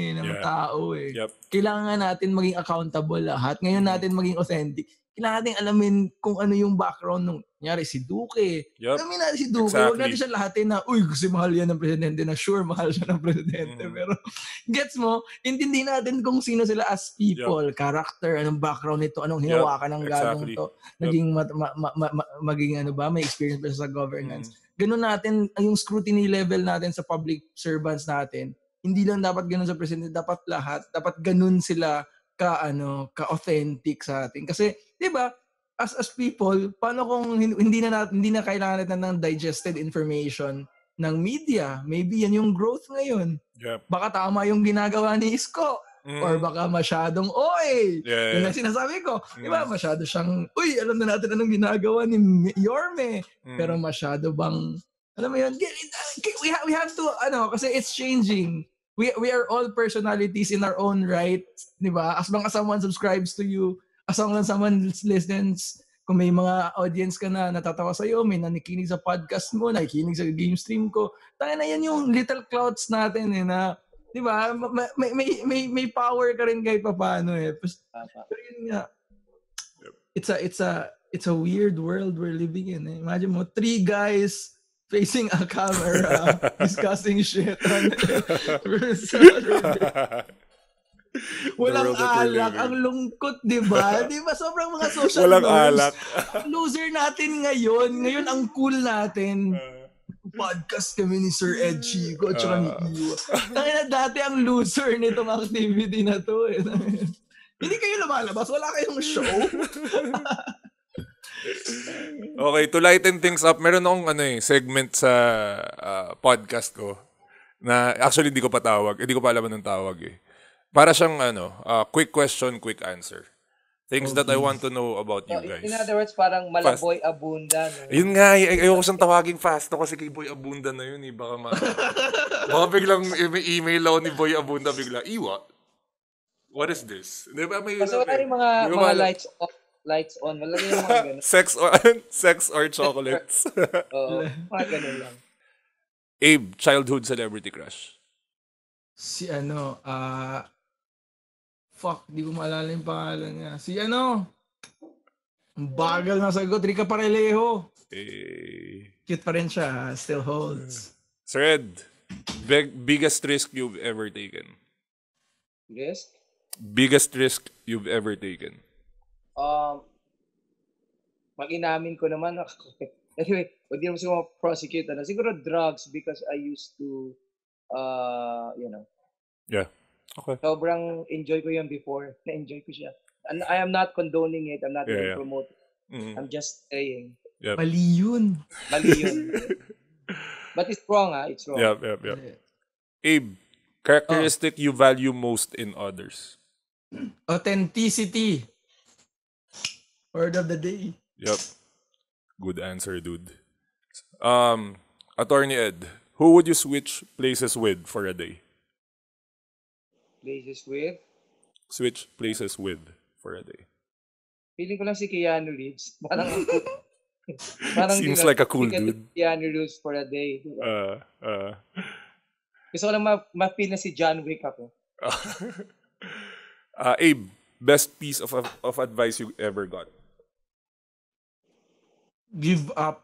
tao eh. Yep. Kailangan nga natin maging accountable lahat. Ngayon natin maging authentic. Kailangan natin alamin kung ano yung background ng kunyari si Duque. Yep. Alamin natin si Duque. Exactly. Huwag natin siya lahatin na, kasi mahal yan ng presidente na sure mahal siya ng presidente. Pero gets mo, intindihin natin kung sino sila as people, character, anong background nito, anong hinawakan ng gagong to. Naging maging may experience ba sa governance. Ganun natin, yung scrutiny level natin sa public servants natin, hindi lang dapat ganun sa presidente, dapat lahat, dapat ganun sila ka-authentic sa atin. Kasi, di ba, as people, paano kung hindi na kailangan natin ng digested information ng media? Maybe yan yung growth ngayon. Yep. Baka tama yung ginagawa ni Isko. Or baka masyadong, yun ang sinasabi ko. Di ba, masyado siyang, alam na natin anong ginagawa ni Yorme. Pero masyado bang, alam mo yun, we have to, kasi it's changing. We are all personalities in our own right, di ba? As long as someone subscribes to you, as long as someone listens, kung may mga audience ka na natatawa sa'yo, may nakikinig sa podcast mo, nakikinig sa game stream ko, tayo na yan yung little clouds natin na, di ba? May power ka rin kahit paano eh. Pero yun nga, it's a weird world we're living in. Eh. Imagine mo, 3 guys facing a camera discussing shit. Walang alak. Ang lungkot, di ba? Di ba? Sobrang mga social walang norms. alak. Loser natin ngayon. Ngayon, ang cool natin. Podcast kami ni Sir Ed Chico at saka ni Iwa. Tangina, dati ang loser nitong activity na to. Eh. Hindi kayo lumalabas. Wala kayong show. Okay, to lighten things up, meron akong segment sa podcast ko na actually hindi ko pa alam ng tawag eh. Para siyang quick question, quick answer. Things that I want to know about you guys. In other words, parang Malaboy Abunda. No? Yun nga, ayoko siyang tawaging fast kasi kay Boy Abunda na yun eh. Baka biglang may email ako ni Boy Abunda bigla, Iwa, what is this? Di ba may kasi wala yung mga lights on. Wala yung mga gano'n. Sex or chocolates. Oo, mga gano'n lang. Abe, childhood celebrity crush. Si di ko maalala yung pangalan niya. Si ang bagal na sagot, Rica Parelejo. Cute pa rin siya, still holds. Sir Ed, biggest risk you've ever taken? Risk? Biggest risk you've ever taken? Mag-inamin ko naman. Anyway, hindi naman siguro prosecute. Siguro drugs because I used to, Yeah. Okay. sobrang enjoy ko yan before. Na-enjoy ko siya. And I am not condoning it. I'm not even promoting. I'm just saying. Yep. Mali yun. But it's wrong, It's wrong. Yep. Abe, characteristic you value most in others? Authenticity. Word of the day. Yep. Good answer, dude. Attorney Ed, who would you switch places with for a day? Places with? Switch places with for a day. Feeling ko lang si Keanu Reeves. Parang Seems like a cool dude. Keanu Reeves for a day. Gusto ko lang ma-feel na si John Wick ako. Abe, best piece of advice you ever got? Give up.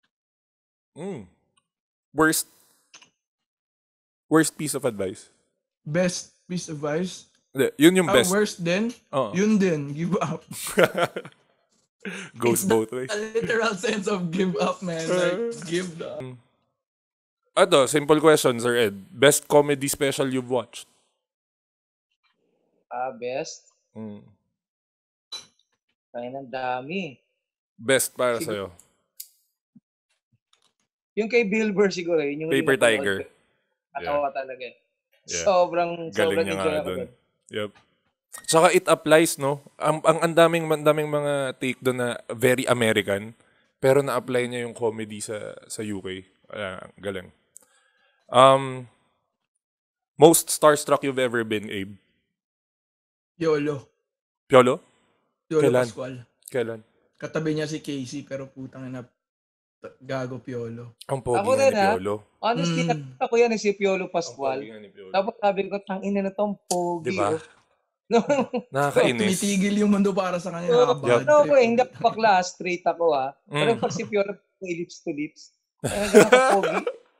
Worst piece of advice? Best piece of advice? Yun yung best. Worst din? Yun din, give up. Goes both ways. A literal sense of give up, man. Like, give up. Simple question, Sir Ed. Best comedy special you've watched? Best? Kaya ng dami. Best para sa'yo? Yung kay Bill Burr siguro. Yung Paper Tiger. Katawa talaga. Yeah. Sobrang niya enjoy ako dun. Yep. Tsaka it applies, no? Ang daming mga take doon na very American, pero na-apply niya yung comedy sa UK. Galing. Most starstruck you've ever been, Abe? Piolo Kailan? Pascual. Kailan? Katabi niya si Casey, pero putang ina, gago Piolo. Ang pogi Ako nga din, ni Piolo. Honestly, nakita ko yan si Piolo Pascual. Ang pogi nga ni Piolo. Tapos sabi ko, tangina na tong pogi. Diba? No. Nakakainis. Tumitigil yung mundo para sa kanya. Hindi ako bakla, straight ako Pero pag si Piolo, lips to lips. Ganun ka pogi.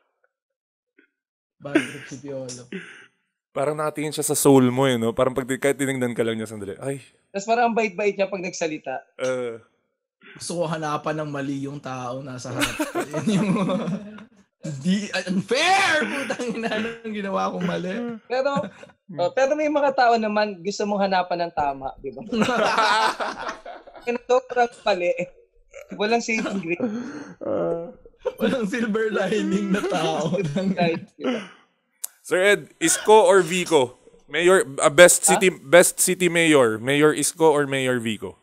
Bad trip si Piolo. Parang nakatingin siya sa soul mo, no? Parang kahit tinignan ka lang niya sandali. Ay. Tapos parang ang bait-bait niya pag nagsalita. Gusto ko hanapan ng mali yung tao nasa harap ko. Yan yung unfair! Putang ina nang ginawa kong mali. Pero may mga tao naman gusto mong hanapan ng tama, di ba? Sobrang mali. Walang saving grace. Walang silver lining na tao. Sir Ed, Isko or Vico? Mayor, best city mayor. Mayor Isko or Mayor Vico?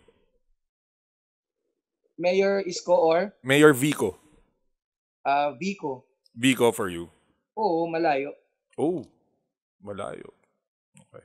Mayor Isko or? Mayor Vico. Vico. Vico for you. Oo, malayo. Oh, malayo. Okay.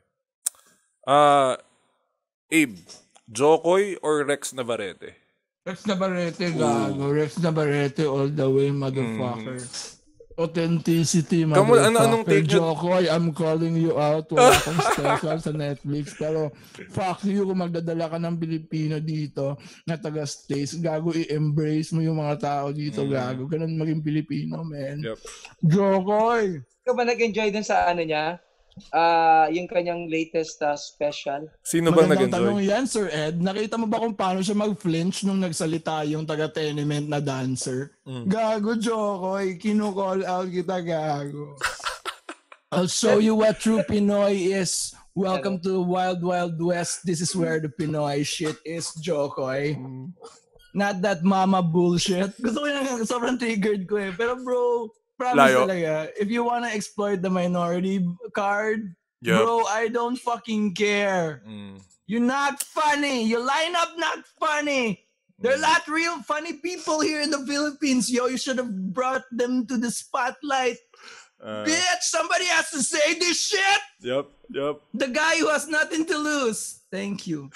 Abe, Jokoy or Rex Navarrete? Rex Navarrete, gago. Rex Navarrete all the way, motherfucker. Authenticity, motherfucker. Anong take Jokoy, I'm calling you out. Wala akong special sa Netflix. Pero fuck you kung magdadala ka ng Pilipino dito na taga-States. Gago, i-embrace mo yung mga tao dito, gago. Ganun maging Pilipino, man. Yep. Jokoy! Ikaw ba nag-enjoy dun sa niya? Yung kanyang latest special? Sino bang Magandang nag-enjoy? tanong yan, Sir Ed. Nakita mo ba kung paano siya mag-flinch nung nagsalita yung taga-tenement na dancer? Gago, Jokoy. Kinu-call out kita, gago. I'll show you what true Pinoy is. Welcome to the Wild Wild West. This is where the Pinoy shit is, Jokoy. Not that mama bullshit. Gusto ko yung sobrang triggered ko Pero bro, promise talaga, if you wanna exploit the minority card, bro, I don't fucking care. You're not funny. Your lineup not funny. There are a lot real funny people here in the Philippines, yo. You should have brought them to the spotlight. Bitch, somebody has to say this shit. Yep. The guy who has nothing to lose. Thank you.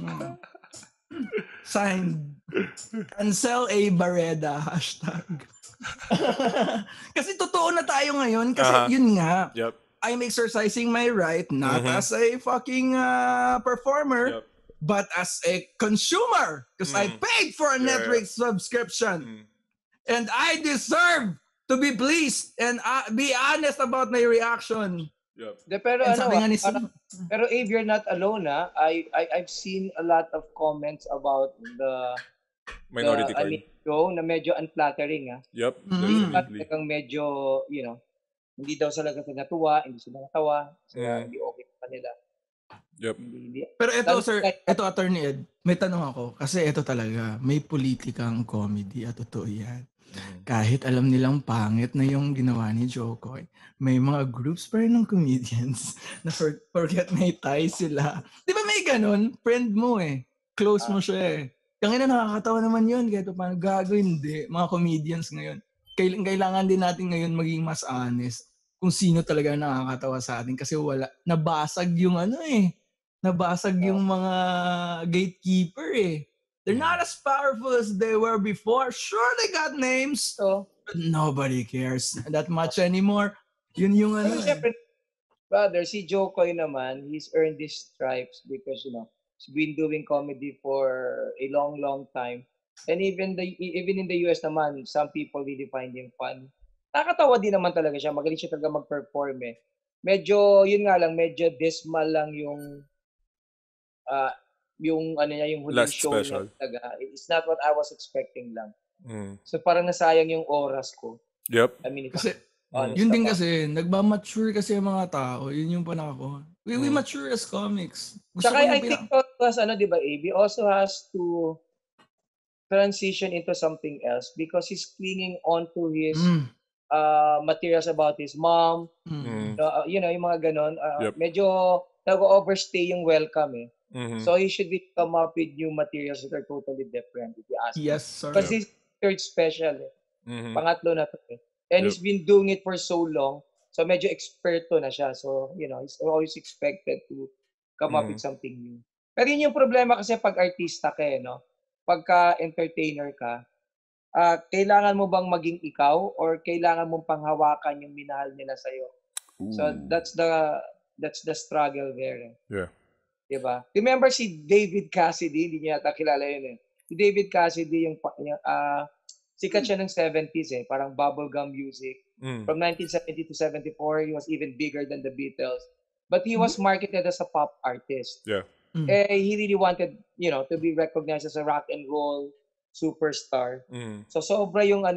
Signed. Cancel Abe Barreda. #. Kasi totoo na tayo ngayon. Kasi yun nga. Yep. I'm exercising my right not as a fucking performer, but as a consumer because I paid for a Netflix subscription. And I deserve to be pleased and be honest about my reaction. Pero And sabi nga ni Sam, pero if you're not alone, I've seen a lot of comments about the Minority Card. show na medyo unflattering. Definitely. Talagang medyo, hindi daw sila natuwa, hindi sila natawa, sila hindi okay sa kanila. Hindi. Pero ito, sir, ito, Attorney Ed, may tanong ako. Kasi ito talaga, may politikang comedy at totoo yan. Kahit alam nilang pangit na yung ginawa ni Jokoy, may mga groups pa rin ng comedians na forget may tie sila. Di ba may ganun? Friend mo Close mo siya Kaya nakakatawa naman yun. Kahit paano gagawin, hindi. Mga comedians ngayon. Kailangan din natin ngayon maging mas honest kung sino talaga nakakatawa sa atin. Kasi nabasag yung nabasag yung mga gatekeeper They're not as powerful as they were before. Sure, they got names, but nobody cares that much anymore. Yun yung Siyempre, brother, si Jokoy naman, he's earned these stripes because, he's been doing comedy for a long, long time. And even in the US naman, some people really find him fun. Nakakatawa din naman talaga siya. Magaling siya talaga mag-perform Medyo, yun nga lang, medyo dismal lang yung yung huling last show special. niya talaga. It's not what I was expecting lang. So parang nasayang yung oras ko. Yep. I mean, kasi, yun din kasi, nagmamature kasi yung mga tao. Yun yung panako. We mature as comics. Saka I think because, di ba, Abe, also has to transition into something else because he's clinging on to his materials about his mom. Yung mga ganon. Medyo nag-overstay yung welcome So he should come up with new materials that are totally different if you ask me. Yes, sir. Because he's third special Pangatlo na to And he's been doing it for so long. So medyo experto na siya. So, he's always expected to come up with something new. Pero yun yung problema kasi pag artista ka Pagka entertainer ka, kailangan mo bang maging ikaw or kailangan mong panghawakan yung minahal nila sa'yo? So that's the struggle there. Yeah. Diba? Remember si David Cassidy? Hindi niya yata kilala yun Si David Cassidy, sikat siya ng 70s parang bubblegum music. From 1970 to 74, he was even bigger than the Beatles. But he was marketed as a pop artist. Yeah. He really wanted, to be recognized as a rock and roll superstar. So sobra yung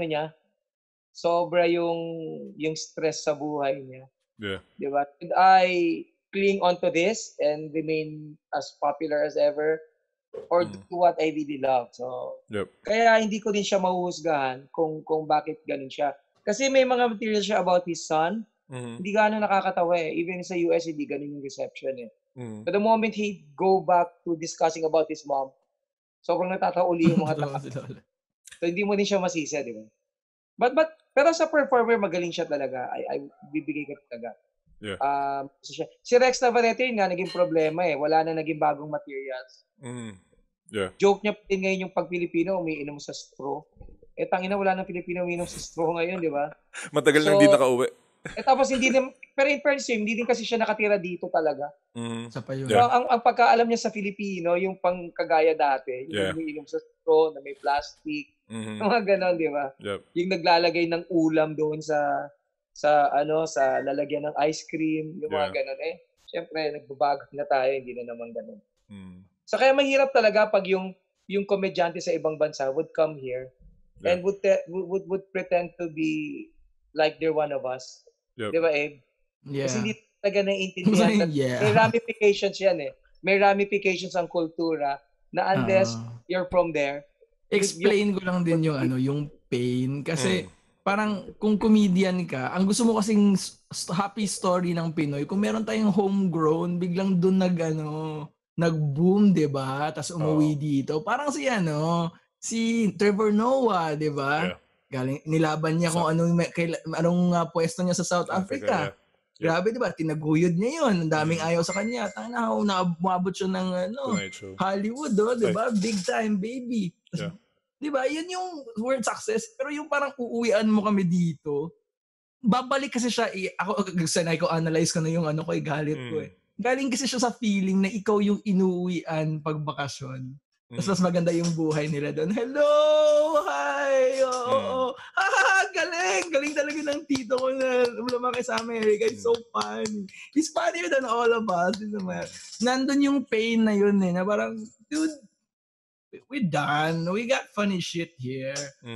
sobra yung stress sa buhay niya. Yeah. Diba? Did I cling onto this and remain as popular as ever or do what I really love? So, kaya hindi ko din siya mahuhusgahan kung bakit ganun siya. Kasi may mga material siya about his son. Hindi gano'n nakakatawa Even sa US, hindi ganun yung reception So the moment he go back to discussing about his mom, sobrang natatawa uli yung mga tao. So hindi mo din siya masisi, di ba? Pero sa performer, magaling siya talaga. I bibigay ka talaga. Yeah. Si Rex Navarrete nga naging problema Wala na naging bagong materials. Yeah. Joke niya din ngayon yung pag Pilipino umiinom sa straw. Tangina wala nang Pilipino umiinom sa straw ngayon, di ba? Matagal na hindi nakauwi. Tapos pero in fairness hindi din kasi siya nakatira dito talaga. Sa pa yun. So ang pagkaalam niya sa Filipino, yung pangkagaya dati, yung umiinom sa straw na may plastic, mga ganon, di ba? Yep. Yung naglalagay ng ulam doon sa lalagyan ng ice cream, yung mga ganon Siyempre, nagbabago na tayo, hindi na naman ganon. So kaya mahirap talaga pag yung komedyante sa ibang bansa would come here and would pretend to be like they're one of us. Yep. Di ba, Abe? Yeah. Kasi hindi talaga naiintindihan. May ramifications yan May ramifications ang kultura na unless you're from there. Explain ko lang din yung pain. Kasi parang kung comedian ka, ang gusto mo kasing happy story ng Pinoy, kung meron tayong homegrown, biglang dun nag-boom, di ba? Tapos umuwi dito. Parang si Trevor Noah, di ba? Yeah. Galing, nilaban niya kung anong pwesto niya sa South Africa. Grabe, di ba? Tinaguyod niya yun. Ang daming ayaw sa kanya. Umabot siya ng Hollywood, di ba? Big time, baby. Yeah. Di ba? Yun yung word success. Pero yung parang uuwian mo kami dito, babalik kasi siya, ako sanay ko, analyze ko na yung ano ko, galit ko eh. Galing kasi siya sa feeling na ikaw yung inuwian pag bakasyon. Tapos mas maganda yung buhay nila doon. Hello! Hi! Oo! Galing! Galing talaga ng tito ko na lumaki sa America. It's so funny. He's funnier than all of us. Nandun yung pain na yun eh. Na parang, dude, we're done. We got funny shit here.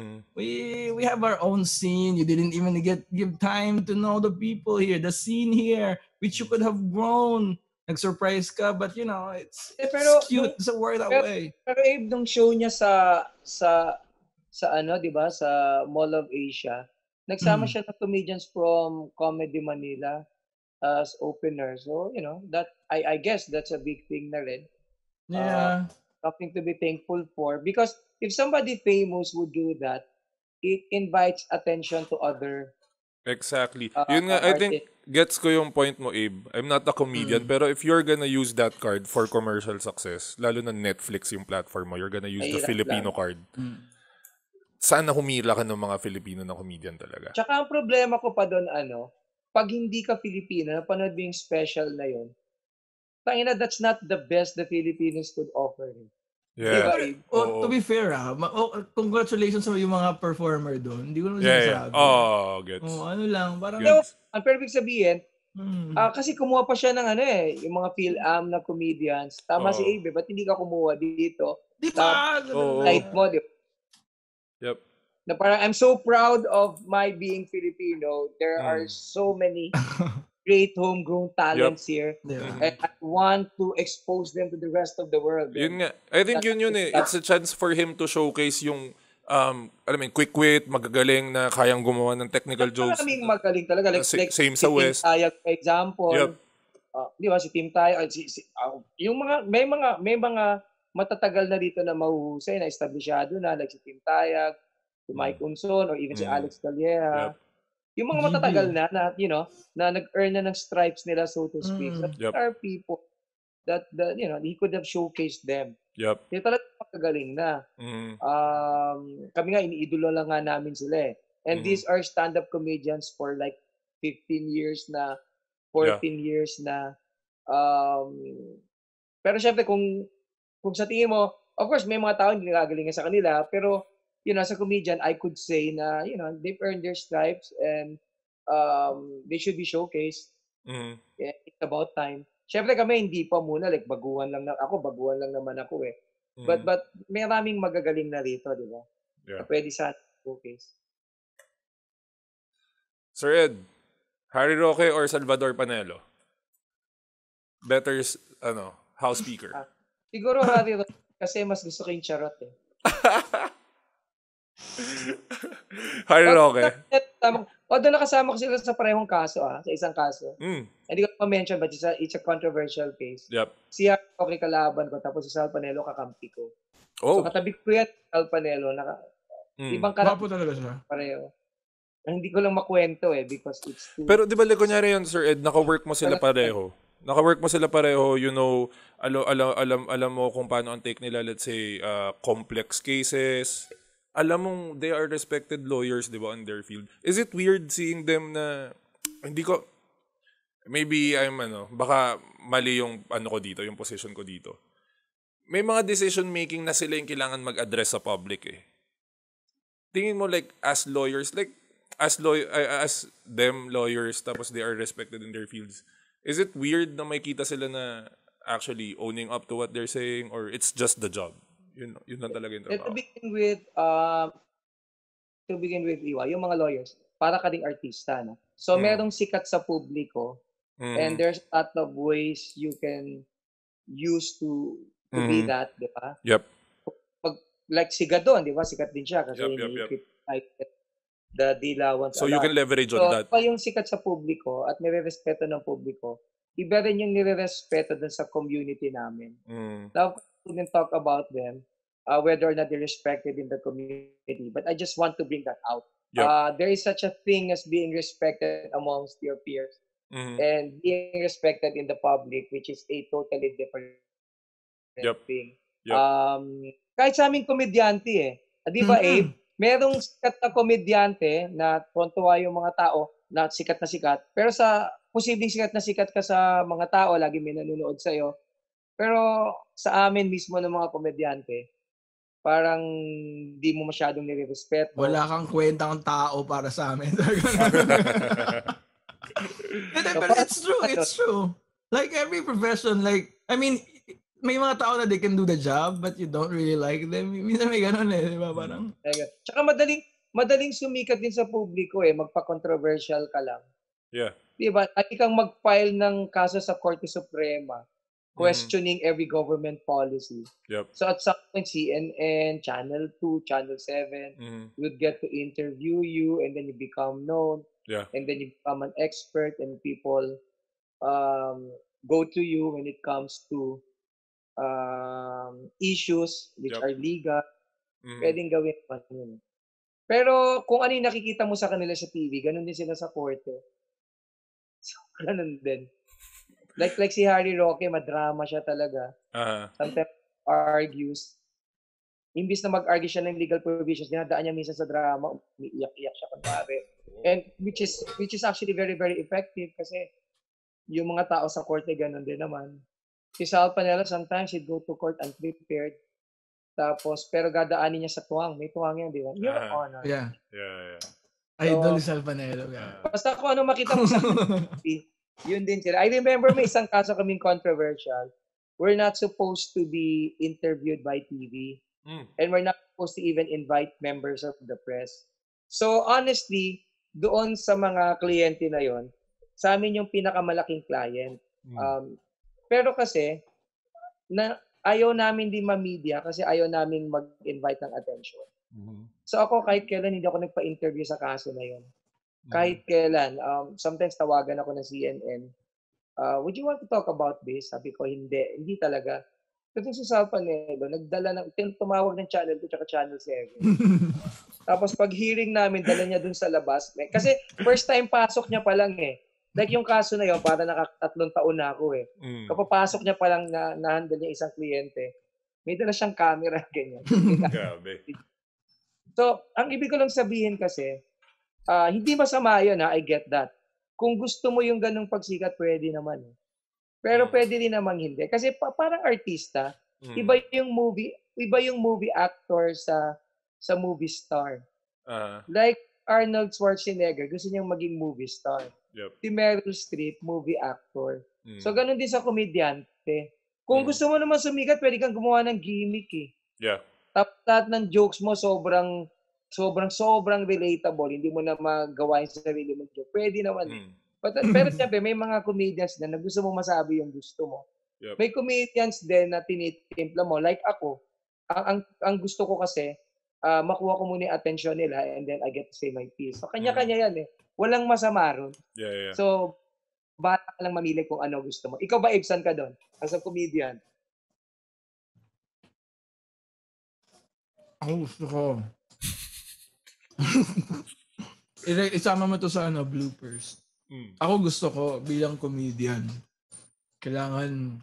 We have our own scene. You didn't even give time to know the people here, the scene here, which you could have grown. Nag-surprise ka, but you know, it's cute. It's a word that way. Pero Abe, nung show niya sa ano, 'di ba, sa Mall of Asia, nagsama siya ng comedians from Comedy Manila as opener. So, you know, that I guess that's a big thing na rin. Yeah. Something to be thankful for, because if somebody famous would do that, it invites attention to other Exactly. Yun nga, I think gets ko yung point mo, Abe. I'm not a comedian, pero if you're gonna use that card for commercial success, lalo na Netflix yung platform mo, you're gonna use the Filipino card. Sana humila ka ng mga Filipino na comedian talaga. Tsaka ang problema ko pa doon, pag hindi ka Filipino, napanood mo yung special na yun, tangina, that's not the best the Filipinos could offer. Yeah. Diba, To be fair, congratulations sa yung mga performer doon. Hindi ko naman sinasabi. Gets. Ano lang, parang... Ang perfect sabihin, kasi kumuha pa siya ng yung mga Phil-Am na comedians. Tama si Abe, ba't hindi ka kumuha dito? Di ba? Light mo, di ba? Yep. Na parang, I'm so proud of my being Filipino. There are so many great homegrown talents here. And I want to expose them to the rest of the world. Yun nga. I think yun eh. It's a chance for him to showcase yung quick wit, magagaling na kayang gumawa ng technical jokes. Maraming magaling talaga. Like same sa West. Tim Tayag, for example. Yep. Di ba, si Tim Tayag, yung may mga matatagal na dito na mahuhusay, na establishado na, like si Tim Tayag, si Mike Unson, or even si Alex Calleja. Yep. Yung mga matatagal na you know, na nag-earn na ng stripes nila, so to speak. There are people that you know, he could have showcased them. Yep. Kaya talaga magagaling na. Kami nga, iniidolo lang nga namin sila eh. And these are stand-up comedians for like 15 years na, 14 years na. Pero syempre, kung sa tingin mo, of course, may mga tao hindi nagagalingan sa kanila, pero you know, as a comedian, I could say na, you know, they've earned their stripes and they should be showcased. Yeah, it's about time. Siyempre kami, hindi pa muna, like, baguhan lang naman ako eh. But may maraming magagaling na rito, di ba? Yeah. Pwede sa showcase. Sir Ed, Harry Roque or Salvador Panelo? Better, house speaker. Siguro Harry Roque, kasi mas gusto ko yung charot eh. Harry Roque. Although nakasama ko sila sa parehong kaso, sa isang kaso. Hindi ko pa-mention, but it's a controversial case. Yep. Si Harry Roque kalaban ko, tapos si Sal Panelo kakampi ko. So katabi ko yan, Sal Panelo, ibang Wapo talaga siya. Pareho. Hindi ko lang makwento eh, because it's too... Pero di ba, kunyari yun, Sir Ed, naka-work mo sila pareho. You know, alam mo kung paano ang take nila, let's say, complex cases. Alam mong they are respected lawyers, di ba, in their field. Is it weird seeing them na, maybe baka mali yung ko dito, yung position ko dito. May mga decision making na sila yung kailangan mag-address sa public eh. Tingin mo like, as lawyers, like, as them lawyers, tapos they are respected in their fields. Is it weird na may kita sila na actually owning up to what they're saying, or it's just the job? Yun lang talaga yung trabaho. To begin with, Iwa, yung mga lawyers, para ka ding artista, no? So, merong sikat sa publiko, and there's a lot of ways you can use to be that, di ba? Yep. Like si Gadon, di ba? Sikat din siya kasi the dilawan. So, you can leverage on that. So, yung sikat sa publiko at nire-respeto ng publiko, iba rin yung nire-respeto dun sa community namin. Now, we can talk about them, whether or not they're respected in the community. But I just want to bring that out. Yep. There is such a thing as being respected amongst your peers and being respected in the public, which is a totally different thing. Yep. Kahit sa aming komedyante di ba, Abe? Merong sikat na komedyante na tuwa yung mga tao na sikat. Pero posibleng sikat ka sa mga tao, lagi may nanonood sa'yo. Pero sa amin mismo ng mga komedyante, parang di mo masyadong nirerespeto. Wala kang kwentang tao para sa amin. But it's true. Like every profession, like, I mean, may mga tao na they can do the job, but you don't really like them. Minsan may ganun di ba? Parang... Tsaka madaling sumikat din sa publiko magpa-controversial ka lang. Yeah. Di ba? At kang mag-file ng kaso sa Korte Suprema, questioning every government policy. Yep. So at some point, CNN, Channel 2, Channel 7 would get to interview you, and then you become known. Yeah. And then you become an expert, and people go to you when it comes to issues which are legal. Pwedeng gawin pa yun. Pero kung ano yung nakikita mo sa kanila sa TV, ganun din sila sa korte. So, ganun din. Like si Harry Roque, madrama siya talaga. Sometimes argues. Imbis na mag-argue siya ng legal provisions, dinadaan niya minsan sa drama, umiiyak-iyak siya kunwari. And which is actually very, very effective kasi yung mga tao sa korte ganun din naman. Si Sal Panelo, sometimes he'd go to court unprepared. Tapos, pero gadaanin niya sa tuwang. May tuwang yan, di ba? Your Honor. Yeah. So, Idol si Sal Panelo. Basta kung ano makita mo sa TV, yun din sila. I remember may isang kaso kaming controversial. We're not supposed to be interviewed by TV. And we're not supposed to even invite members of the press. So, honestly, doon sa mga kliyente na yon, sa amin yung pinakamalaking client. Pero kasi, ayaw namin din ma-media kasi ayaw namin mag-invite ng attention. So ako kahit kailan hindi ako nagpa-interview sa kaso na yun. Kahit kailan. Sometimes tawagan ako ng CNN. Would you want to talk about this? Sabi ko, hindi talaga. Kasi si Sal Panelo, tumawag ng Channel 2 at Channel 7. Tapos pag hearing namin, dala niya dun sa labas. Kasi first time pasok niya pa lang Like yung kaso na yun, para 3 taon na ako Kapapasok niya pa lang na-handle niya isang kliyente. May dala siyang camera, ganyan. Grabe. So, ang ibig ko lang sabihin kasi, hindi masama yun I get that. Kung gusto mo yung ganung pagsikat, pwede naman. Pero pwede din namang hindi. Kasi parang artista, iba yung movie actor sa movie star. Like Arnold Schwarzenegger, gusto niyang maging movie star. Yep. Si Meryl Streep, movie actor. So, ganun din sa komedyante. Kung gusto mo naman sumikat, pwede kang gumawa ng gimmick Yeah. Tapos lahat ng jokes mo sobrang relatable. Hindi mo na magawa yung sarili mo joke. Pwede naman. Pero siyempre, may mga comedians na gusto mo masabi yung gusto mo. Yep. May comedians din na tinitimpla mo. Like ako, ang gusto ko kasi, makuha ko muna yung attention nila and then I get to say my piece. So, kanya-kanya yan Walang masama ron. Yeah. So, bahala ka lang mamili kung ano gusto mo. Ikaw ba, Abe, saan ka doon? As a comedian? Ako gusto ko. Isama mo to sa bloopers. Ako gusto ko bilang comedian, kailangan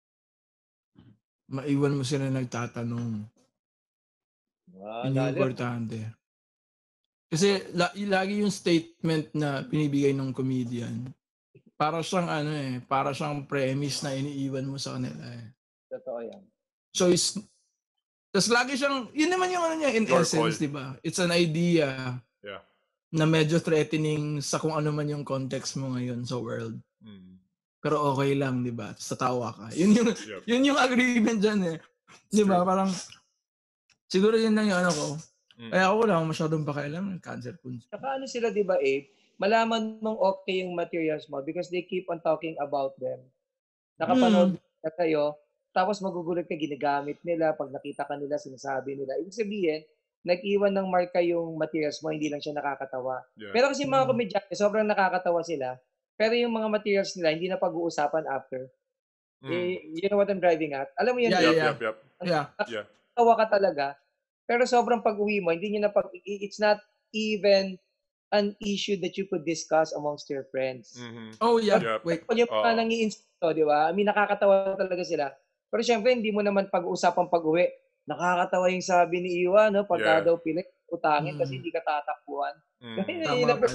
maiwan mo sila nagtatanong. Yun yung importante. Kasi lagi yung statement na binibigay ng comedian, para siyang para siyang premise na iniiwan mo sa kanila Totoo yan. So tas lagi siyang, yun naman yung niya in Your essence, di ba? It's an idea na medyo threatening sa kung ano man yung context mo ngayon sa world. Pero okay lang, di ba? Tapos tatawa ka. Yun yung agreement dyan Di ba? Parang, siguro yun lang yung ko. Kaya ako wala masyadong pakialam, cancer punch. Saka sila, di ba, Abe? Malaman mong okay yung materials mo because they keep on talking about them. Nakapanood na kayo, tapos magugulat ka, ginagamit nila, pag nakita ka nila, sinasabi nila. Ibig sabihin, nag-iwan ng marka yung materials mo, hindi lang siya nakakatawa. Yeah. Pero kasi mga komedyante, sobrang nakakatawa sila. Pero yung mga materials nila, hindi na pag-uusapan after. You know what I'm driving at? Alam mo yun? Yeah. Tawa ka talaga. Pero sobrang pag-uwi mo, hindi nyo it's not even an issue that you could discuss amongst your friends. Oh, yeah. Wait. Yung mga nangi-insto, di ba? I mean, nakakatawa talaga sila. Pero syempre, hindi mo naman pag-uusapan pag-uwi. Nakakatawa yung sabi ni Iwa, pagka daw pilit, utangin kasi hindi ka tatakbuhan. Tama pala.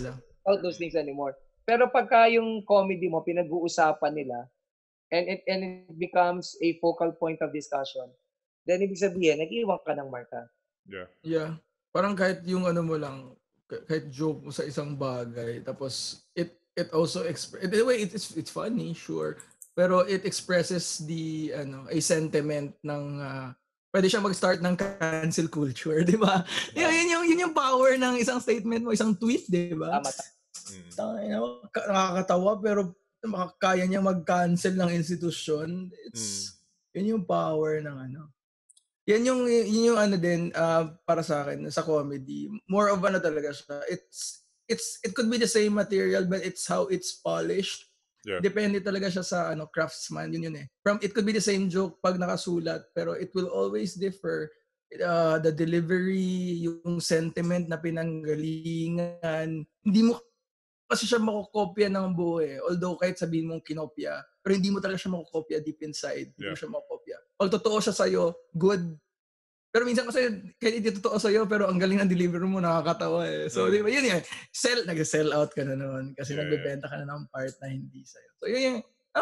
about those things anymore. Pero pagka yung comedy mo, pinag-uusapan nila, and it becomes a focal point of discussion, then ibig sabihin, nag-iwan ka ng marka. Yeah. Yeah. Parang kahit yung ano mo lang, kahit joke mo sa isang bagay, tapos it also in a way it's funny, sure, pero it expresses a sentiment ng pwede siya mag-start ng cancel culture, di ba? Yeah. Yun yung power ng isang statement mo, isang tweet, di ba? Tama. Nakakatawa pero kaya niya mag-cancel ng institusyon. Yun yung power ng ano. Yun yung ano din para sa akin sa comedy. More of ano talaga siya. It could be the same material but it's how it's polished. Yeah. Depende talaga siya sa craftsman, yun eh. It could be the same joke pag nakasulat pero it will always differ. The delivery, yung sentiment na pinanggalingan, hindi mo kasi siya makokopya ng buo eh. Although kahit sabihin mong kinopya, pero hindi mo talaga siya makokopya deep inside. Hindi mo siya makokopya. Pag totoo siya sa'yo, good. Pero minsan kasi kahit hindi totoo sa'yo, pero ang galing ng delivery mo, nakakatawa eh. So, di ba, yun yan. Nag-sell out ka na noon kasi nagbebenta ka na ng part na hindi sa'yo. So, yun yung,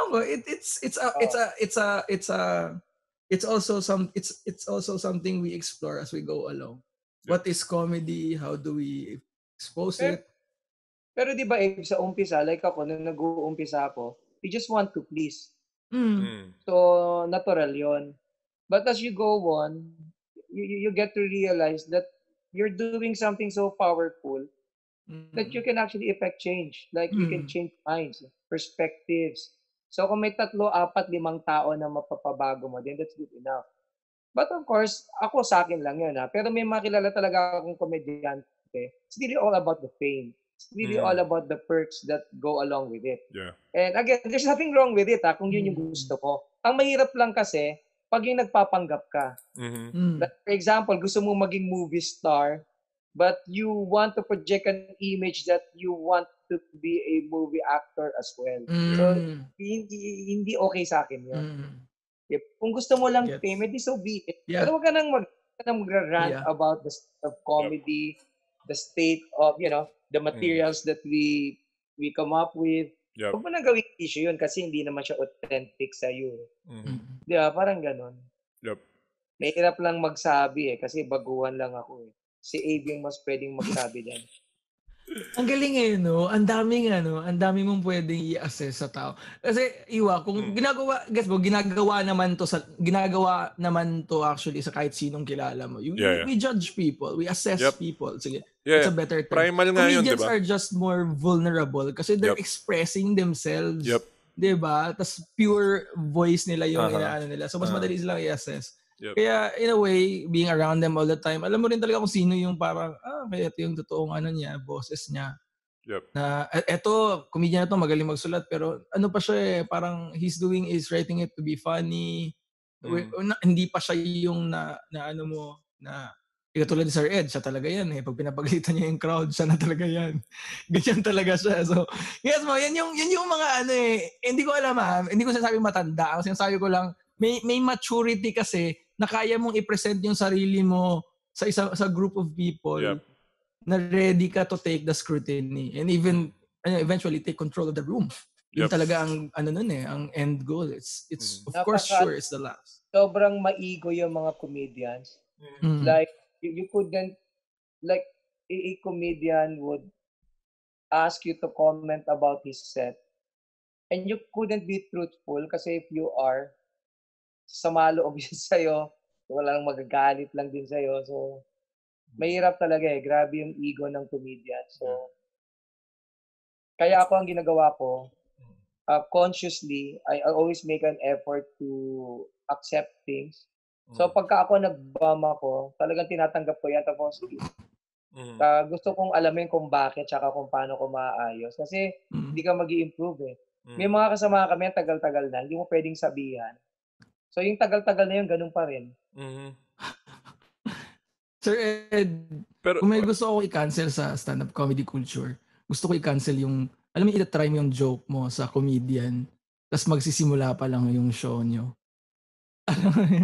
it's also something we explore as we go along. What is comedy? How do we expose it? Pero di ba, Abe, sa umpisa, like ako, nung nag-uumpisa ako, you just want to please. So, natural yon. But as you go on, you get to realize that you're doing something so powerful that you can actually effect change. Like, you can change minds, perspectives. So, kung may 3, 4, 5 tao na mapapabago mo, then that's good enough. But of course, ako sa akin lang yun. Pero may makilala talaga akong komedyante. It's really all about the fame. It's really all about the perks that go along with it. Yeah. And again, there's nothing wrong with it kung yun yung gusto ko. Ang mahirap lang kasi, pag yung nagpapanggap ka. Like, for example, gusto mo maging movie star, but you want to project an image that you want to be a movie actor as well. So, hindi okay sa akin yun. Kung gusto mo lang fame, edi so be it. Pero huwag ka nang mag-rant about the state of comedy, the state of, the materials that we come up with. Huwag mo nang gawing issue yun kasi hindi naman siya authentic sa iyo. Di ba? Parang ganun. Mahirap lang magsabi kasi baguhan lang ako eh. Si Abe yung mas pwedeng magsabi dyan. Ang galing eh, no? Ang daming mong pwedeng i-assess sa tao. Kasi, kung ginagawa naman to actually sa kahit sinong kilala mo. We judge people, we assess people. Sige, it's a better term. Primal nga yun, Comedians diba? are just more vulnerable kasi they're expressing themselves. Diba? Tas pure voice nila yung inaano nila. So, mas madali silang i-assess. Kaya, in a way, being around them all the time, alam mo rin talaga kung sino yung parang, kaya ito yung totoong boses niya. Na, eto, comedian na to, magaling magsulat, pero ano pa siya eh, parang he's writing it to be funny. Hindi pa siya yung katulad ni Sir Ed, siya talaga yan eh. Pag pinapagalitan niya yung crowd, siya na talaga yan. Ganyan talaga siya. So, yes mo, yan yung mga hindi ko alam hindi ko sinasabing matanda. Ang sinasabi ko lang, may maturity kasi na kaya mong i-present yung sarili mo sa group of people na ready ka to take the scrutiny and even eventually take control of the room. Yun talaga ang ang end goal. It's of course sure it's the last. Sobrang maigo yung mga comedians. Like you couldn't, like a comedian would ask you to comment about his set and you couldn't be truthful kasi if you are, sama loob yun sa'yo, walang magagalit lang din sa'yo. So, mahirap talaga eh. Grabe yung ego ng comedian. So, kaya ako ang ginagawa ko, consciously, I always make an effort to accept things. So, pagka ako nag-bum ako, talagang tinatanggap ko yan. Tapos, gusto kong alamin kung bakit tsaka kung paano ko maaayos. Kasi, hindi ka mag-i-improve eh. May mga kasama kami, tagal-tagal na, hindi mo pwedeng sabihan. So, yung tagal-tagal na yun, ganun pa rin. Sir Ed, kung may gusto ako i-cancel sa stand-up comedy culture, gusto ko i-cancel yung, alam mo, i-try mo yung joke mo sa comedian, tapos magsisimula pa lang yung show nyo.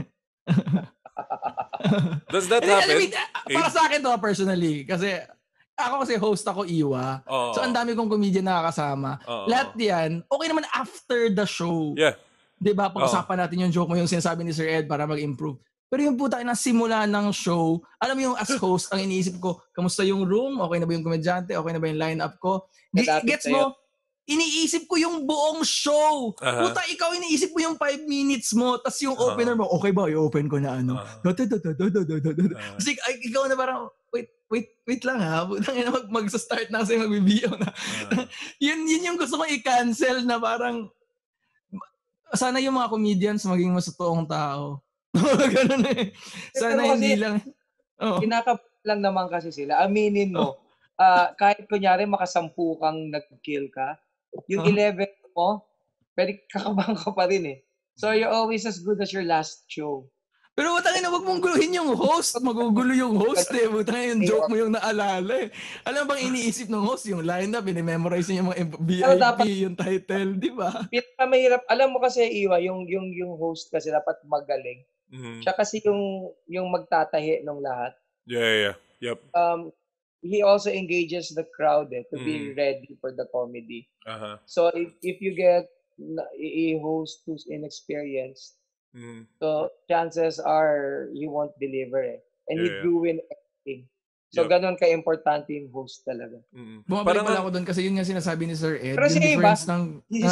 Does that happen? Para sa akin to personally, kasi ako kasi host ako, Iwa. So, ang dami kong comedian nakakasama. Lahat yan, okay naman after the show. Yeah. Diba? Pag-usapan natin yung joke mo, yung sinasabi ni Sir Ed para mag-improve. Pero yung puta na simula ng show, alam mo yung as host, ang iniisip ko, kamusta yung room? Okay na ba yung komedyante? Okay na ba yung lineup ko? Gets mo? Iniisip ko yung buong show. Puta, ikaw iniisip mo yung 5 minutes mo, tas yung opener mo, okay ba? I-open ko na ano. Kasi ikaw na parang, wait lang ha. Mag-start na kasi magbibiyaw na. Yun yung gusto ko i-cancel na parang, sana yung mga comedians maging mas totoong tao. Ganun eh. Sana hindi lang. Kinakabahan lang naman kasi sila. Aminin mo, kahit kunyari makasampu kang nag-kill ka, yung 11 mo, pwede kakabahan ka pa rin eh. So you're always as good as your last show. Pero utangin na, wag mong guluhin yung host. Magugulo yung host eh. Utangin yung joke mo yung naalala eh. Alam bang iniisip ng host? Yung lineup, ini-memorize niya yung mga VIP, yung title, di ba? Mahirap. Alam mo kasi, Iwa, yung host kasi dapat magaling. Siya kasi yung magtatahi ng lahat. Yeah. Yep. He also engages the crowd to be ready for the comedy. So if you get a host who's inexperienced, so chances are you won't deliver and you ruin everything. So ganun ka-importante yung host talaga. Bumabalik pala ako doon kasi yun nga sinasabi ni Sir Ed. Pero yung difference ng...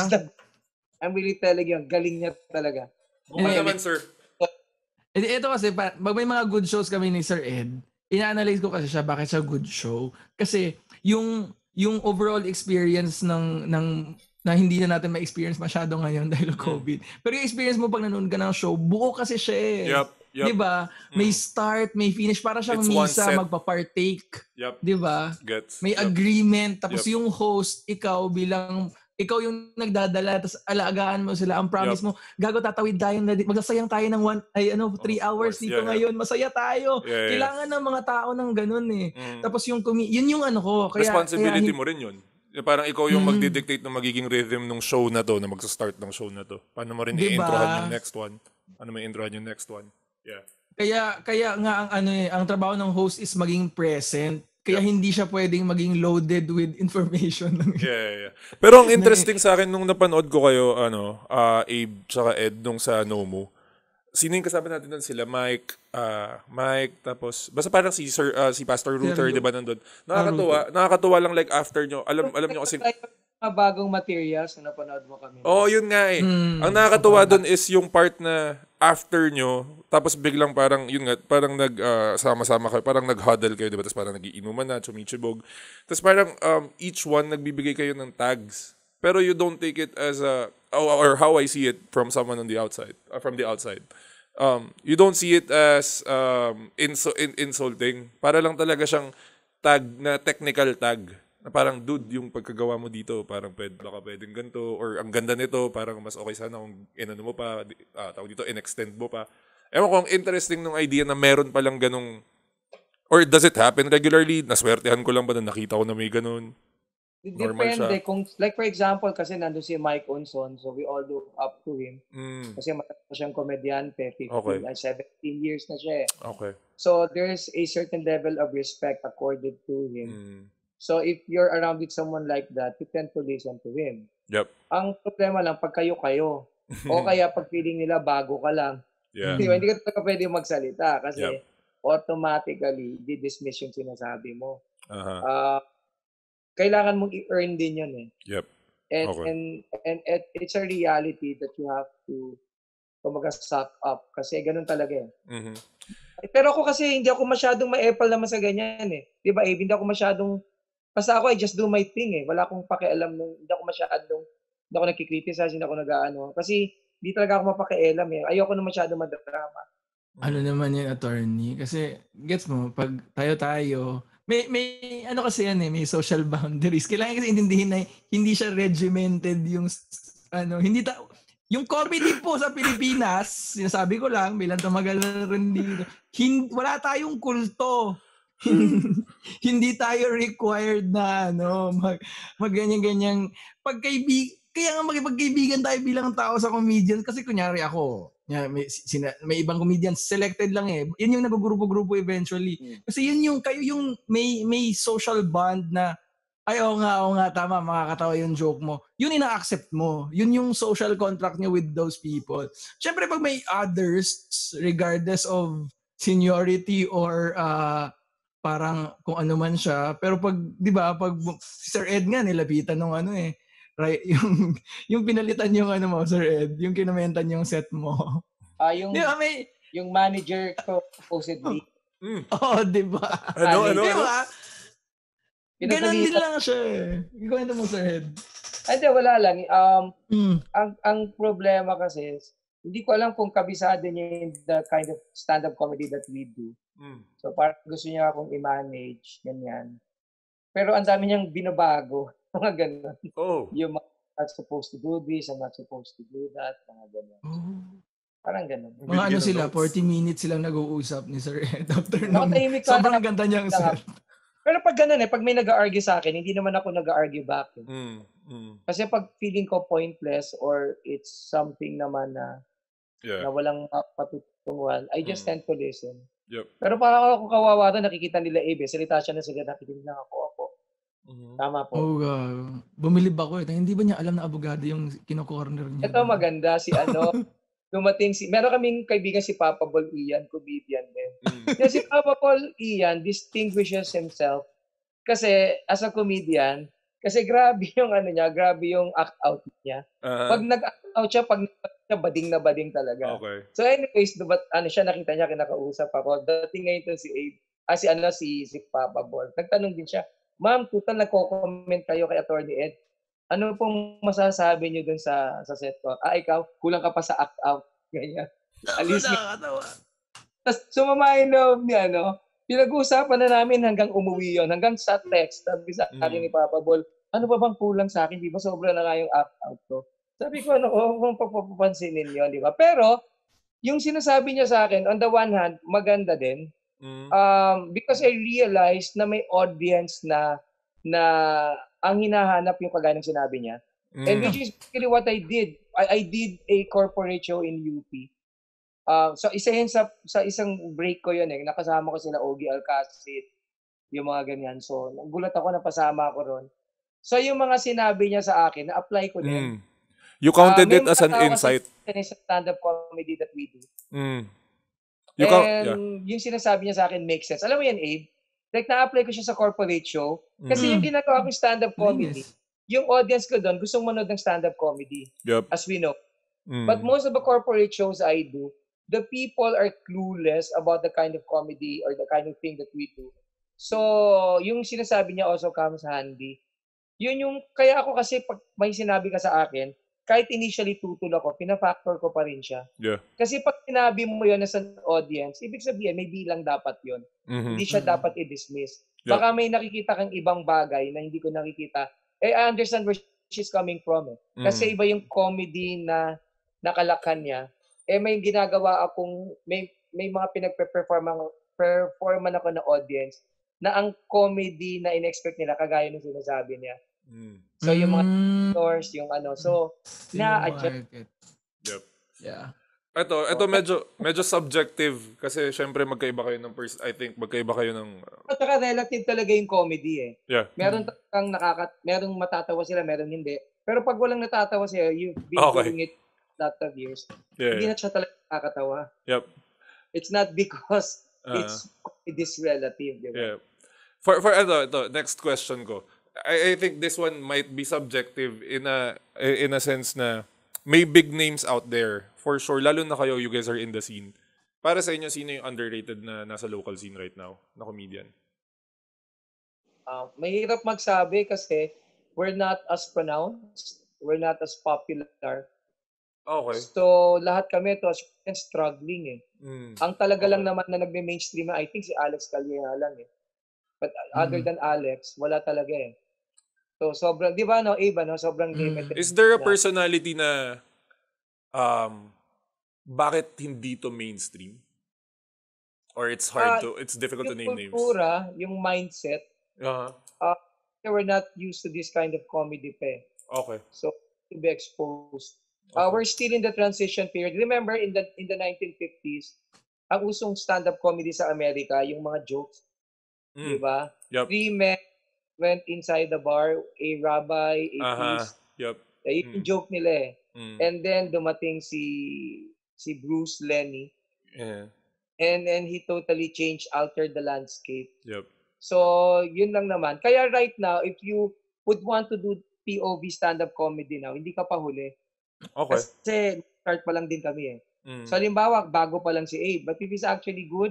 I'm really telling you, galing niya talaga. Bukal naman, sir. Ito kasi, pag may mga good shows kami ni Sir Ed, ina-analyze ko kasi siya bakit siya good show. Kasi yung overall experience ng na hindi na natin ma-experience masyado ngayon dahil COVID. Pero yung experience mo pag nanonood ka ng show, buo kasi siya eh. Yep. Diba? May start, may finish. Para siyang misa, magpa-partake. Diba? May agreement. Tapos yung host, ikaw yung nagdadala, tapos alagaan mo sila. Ang promise mo, gago tatawid tayo, magsasayang tayo ng 3 hours dito ngayon. Masaya tayo. Kailangan ng mga tao ng ganun eh. Tapos yun yung ano ko. Responsibility mo rin yun. Parang ikaw yung magdidictate ng magiging rhythm ng show na to, na magsa-start ng show na to. Paano mo rin i-introhan yung next one? Paano mo i-introhan yung next one? Yeah. Kaya nga ang trabaho ng host is maging present. Kaya hindi siya pwedeng maging loaded with information. Yeah. Pero ang interesting sa akin nung napanood ko kayo, Abe tsaka Ed nung sa Nomu, sino yung kasama natin doon? Sila Mike, tapos basta parang si Pastor Ruther, di ba nandun? Nakakatuwa lang like after nyo. Alam nyo kasi mga bagong materials na napanood mo kami. Yun nga eh. Ang nakakatuwa doon is yung part na after nyo, tapos biglang parang, yun nga, parang sama-sama kayo, parang nag-huddle kayo, di ba? Tapos parang nag-iinuman na, chumichibog. Tapos parang each one, nagbibigay kayo ng tags. Pero you don't take it as or how I see it from someone on the outside, from the outside. You don't see it as insulting. Para lang talaga siyang tag na technical tag. Na parang, dude, yung pagkagawa mo dito, parang baka pwedeng ganito, or ang ganda nito, parang mas okay sana kung inano mo pa, tawag dito, in-extend mo pa. Ewan ko, ang interesting nung idea na meron palang ganung, or does it happen regularly? Naswertehan ko lang ba na nakita ko na may ganun? Depende. Kung, like for example, kasi nandun si Mike Onson, so we all look up to him. Kasi matagal siyang komedyante, 17 years na siya eh. Okay. So there's a certain level of respect accorded to him. So if you're around with someone like that, you tend to listen to him. Yep. Ang problema lang, pag kayo, o kaya pag feeling nila bago ka lang, hindi ka talaga pwede magsalita kasi automatically, di-dismiss yung sinasabi mo. Kailangan mong i-earn din yun eh. Yep. And it's a reality that you have to suck up kasi ganun talaga eh. Pero ako kasi hindi ako masyadong ma-epal naman sa ganyan eh. Diba Abe, hindi ako masyadong, basta ako I just do my thing eh. Wala akong pakialam hindi ako nagkikriticize, hindi ako nag-aano. Kasi hindi talaga ako mapakialam eh. Ayoko na masyadong madrama. Ano naman yun, attorney? Kasi, gets mo, pag tayo, may ano kasi yan eh, may social boundaries. Kailangan kasi intindihin na hindi siya regimented yung, yung comedy po sa Pilipinas, sinasabi ko lang, bilang tumagal na rin dito, wala tayong kulto. Hindi tayo required na mag ganyan-ganyang kaya nga makipagkaibigan tayo bilang tao sa comedians kasi kunyari ako Yeah, may ibang comedians selected lang eh. Yun yung nagugrupo-grupo eventually. Kasi yun yung kayo yung may social bond na ay oo nga tama makakatawa yung joke mo. Yun ina-accept mo. Yun yung social contract niyo with those people. Syempre pag may others regardless of seniority or parang kung ano man siya, pero pag 'di ba pag si Sir Ed nga nilapitan nung ano eh right yung pinalitan yung ano mo Sir Ed, yung kinomentan yung set mo. Yung Di ba may yung manager ko supposedly. Oo, di ba? Ano? Di ba? Ganon din Pinagalitan. lang siya eh. Ikwento mo Sir Ed. Hindi, wala lang. Ang problema kasi, hindi ko alam kung kabisado niya yung the kind of stand-up comedy that we do. So parang gusto niya akong i-manage, ganyan. Pero ang dami niyang binabago, mga ganun. Oh. Yung not supposed to do this, I'm not supposed to do that, mga ganun. Parang ganun. Mga ano sila, 40 minutes silang nag-uusap ni Sir Ed after nung Nakatahimik ka sobrang ganda niyang set. Pero pag ganun pag may nag-argue sa akin, hindi naman ako nag-argue back. Kasi pag feeling ko pointless or it's something naman na walang patutunguhan, I just tend to listen. Yep. Pero parang ako kawawa doon, nakikita nila Abe, salita siya na sila, nakikinig lang ako. Tama po. Oh, bumilib ako eh. Hindi ba niya alam na abogado yung kino-corner niya? Ito maganda, dumating meron kaming kaibigan si Papa Bol Ian, comedian din. Si Papa Bol Ian distinguishes himself kasi as a comedian, kasi grabe yung grabe yung act out niya. Pag nag-act out siya, bading na bading talaga. Okay. So anyways, siya nakita niya kinakausap ako. Dating ngayon si Abe, si Papa Bol. Nagtanong din siya, "Ma'am, total nagko-comment kayo kay Atty. Ed. Ano pong masasabi niyo dun sa set ko? Ikaw, kulang ka pa sa act out." Ganyan. Alis niya. Tapos sumama yung loob niya, pinag-uusapan na namin hanggang umuwi yun, hanggang sa text. Sabi sa akin ni Papa Bol, ano ba bang kulang sa akin? Di ba sobra na nga yung act out ko? Sabi ko, kung papapansinin yun, di ba? Pero, yung sinasabi niya sa akin, on the one hand, maganda din. Because I realized na may audience na ang hinahanap yung kagaya ng sinabi niya. And which is really what I did. I did a corporate show in UP. So isa yun sa isang break ko yun nakasama ko sila Ogie Alcacid, yung mga ganyan. So nagulat ako na pasama ako ron. So yung mga sinabi niya sa akin, na-apply ko din. You counted it as an insight. Sa stand-up comedy that we do. Yung sinasabi niya sa akin makes sense. Alam mo yan, Abe? Like, na-apply ko siya sa corporate show. Kasi yung ginagawa kong stand-up comedy, yung audience ko doon, gustong manood ng stand-up comedy. Yep. As we know. But most of the corporate shows I do, the people are clueless about the kind of comedy or the kind of thing that we do. So, yung sinasabi niya also comes handy. Yun yung, kaya ako kasi pag may sinabi ka sa akin, kahit initially tutol ako, pinafactor ko pa rin siya. Yeah. Kasi pag sinabi mo yun as an audience, ibig sabihin, may bilang dapat yun. Hindi siya dapat i-dismiss. Yeah. Baka may nakikita kang ibang bagay na hindi ko nakikita. I understand where she's coming from. Kasi iba yung comedy na nakalakan niya. May ginagawa akong, may mga performan ako na audience na ang comedy na in-expect nila, kagaya ng sinasabi niya. So, yung mga stores, yung so, na-adjust. Yep. Yeah. Ito medyo subjective kasi syempre magkaiba kayo ng I think magkaiba kayo ng At saka relative talaga yung comedy Yeah. Meron kang merong matatawa sila, meron hindi. Pero pag walang natatawa sila, you've been doing it lot of years. Hindi na siya talaga nakakatawa. Yep. It's not because it is relative, di ba? Yeah. For ito, next question ko. I think this one might be subjective in a sense na may big names out there for sure, lalo na kayo, you guys are in the scene. Para sa inyo, sino yung underrated na nasa local scene right now na comedian? Mahirap magsabi kasi we're not as pronounced, we're not as popular. Okay. So lahat kami to struggling Ang talaga lang naman na nagme-mainstream, I think si Alex Calleja lang But other than Alex, wala talaga So sobrang, di ba Abe, sobrang limited. Is there a personality na bakit hindi to mainstream? Or it's hard it's difficult to name names? Yung kultura, yung mindset, we're not used to this kind of comedy Okay. So to be exposed. Okay. We're still in the transition period. Remember, in the 1950s, ang usong stand-up comedy sa Amerika, yung mga jokes, di ba? Yep. 3 men went inside the bar, a rabbi, a priest. Yep. Yung joke nila eh. Mm. And then dumating si Bruce Lenny. Yeah. And he totally altered the landscape. Yep. So, yun lang naman. Kaya right now, if you would want to do POV stand-up comedy now, hindi ka pa huli. Okay. Kasi start pa lang din kami eh. So, halimbawa, bago pa lang si Abe. But if he's actually good,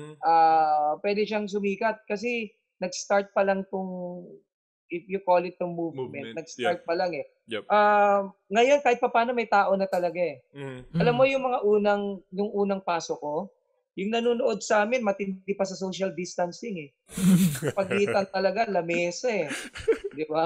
pwede siyang sumikat. Kasi nag-start pa lang tong, if you call it tong movement. Nag-start pa lang eh. Yep. Ngayon, kahit pa paano, may tao na talaga eh. Alam mo yung mga unang pasok ko, yung nanonood sa amin, matindi pa sa social distancing eh. Pagitan talaga, lamesa eh. Di ba?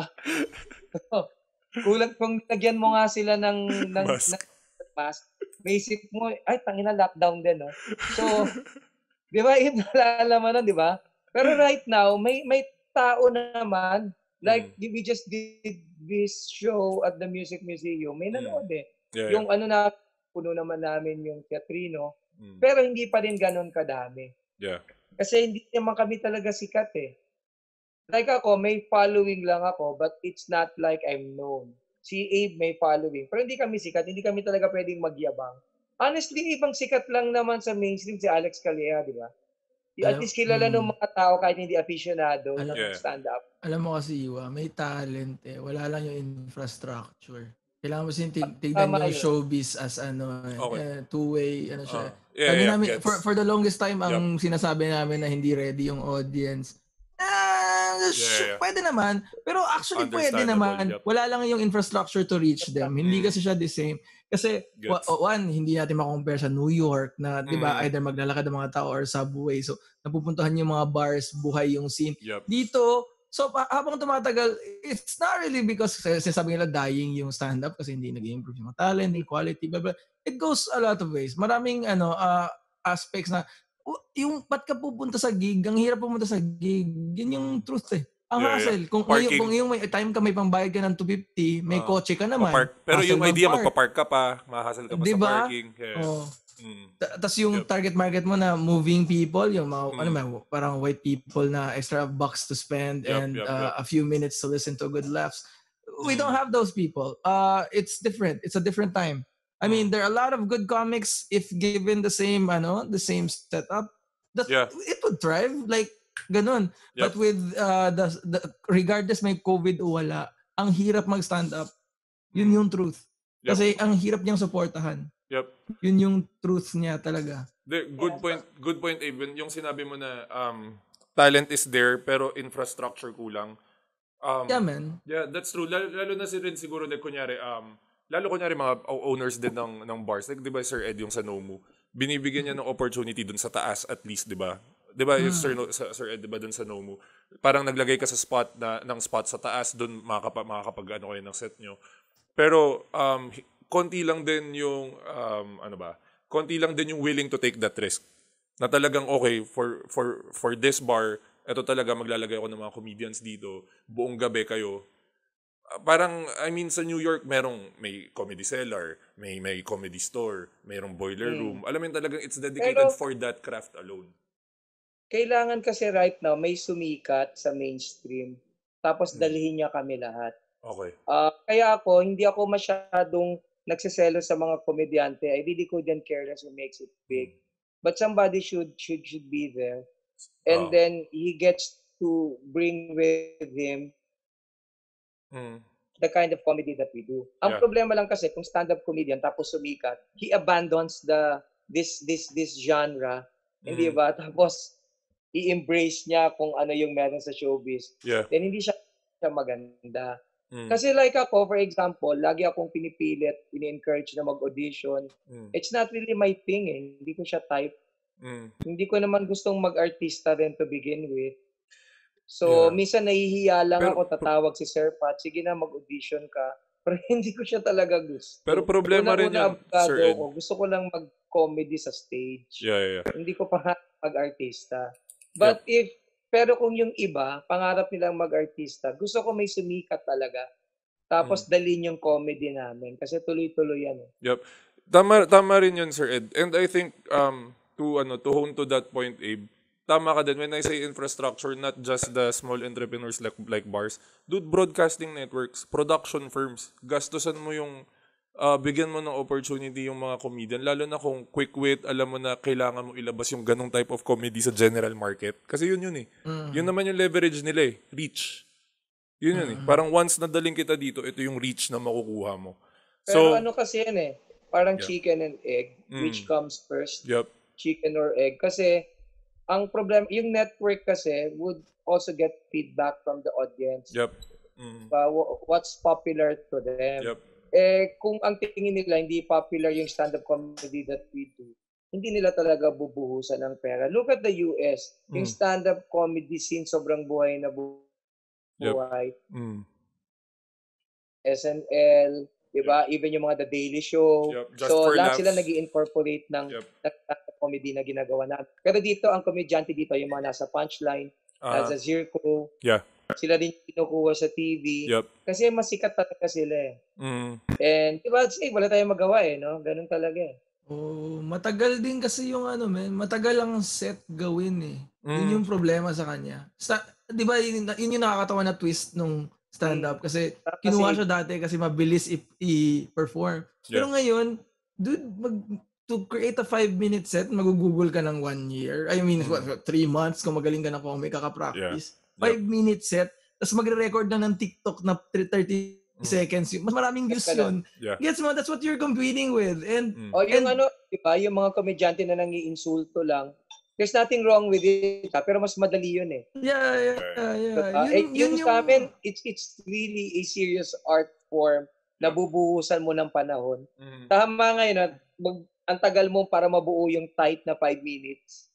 Kulang kung nilagyan mo nga sila ng mask, may isip mo, ay, tangina, lockdown din, no? So, di ba, yun nalalaman nun, di ba? Pero right now, may tao naman, like, we just did this show at the Music Museum, may nanood eh. Yeah. Yung puno naman namin yung teatrino, pero hindi pa rin ganun kadami. Yeah. Kasi hindi naman kami talaga sikat eh. Like ako, may following lang ako, but it's not like I'm known. Si Abe may following, pero hindi kami sikat, hindi kami talaga pwedeng magyabang. Honestly, ibang sikat lang naman sa mainstream si Alex Calleja, di ba? At least kilala ng mga tao kahit hindi aficionado ng stand-up. Alam mo kasi, Iwa, may talent eh. Wala lang yung infrastructure. Kailangan mo tignan yung showbiz as two-way, siya. Sabi namin, for the longest time, ang sinasabi namin na hindi ready yung audience. Pwede naman. Pero actually, pwede naman. Wala lang yung infrastructure to reach them. Hindi kasi siya the same. Kasi, one, hindi natin makompare sa New York na, di ba, either maglalakad ang mga tao or subway. So, napupuntahan yung mga bars, buhay yung scene. Dito, so habang tumatagal, it's not really because sabi nila dying yung stand-up kasi hindi nag-improve yung talent, yung quality, blah, blah. It goes a lot of ways. Maraming aspects na, yung ba't ka pupunta sa gig, ang hirap pumunta sa gig, yun yung truth eh. Ang hassle. Kung yung may time ka, may pambayad ka ng 250, may kotse ka naman. Pero yung idea, magpa-park ka pa, mahassle ka pa diba? sa parking. Yeah. Tapos yung target market mo na moving people, yung mga, parang white people na extra bucks to spend and a few minutes to listen to good laughs. We don't have those people. It's different. It's a different time. I mean, there are a lot of good comics if given the same setup. It would thrive. Like, ganun. But with the regardless may COVID o wala, ang hirap mag-stand up. Yun yung truth. Kasi ang hirap niyang suportahan. Yun yung truth niya talaga. Good point, Abe. Yung sinabi mo na talent is there pero infrastructure kulang. Yeah, man. Yeah, that's true. Lalo na rin siguro like kunyari mga owners din ng bars. Like 'di ba Sir Ed yung sa Nomu, binibigyan niya ng opportunity dun sa taas at least, 'di ba? 'Di ba yung Sir Ed 'di ba dun sa Nomu? Parang naglagay ka sa spot sa taas dun makakapag kayo ng set nyo. Pero konti lang din yung konti lang din yung willing to take that risk. Na talagang okay for this bar, eto talaga maglalagay ako ng mga comedians dito, buong gabi kayo. Parang I mean sa New York may comedy cellar, may comedy store, mayroong boiler room. Alam mo talagang it's dedicated for that craft alone. Kailangan kasi right now may sumikat sa mainstream tapos dalhin niya kami lahat. Okay. Kaya hindi ako masyadong nagsiselo sa mga komedyante. I really couldn't care less who makes it big. But somebody should be there. And then he gets to bring with him the kind of comedy that we do. Ang problema lang kasi kung stand-up comedian tapos sumikat, he abandons this genre. Hindi ba? Tapos i-embrace niya kung ano yung meron sa showbiz. Then hindi siya maganda. Kasi like ako, for example, lagi akong pinipilit, ini-encourage na mag-audition. It's not really my thing eh. Hindi ko siya type. Hindi ko naman gustong mag-artista rin to begin with. So, minsan nahihiya lang ako, tatawag si Sir Pat, sige na mag-audition ka. Pero hindi ko siya talaga gusto. Pero problema rin yun, Sir Ed. Gusto ko lang mag-comedy sa stage. Yeah. Hindi ko pa mag-artista. But pero kung yung iba, pangarap nilang mag-artista, gusto ko may sumikat talaga. Tapos dalhin yung comedy namin. Kasi tuloy-tuloy yan. Yep. Tama rin yun, Sir Ed. And I think to hone to that point, Abe, tama ka din when I say infrastructure, not just the small entrepreneurs like bars. Dude, broadcasting networks, production firms, gastusan mo yung bigyan mo ng opportunity yung mga comedian, lalo na kung quick wit, alam mo na kailangan mo ilabas yung ganong type of comedy sa general market. Kasi yun eh. Yun naman yung leverage nila eh. Reach. Yun eh. Parang once nadaling kita dito, ito yung reach na makukuha mo. Pero So, ano kasi yan eh, parang chicken and egg, which comes first, chicken or egg. Kasi ang problem, yung network kasi would also get feedback from the audience. What's popular to them. Kung ang tingin nila hindi popular yung stand-up comedy that we do, hindi nila talaga bubuhusan ng pera. Look at the US, yung stand-up comedy scene sobrang buhay na buhay. SNL, diba? Even yung mga The Daily Show. So, lahat sila nag-i-incorporate ng comedy na ginagawa natin. Pero dito, ang komedyante dito, yung mga nasa punchline, nasa Zirco, sila din kinukuha sa TV. Kasi masikat talaga sila eh. And, diba, wala tayong magawa eh, no? Ganun talaga eh. Oh, matagal din kasi yung matagal ang set gawin eh. Yun yung problema sa kanya. Di ba yun yung nakakatawa na twist nung stand-up kasi kinuha siya dati kasi mabilis i-perform. Pero ngayon, dude, to create a 5-minute set, mag-google ka ng 1 year. I mean, 3 months kung magaling ka ng comic, kaka-practice. 5-minute set, tapos magre-record na ng TikTok na 30 seconds. Mas maraming views yun. Gets mo? That's what you're competing with. And diba, yung mga komedyante na nangi-insulto lang, there's nothing wrong with it, pero mas madali yun eh. Yeah. Yun sa amin, it's really a serious art form na bubuhusan mo ng panahon. Tama ngayon, ang tagal mo para mabuo yung tight na 5 minutes.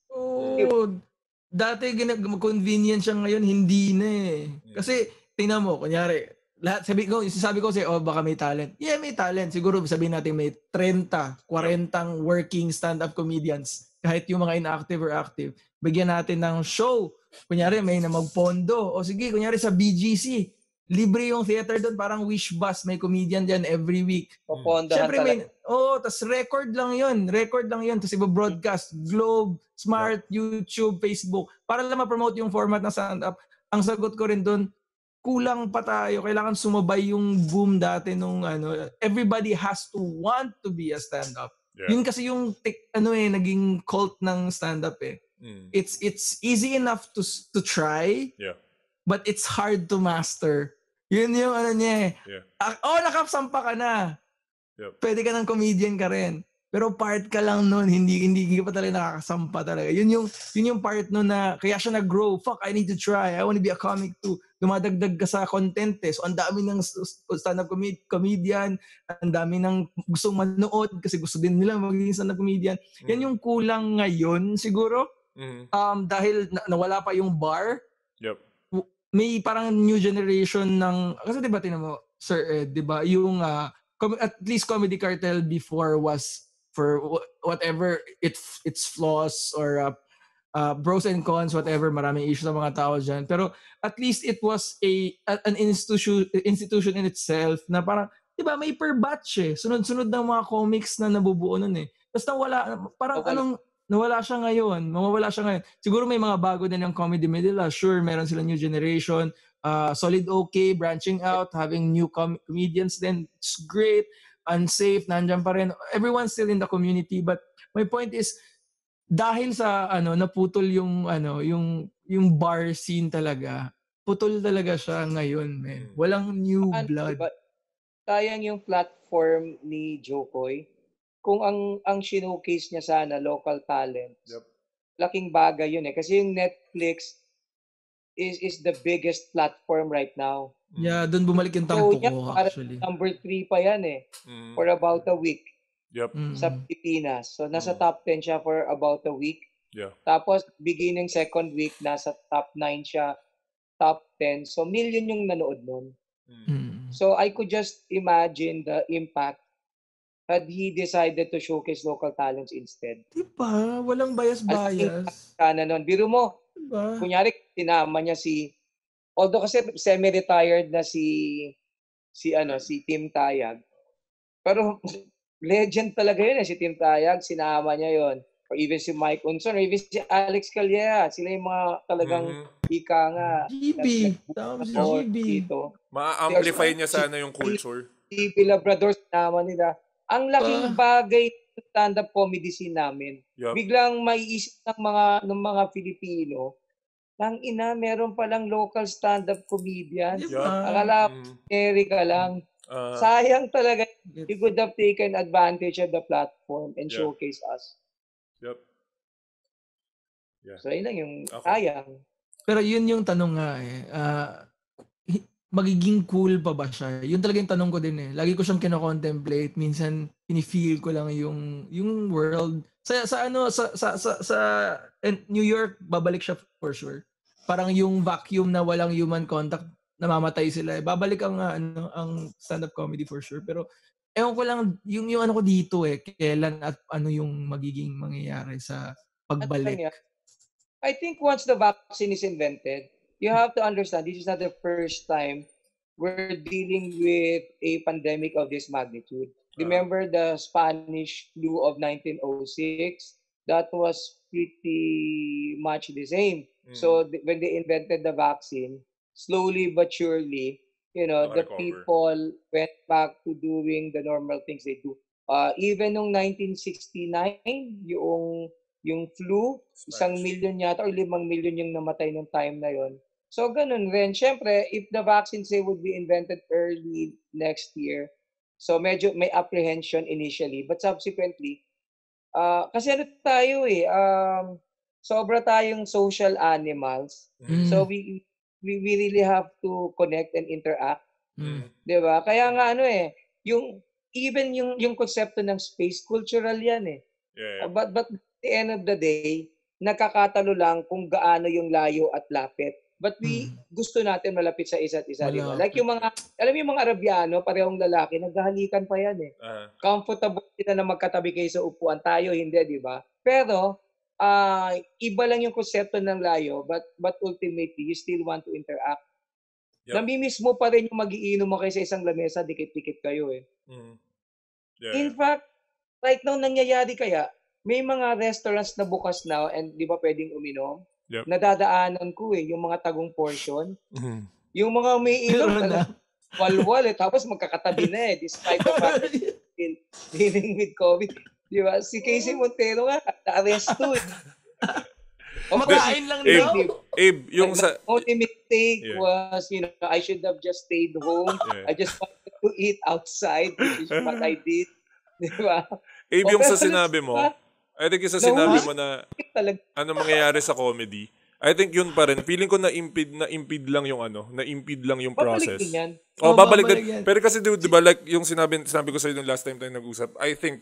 Dati convenient siya, ngayon hindi na eh. Kasi tingnan mo, kunyari, sabi ko kasi baka may talent. Yeah, may talent. Siguro sabihin natin may 30, 40 working stand-up comedians. Kahit yung mga inactive or active. Bigyan natin ng show. Kunyari may na magpondo. O sige, kunyari sa BGC. Libre yung theater doon, parang wish bus. May comedian dyan every week. Siyempre may, tas record lang yun. Tapos iba-broadcast. Globe, Smart, YouTube, Facebook. Para lang ma-promote yung format ng stand-up. Ang sagot ko rin doon, kulang pa tayo. Kailangan sumabay yung boom dati nung everybody has to want to be a stand-up. Yun kasi yung naging cult ng stand-up eh. It's easy enough to try, but it's hard to master. Yun yung niya eh. Nakasampa ka na. Pwede ka ng comedian ka rin. Pero part ka lang nun, hindi ka pa talaga nakakasampa talaga. Yun yung part nun na kaya siya nag-grow. Fuck, I need to try. I want to be a comic too. Dumadagdag ka sa content eh. So ang dami ng stand-up comedian, ang dami ng gustong manood kasi gusto din nila maging stand-up comedian. Yan yung kulang ngayon siguro. Dahil nawala pa yung bar. May parang new generation ng, kasi diba tinan mo, Sir Ed, diba, yung at least Comedy Cartel before was for whatever its flaws or pros and cons, whatever, maraming issues ng mga tao dyan. Pero at least it was an institution in itself na parang, diba, may per batch eh. Sunod-sunod ng mga comics na nabubuo nun eh. Tapos nawala siya ngayon. Mawawala siya ngayon. Siguro may mga bago din ng Comedy Manila. Sure, meron sila new generation. Solid okay, branching out, having new comedians then. It's great. Unsafe, nandyan pa rin. Everyone's still in the community. But my point is, dahil sa naputol yung bar scene talaga, putol talaga siya ngayon, man. Walang new blood. But sayang yung platform ni Jokoy. Kung ang showcase niya sana local talents, laking bagay yun eh. Kasi yung Netflix is the biggest platform right now. Yeah, doon bumalik yung tampo ko actually. Number 3 pa yan eh. For about a week. Sa Pilipinas. So nasa top 10 siya for about a week. Tapos beginning second week, nasa top 9 siya, top 10. So million yung nanood nun. So I could just imagine the impact had he decided to showcase local talents instead. Diba? Walang bias-bias. Sana nun. Biro mo, kunyari, tinama niya although kasi semi-retired na si si Tim Tayag. Pero legend talaga yun si Tim Tayag, sinama niya yon. Or even si Mike Unson, or even si Alex Calleja, sila yung mga talagang ika nga. GB. Tama si GB. Dito. Ma-amplify niya sana yung culture. GB Labrador, sinama nila. Ang laking bagay ng stand-up comedy scene namin. Yup. Biglang maiisip ng mga Filipino, tangina, meron palang local stand-up comedians. Yup. Akala America lang. Sayang talaga. You could have taken advantage of the platform and showcase us. Yep. Yeah. So, yun lang yung sayang. Pero yun yung tanong nga magiging cool pa ba siya? Yun talaga yung tanong ko din Lagi ko siyang kino-contemplate. Minsan, ini-feel ko lang yung world. Sa New York, babalik siya for sure. Parang yung vacuum na walang human contact, namamatay sila. Babalik ang stand-up comedy for sure. Pero ewan ko lang yung ano ko dito kailan at ano yung magiging mangyayari sa pagbalik. I think once the vaccine is invented, you have to understand this is not the first time we're dealing with a pandemic of this magnitude. Remember the Spanish flu of 1906? That was pretty much the same. So when they invented the vaccine, slowly but surely, the people went back to doing the normal things they do. Even noong 1969, yung flu, 1 million yata or 5 million yung namatay nung time na yon. So ganun rin. Siyempre, if the vaccine say would be invented early next year, so medyo may apprehension initially, but subsequently, kasi ano tayo sobra tayong social animals. So we really have to connect and interact. 'Di ba? Kaya nga even yung konsepto ng space cultural yan Yeah. But at the end of the day, nakakatalo lang kung gaano yung layo at lapit. But gusto natin malapit sa isa't isa, di ba? Like yung alam mo yung mga Arabiano, parehong lalaki, naghahalikan pa yan Comfortable sila na magkatabi kayo sa upuan. Tayo, hindi, di ba? Pero, iba lang yung konsepto ng layo, but ultimately, you still want to interact. Yep. Namimiss mo pa rin yung magiinom mo kayo sa isang lamesa, dikit-dikit kayo In fact, right now, nangyayari kaya, may mga restaurants na bukas na and di ba pwedeng uminom? Yep. Nadadaanan ko yung mga tagong portion. Yung mga umiinom, walwal tapos magkakatabi na despite the fact that still dealing with COVID. Di ba? Si Casey Montero nga, na-arresto Makain lang daw. Abe, yung sa... only mistake was, I should have just stayed home. I just wanted to eat outside, which is what I did. Di ba? Abe, yung sa sinabi mo, I think yung sa sinabi mo na ano mangyayari sa comedy, I think yun pa rin. Feeling ko na-impede lang yung process. Babalik din. Pero kasi diba, like yung sinabi ko sa iyo last time tayo nag-usap, I think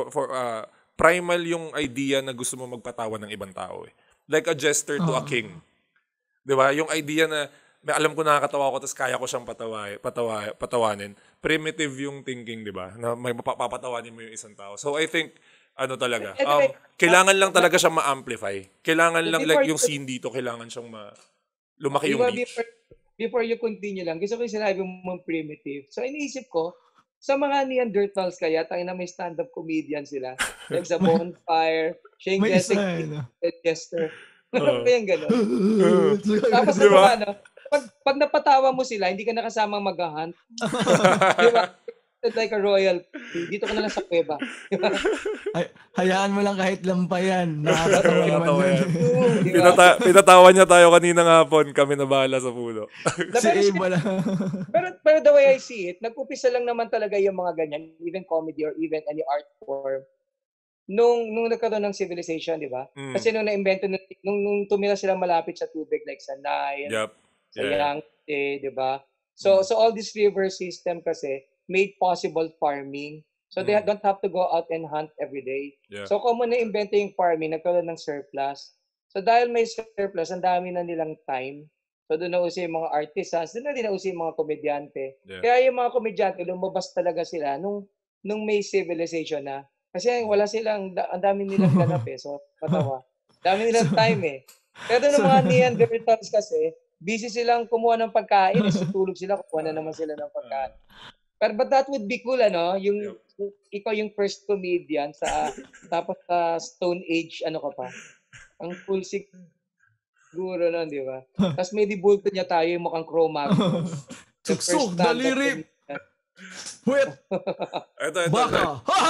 primal yung idea na gusto mo magpatawa ng ibang tao Like a jester to a king. Diba? Yung idea na alam ko nakakatawa ko tapos kaya ko siyang patawanin. Primitive yung thinking, diba? Na may papatawanin mo yung isang tao. So I think talaga. Kailangan lang talaga siyang ma-amplify. Kailangan lang like yung scene dito, kailangan siyang lumaki yung reach. Before you continue lang, gusto ko yung sinabi mong primitive. So iniisip ko, sa mga Neanderthals kaya, tangina may stand-up comedian sila. Like sa Bonfire, Shane Jester. Ano ba yung gano'n? Tapos diba? Pag napatawa mo sila, hindi ka nakasamang mag-hunt. Diba? Like a royal, dito ka na lang sa kuweba. Diba? Hayaan mo lang kahit lampayan. Nakakatawa yan. Pinatawa niya tayo kanina nga hapon, kami na bahala sa pulo. Pero the way I see it, nag-upisa lang naman talaga yung mga ganyan, even comedy or even any art form, nung nagkaroon ng civilization, di ba? Kasi nung na-invento, nung tumira sila malapit sa tubig, like sa Nile, sa Yangtze, di ba? So all this river system kasi made possible farming. So they don't have to go out and hunt every day. Yeah. So kung mo na-invento yung farming, nagkaroon ng surplus. So dahil may surplus, ang dami na nilang time. So doon na uso yung mga artisans, doon na din na uso yung mga komedyante. Yeah. Kaya yung mga komedyante, lumabas talaga sila nung may civilization na. Kasi wala silang, ang dami nilang ganap so patawa. Dami nilang time Pero ng mga Neanderthals kasi, busy silang kumuha ng pagkain, tutulog sila, kukuha na naman sila ng pagkain. But that would be cool, ano? Yung ikaw yung first comedian tapos sa Stone Age, ano ka pa? Ang cool siguro nun, di ba? Tapos may dibulto niya tayo yung mukhang Cro-Magnon. The first Suksok, stand-up daliri, comedian. puwet, Ito. baka.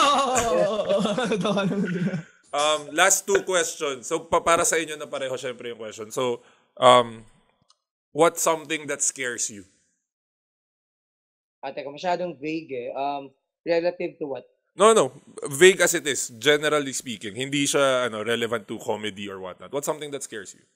Last two questions. So, para sa inyo na pareho, syempre yung question. So, what's something that scares you? Teka, masyadong vague eh. Relative to what? No. Vague as it is, generally speaking. Hindi siya relevant to comedy or whatnot. What's something that scares you?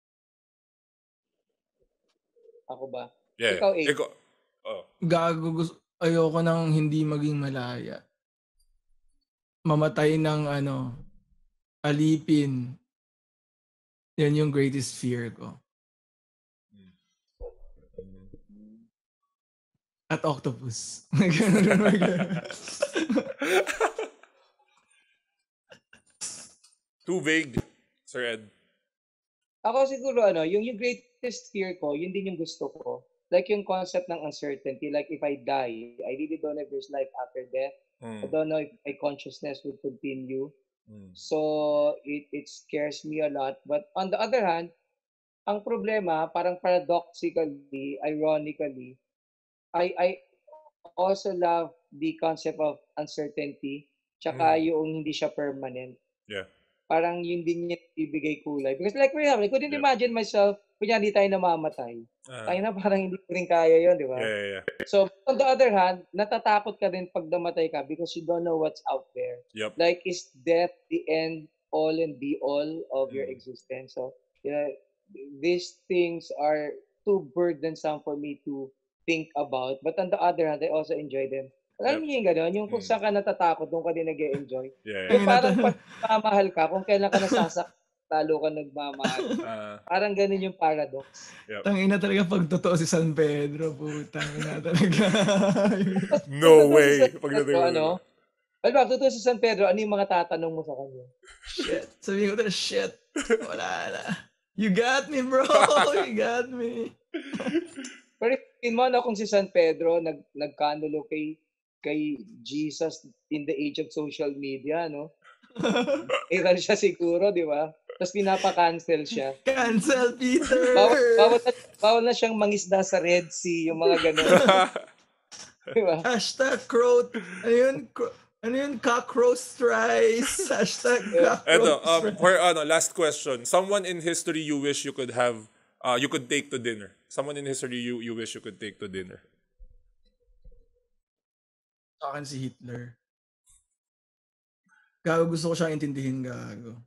Ako ba? Yeah. Ikaw, Abe. Ikaw. Oh. Gago, ayoko nang hindi maging malaya. Mamatay ng alipin. Yan yung greatest fear ko. At octopus. Too vague, Sir Ed. Ako siguro, yung greatest fear ko, yun din yung gusto ko. Like yung concept ng uncertainty. Like if I die, I really don't know if there's life after death. I don't know if my consciousness would continue. So, it scares me a lot. But on the other hand, ang problema, parang paradoxically, ironically, I also love the concept of uncertainty, tsaka yung hindi siya permanent. Yeah. Parang yun din niya ibigay kulay. Because like for example, I couldn't imagine myself, kunyari tayo namamatay. Tayo na parang hindi ko rin kaya yun, di ba? Yeah. So, on the other hand, natatakot ka rin pag namatay ka because you don't know what's out there. Yep. Like, is death the end all and be all of your existence? So, these things are too burdensome for me to think about. But on the other hand, I also enjoy them. Alam niyo yung gano'n? Yung kung saan ka natatakot, doon ka din nag-e-enjoy. Yeah. So, parang pag nagmamahal ka, kung kailan ka nasasak, talo ka nagmamahal. Parang ganun yung paradox. Yep. Tangina talaga pag totoo si San Pedro, putang ina talaga. No way. Pag totoo si San Pedro, ano yung mga tatanong mo sa kanya? Shit. Sabihin ko talaga, shit. Wala na. You got me, bro. You got me. Pero in mo na kung si San Pedro nagkanulo kay Jesus in the age of social media, no? Iral siya siguro, di ba? Tapos pinapa-cancel siya. Cancel, Peter! Bawal na siyang mangisda sa Red Sea, yung mga gano'n. Diba? Hashtag crow, ano yun? Cockroach rice. Hashtag cockroach rice. Last question. Someone in history you wish you could have, you could take to dinner. Someone in history you wish you could take to dinner. Sa akin si Hitler. Gago, gusto ko siyang intindihin, gago.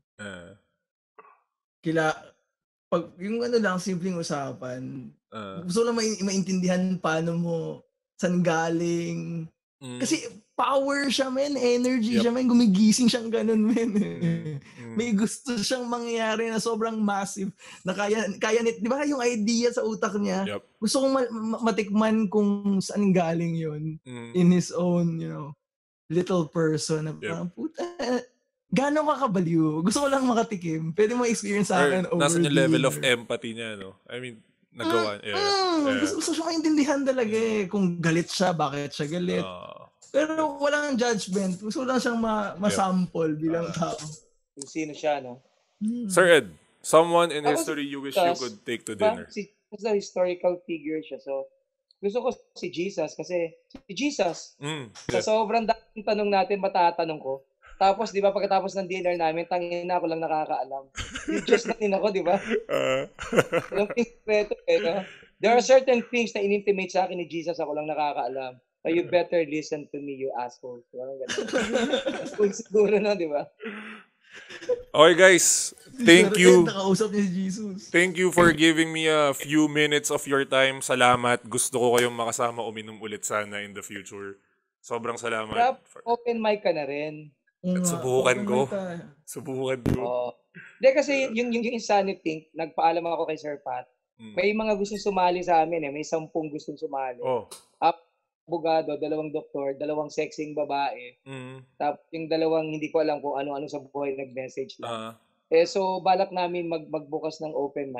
Pag yung lang, simpleng usapan, gusto ko lang maintindihan paano mo, saan galing. Kasi power siya, men. Energy siya, men. Gumigising siyang ganun, men. May gusto siyang mangyari na sobrang massive. Na kaya di ba yung idea sa utak niya? Gusto kong matikman kung saan galing yun. In his own, little person. Na parang, puta, gano'n ka kabaliw? Gusto ko lang makatikim. Pwede mo experience sa akin over nasa yung dinner. level of empathy niya, no? I mean, nagawa. Gusto siya maintindihan talaga eh. Kung galit siya, bakit siya galit. Pero walang judgment. Gusto lang siyang masample bilang tao. Kung sino siya, no? Sir Ed, someone in history you wish you could take to dinner. Si historical figure siya. So, gusto ko si Jesus kasi si Jesus. Sa sobrang daming tanong natin, matatanong ko. Tapos, di ba, pagkatapos ng dinner namin, tangin na ako lang nakakaalam. Yung Diyos na din ako, di ba? Yung secreto, no? There are certain things na in-intimate sa akin ni Jesus, ako lang nakakaalam. So you better listen to me, you asshole. Kung siguro na, di ba? Okay, guys. Thank you. Nakausap niya si Jesus. Thank you for giving me a few minutes of your time. Salamat. Gusto ko kayong makasama uminom ulit sana in the future. Sobrang salamat. Open mic ka na rin. Subukan ko. Hindi kasi yung Insanity, nagpaalam ako kay Sir Pat. May mga gustong sumali sa amin eh. May 10 gustong sumali. Abogado, 2 doktor, 2 sexing babae. Tapos yung 2 hindi ko alam kung ano-ano sa buhay nag-message lang. So balak namin magbukas ng open mic.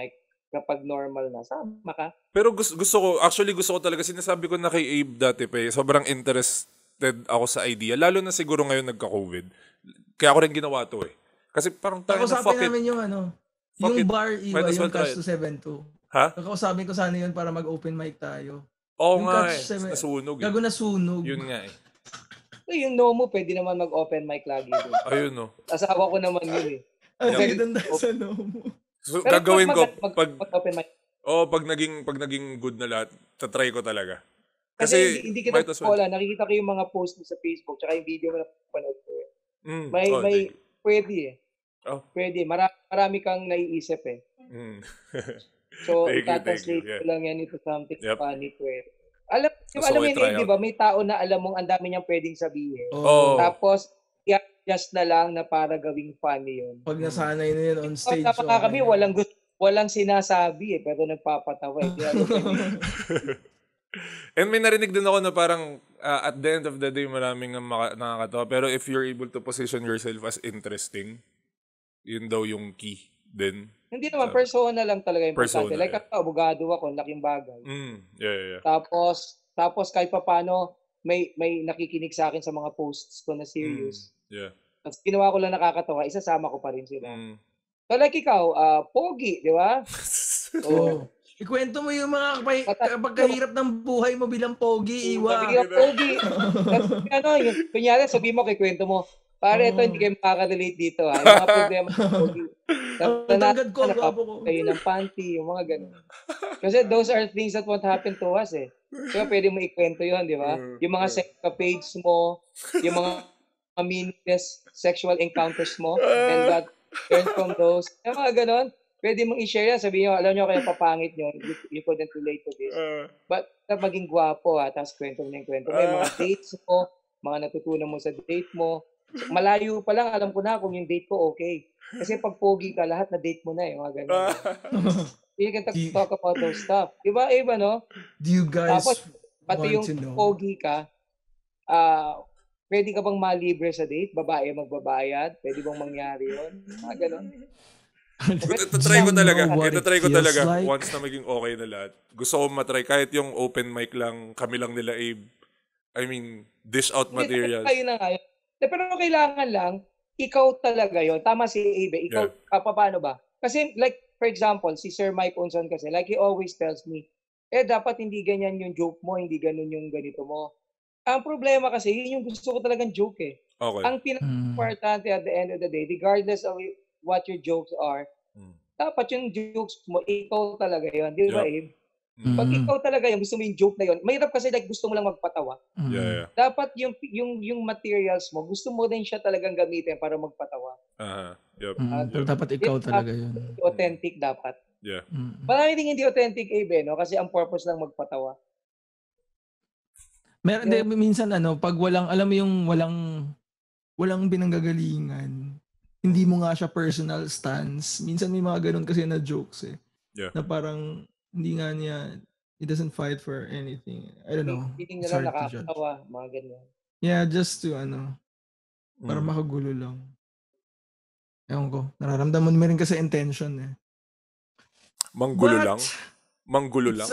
kapag normal na, sama ka. Pero gusto ko talaga, sinasabi ko na kay Abe dati pa sobrang interested ako sa idea. Lalo na siguro ngayon nagka-COVID. Kaya ako rin ginawa to Kasi parang tayo na fuck it. namin yung Fuck yung it. bar Might iwa, as well yung try Catch it. 272. Ha? Kakausapin ko sana yun para mag-open mic tayo. Oo Yung nga Catch 7 nasunog Gago nasunog. Yun nga So, yung no mo, pwede naman mag-open mic lagi din. Ayun no. Asawa ko naman yun Ang Okay. ganda sa Nomo. So, Pero gagawin ko pag mag-open mic. pag naging good na lahat, tatry ko talaga. Kasi hindi kita might as well. nakikita ko yung mga post mo sa Facebook tsaka yung video mo na panood ko. May thank you. pwede Oh. Pwede. Marami kang naiisip So, Thank translate you. ko lang yan into something Yep. funny. Alam Gusto mo ko yun, i-try di ba? May tao na alam mong ang dami niyang pwedeng sabihin. Oh. Tapos, i-adjust na lang na para gawing funny yun. Pag nasanay na yun on stage. Tapos kami, walang sinasabi pero nagpapatawa. And may narinig din ako na parang at the end of the day maraming nakakatawa. Pero if you're able to position yourself as interesting, yun daw yung key din. Hindi naman, persona lang talaga importante. Persona, Like ako, abogado ako, laking bagay. Yeah. Tapos kahit pa paano, may nakikinig sa akin sa mga posts ko na serious. Yeah. Tapos ginawa ko lang nakakatawa, isasama ko pa rin sila. So like ikaw, pogi, di ba? Oo. Ikwento mo yung mga pagkahirap ng buhay mo bilang pogi, Iwa. Bilang pogi. Tapos kunyari, sabi mo, kikwento mo, pare, ito, hindi kayo makaka-relate dito. Yung mga problema ng pogi. Tanggad ko, gwapo ko. Kayo ng panty, yung mga ganun. Kasi those are things that won't happen to us Kaya pwede mo ikwento yun, di ba? Yung mga sex page mo, yung mga meaningless sexual encounters mo, and that learn from those. Yung mga ganun, pwede mong i-share yan. Sabihin nyo, alam nyo kaya papangit nyo, you couldn't relate to this. But maging gwapo tapos kwento mo yung kwento mo. Yung mga dates mo, mga natutunan mo sa date mo. Malayo pa lang, alam ko na kung yung date ko okay. Kasi pag pogi ka, lahat na date mo na mga ganun. You can talk about those stuff. Diba, Abe, no? Do you guys tapos, pati yung want to know? pogi ka, pwede ka bang malibre sa date? Babae magbabayad? Pwede bang mangyari yun? Mga ganun. Itatry ko talaga. Like? Once na maging okay na lahat. Gusto ko matry. Kahit yung open mic lang, kami lang nila Abe. I mean, dish out materials. Kayo na nga yun. Pero kailangan lang, ikaw talaga yon. Tama si Abe. Ikaw, paano ba? Kasi like, for example, si Sir Mike Unson kasi, like he always tells me, dapat hindi ganyan yung joke mo, hindi ganun yung ganito mo. Ang problema kasi, yun yung gusto ko talagang joke Okay. Ang pinaka-importante at the end of the day, regardless of what your jokes are, dapat yung jokes mo, ikaw talaga yun. Di ba, Abe? Pag ikaw talaga yung gusto mo yung joke na yun, mahirap kasi like gusto mo lang magpatawa. Yeah. Dapat yung materials mo, gusto mo din siya talagang gamitin para magpatawa. Yep. Pero dapat ikaw talaga yun. Authentic dapat. Yeah. Marami din hindi authentic, Abe, no? Kasi ang purpose lang magpatawa. Meron din minsan pag alam mo yung walang pinanggagalingan, hindi mo nga siya personal stance. Minsan may mga ganun kasi na jokes Yeah. Na parang hindi nga niya, he doesn't fight for anything. I don't know. Feeling na lang nakakatawa, mga ganyan. Yeah, just to para makagulo lang. Ewan ko, nararamdaman mo rin kasi intention Manggulo lang? Manggulo lang?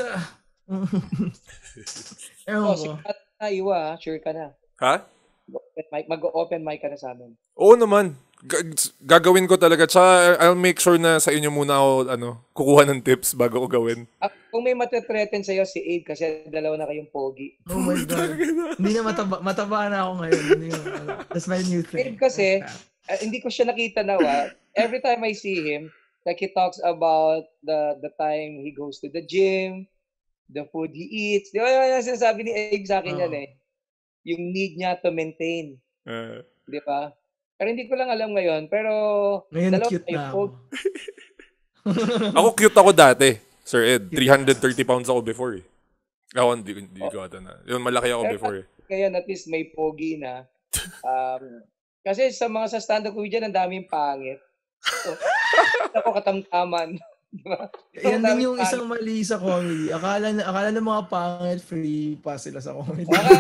Ewan ko. Iwa, sure ka na. Ha? Mag-open mic ka na sa amin. Oo naman. Gagawin ko talaga. Tsaka I'll make sure na sa inyo muna ako kukuha ng tips bago ko gawin. Kung may matitreten sa'yo si Abe kasi dalawa na kayong pogi. Oh my God. Hindi na mataba na ako ngayon. That's my new thing. Abe kasi, hindi ko siya nakita every time I see him, like he talks about the time he goes to the gym, the food he eats. Di ba yung sinasabi ni Abe sa akin yan yung need niya to maintain. Di ba? Pero hindi ko lang alam ngayon. Pero ngayon cute na ako. Ako cute ako dati, Sir Ed. 330 pounds ako before Ako hindi ko ata na. Yun, malaki ako before Kaya at least may pogi na. Kasi sa stand-up comedian, ang daming pangit. So, ako katamtaman. Diba? Yan din yung isang mali sa comedy. Akala ng mga pangit, free pass sila sa comedy.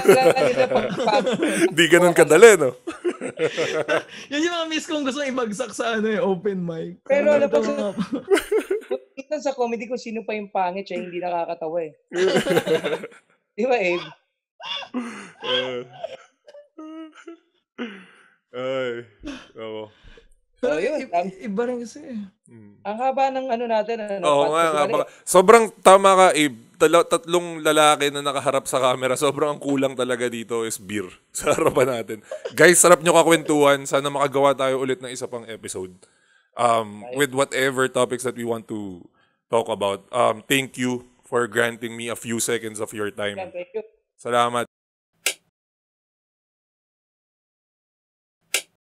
Di ganun kadali, no? Yan yung mga miss kong gusto ibagsak sa open mic. Pero alam mo, minsan sa comedy ko, sino pa yung pangit siya hindi nakakatawa eh. Di ba, Abe? Ay, oo. Pero yun. iba rin kasi. Ang haba ng ano natin. Oo nga. Sobrang tama ka, Abe. Tatlong lalaki na nakaharap sa camera. Sobrang ang kulang talaga dito is beer sa harapan natin. Guys, sarap nyo kakwentuhan. Sana makagawa tayo ulit ng isa pang episode. With whatever topics that we want to talk about. Thank you for granting me a few seconds of your time. Thank you. Salamat.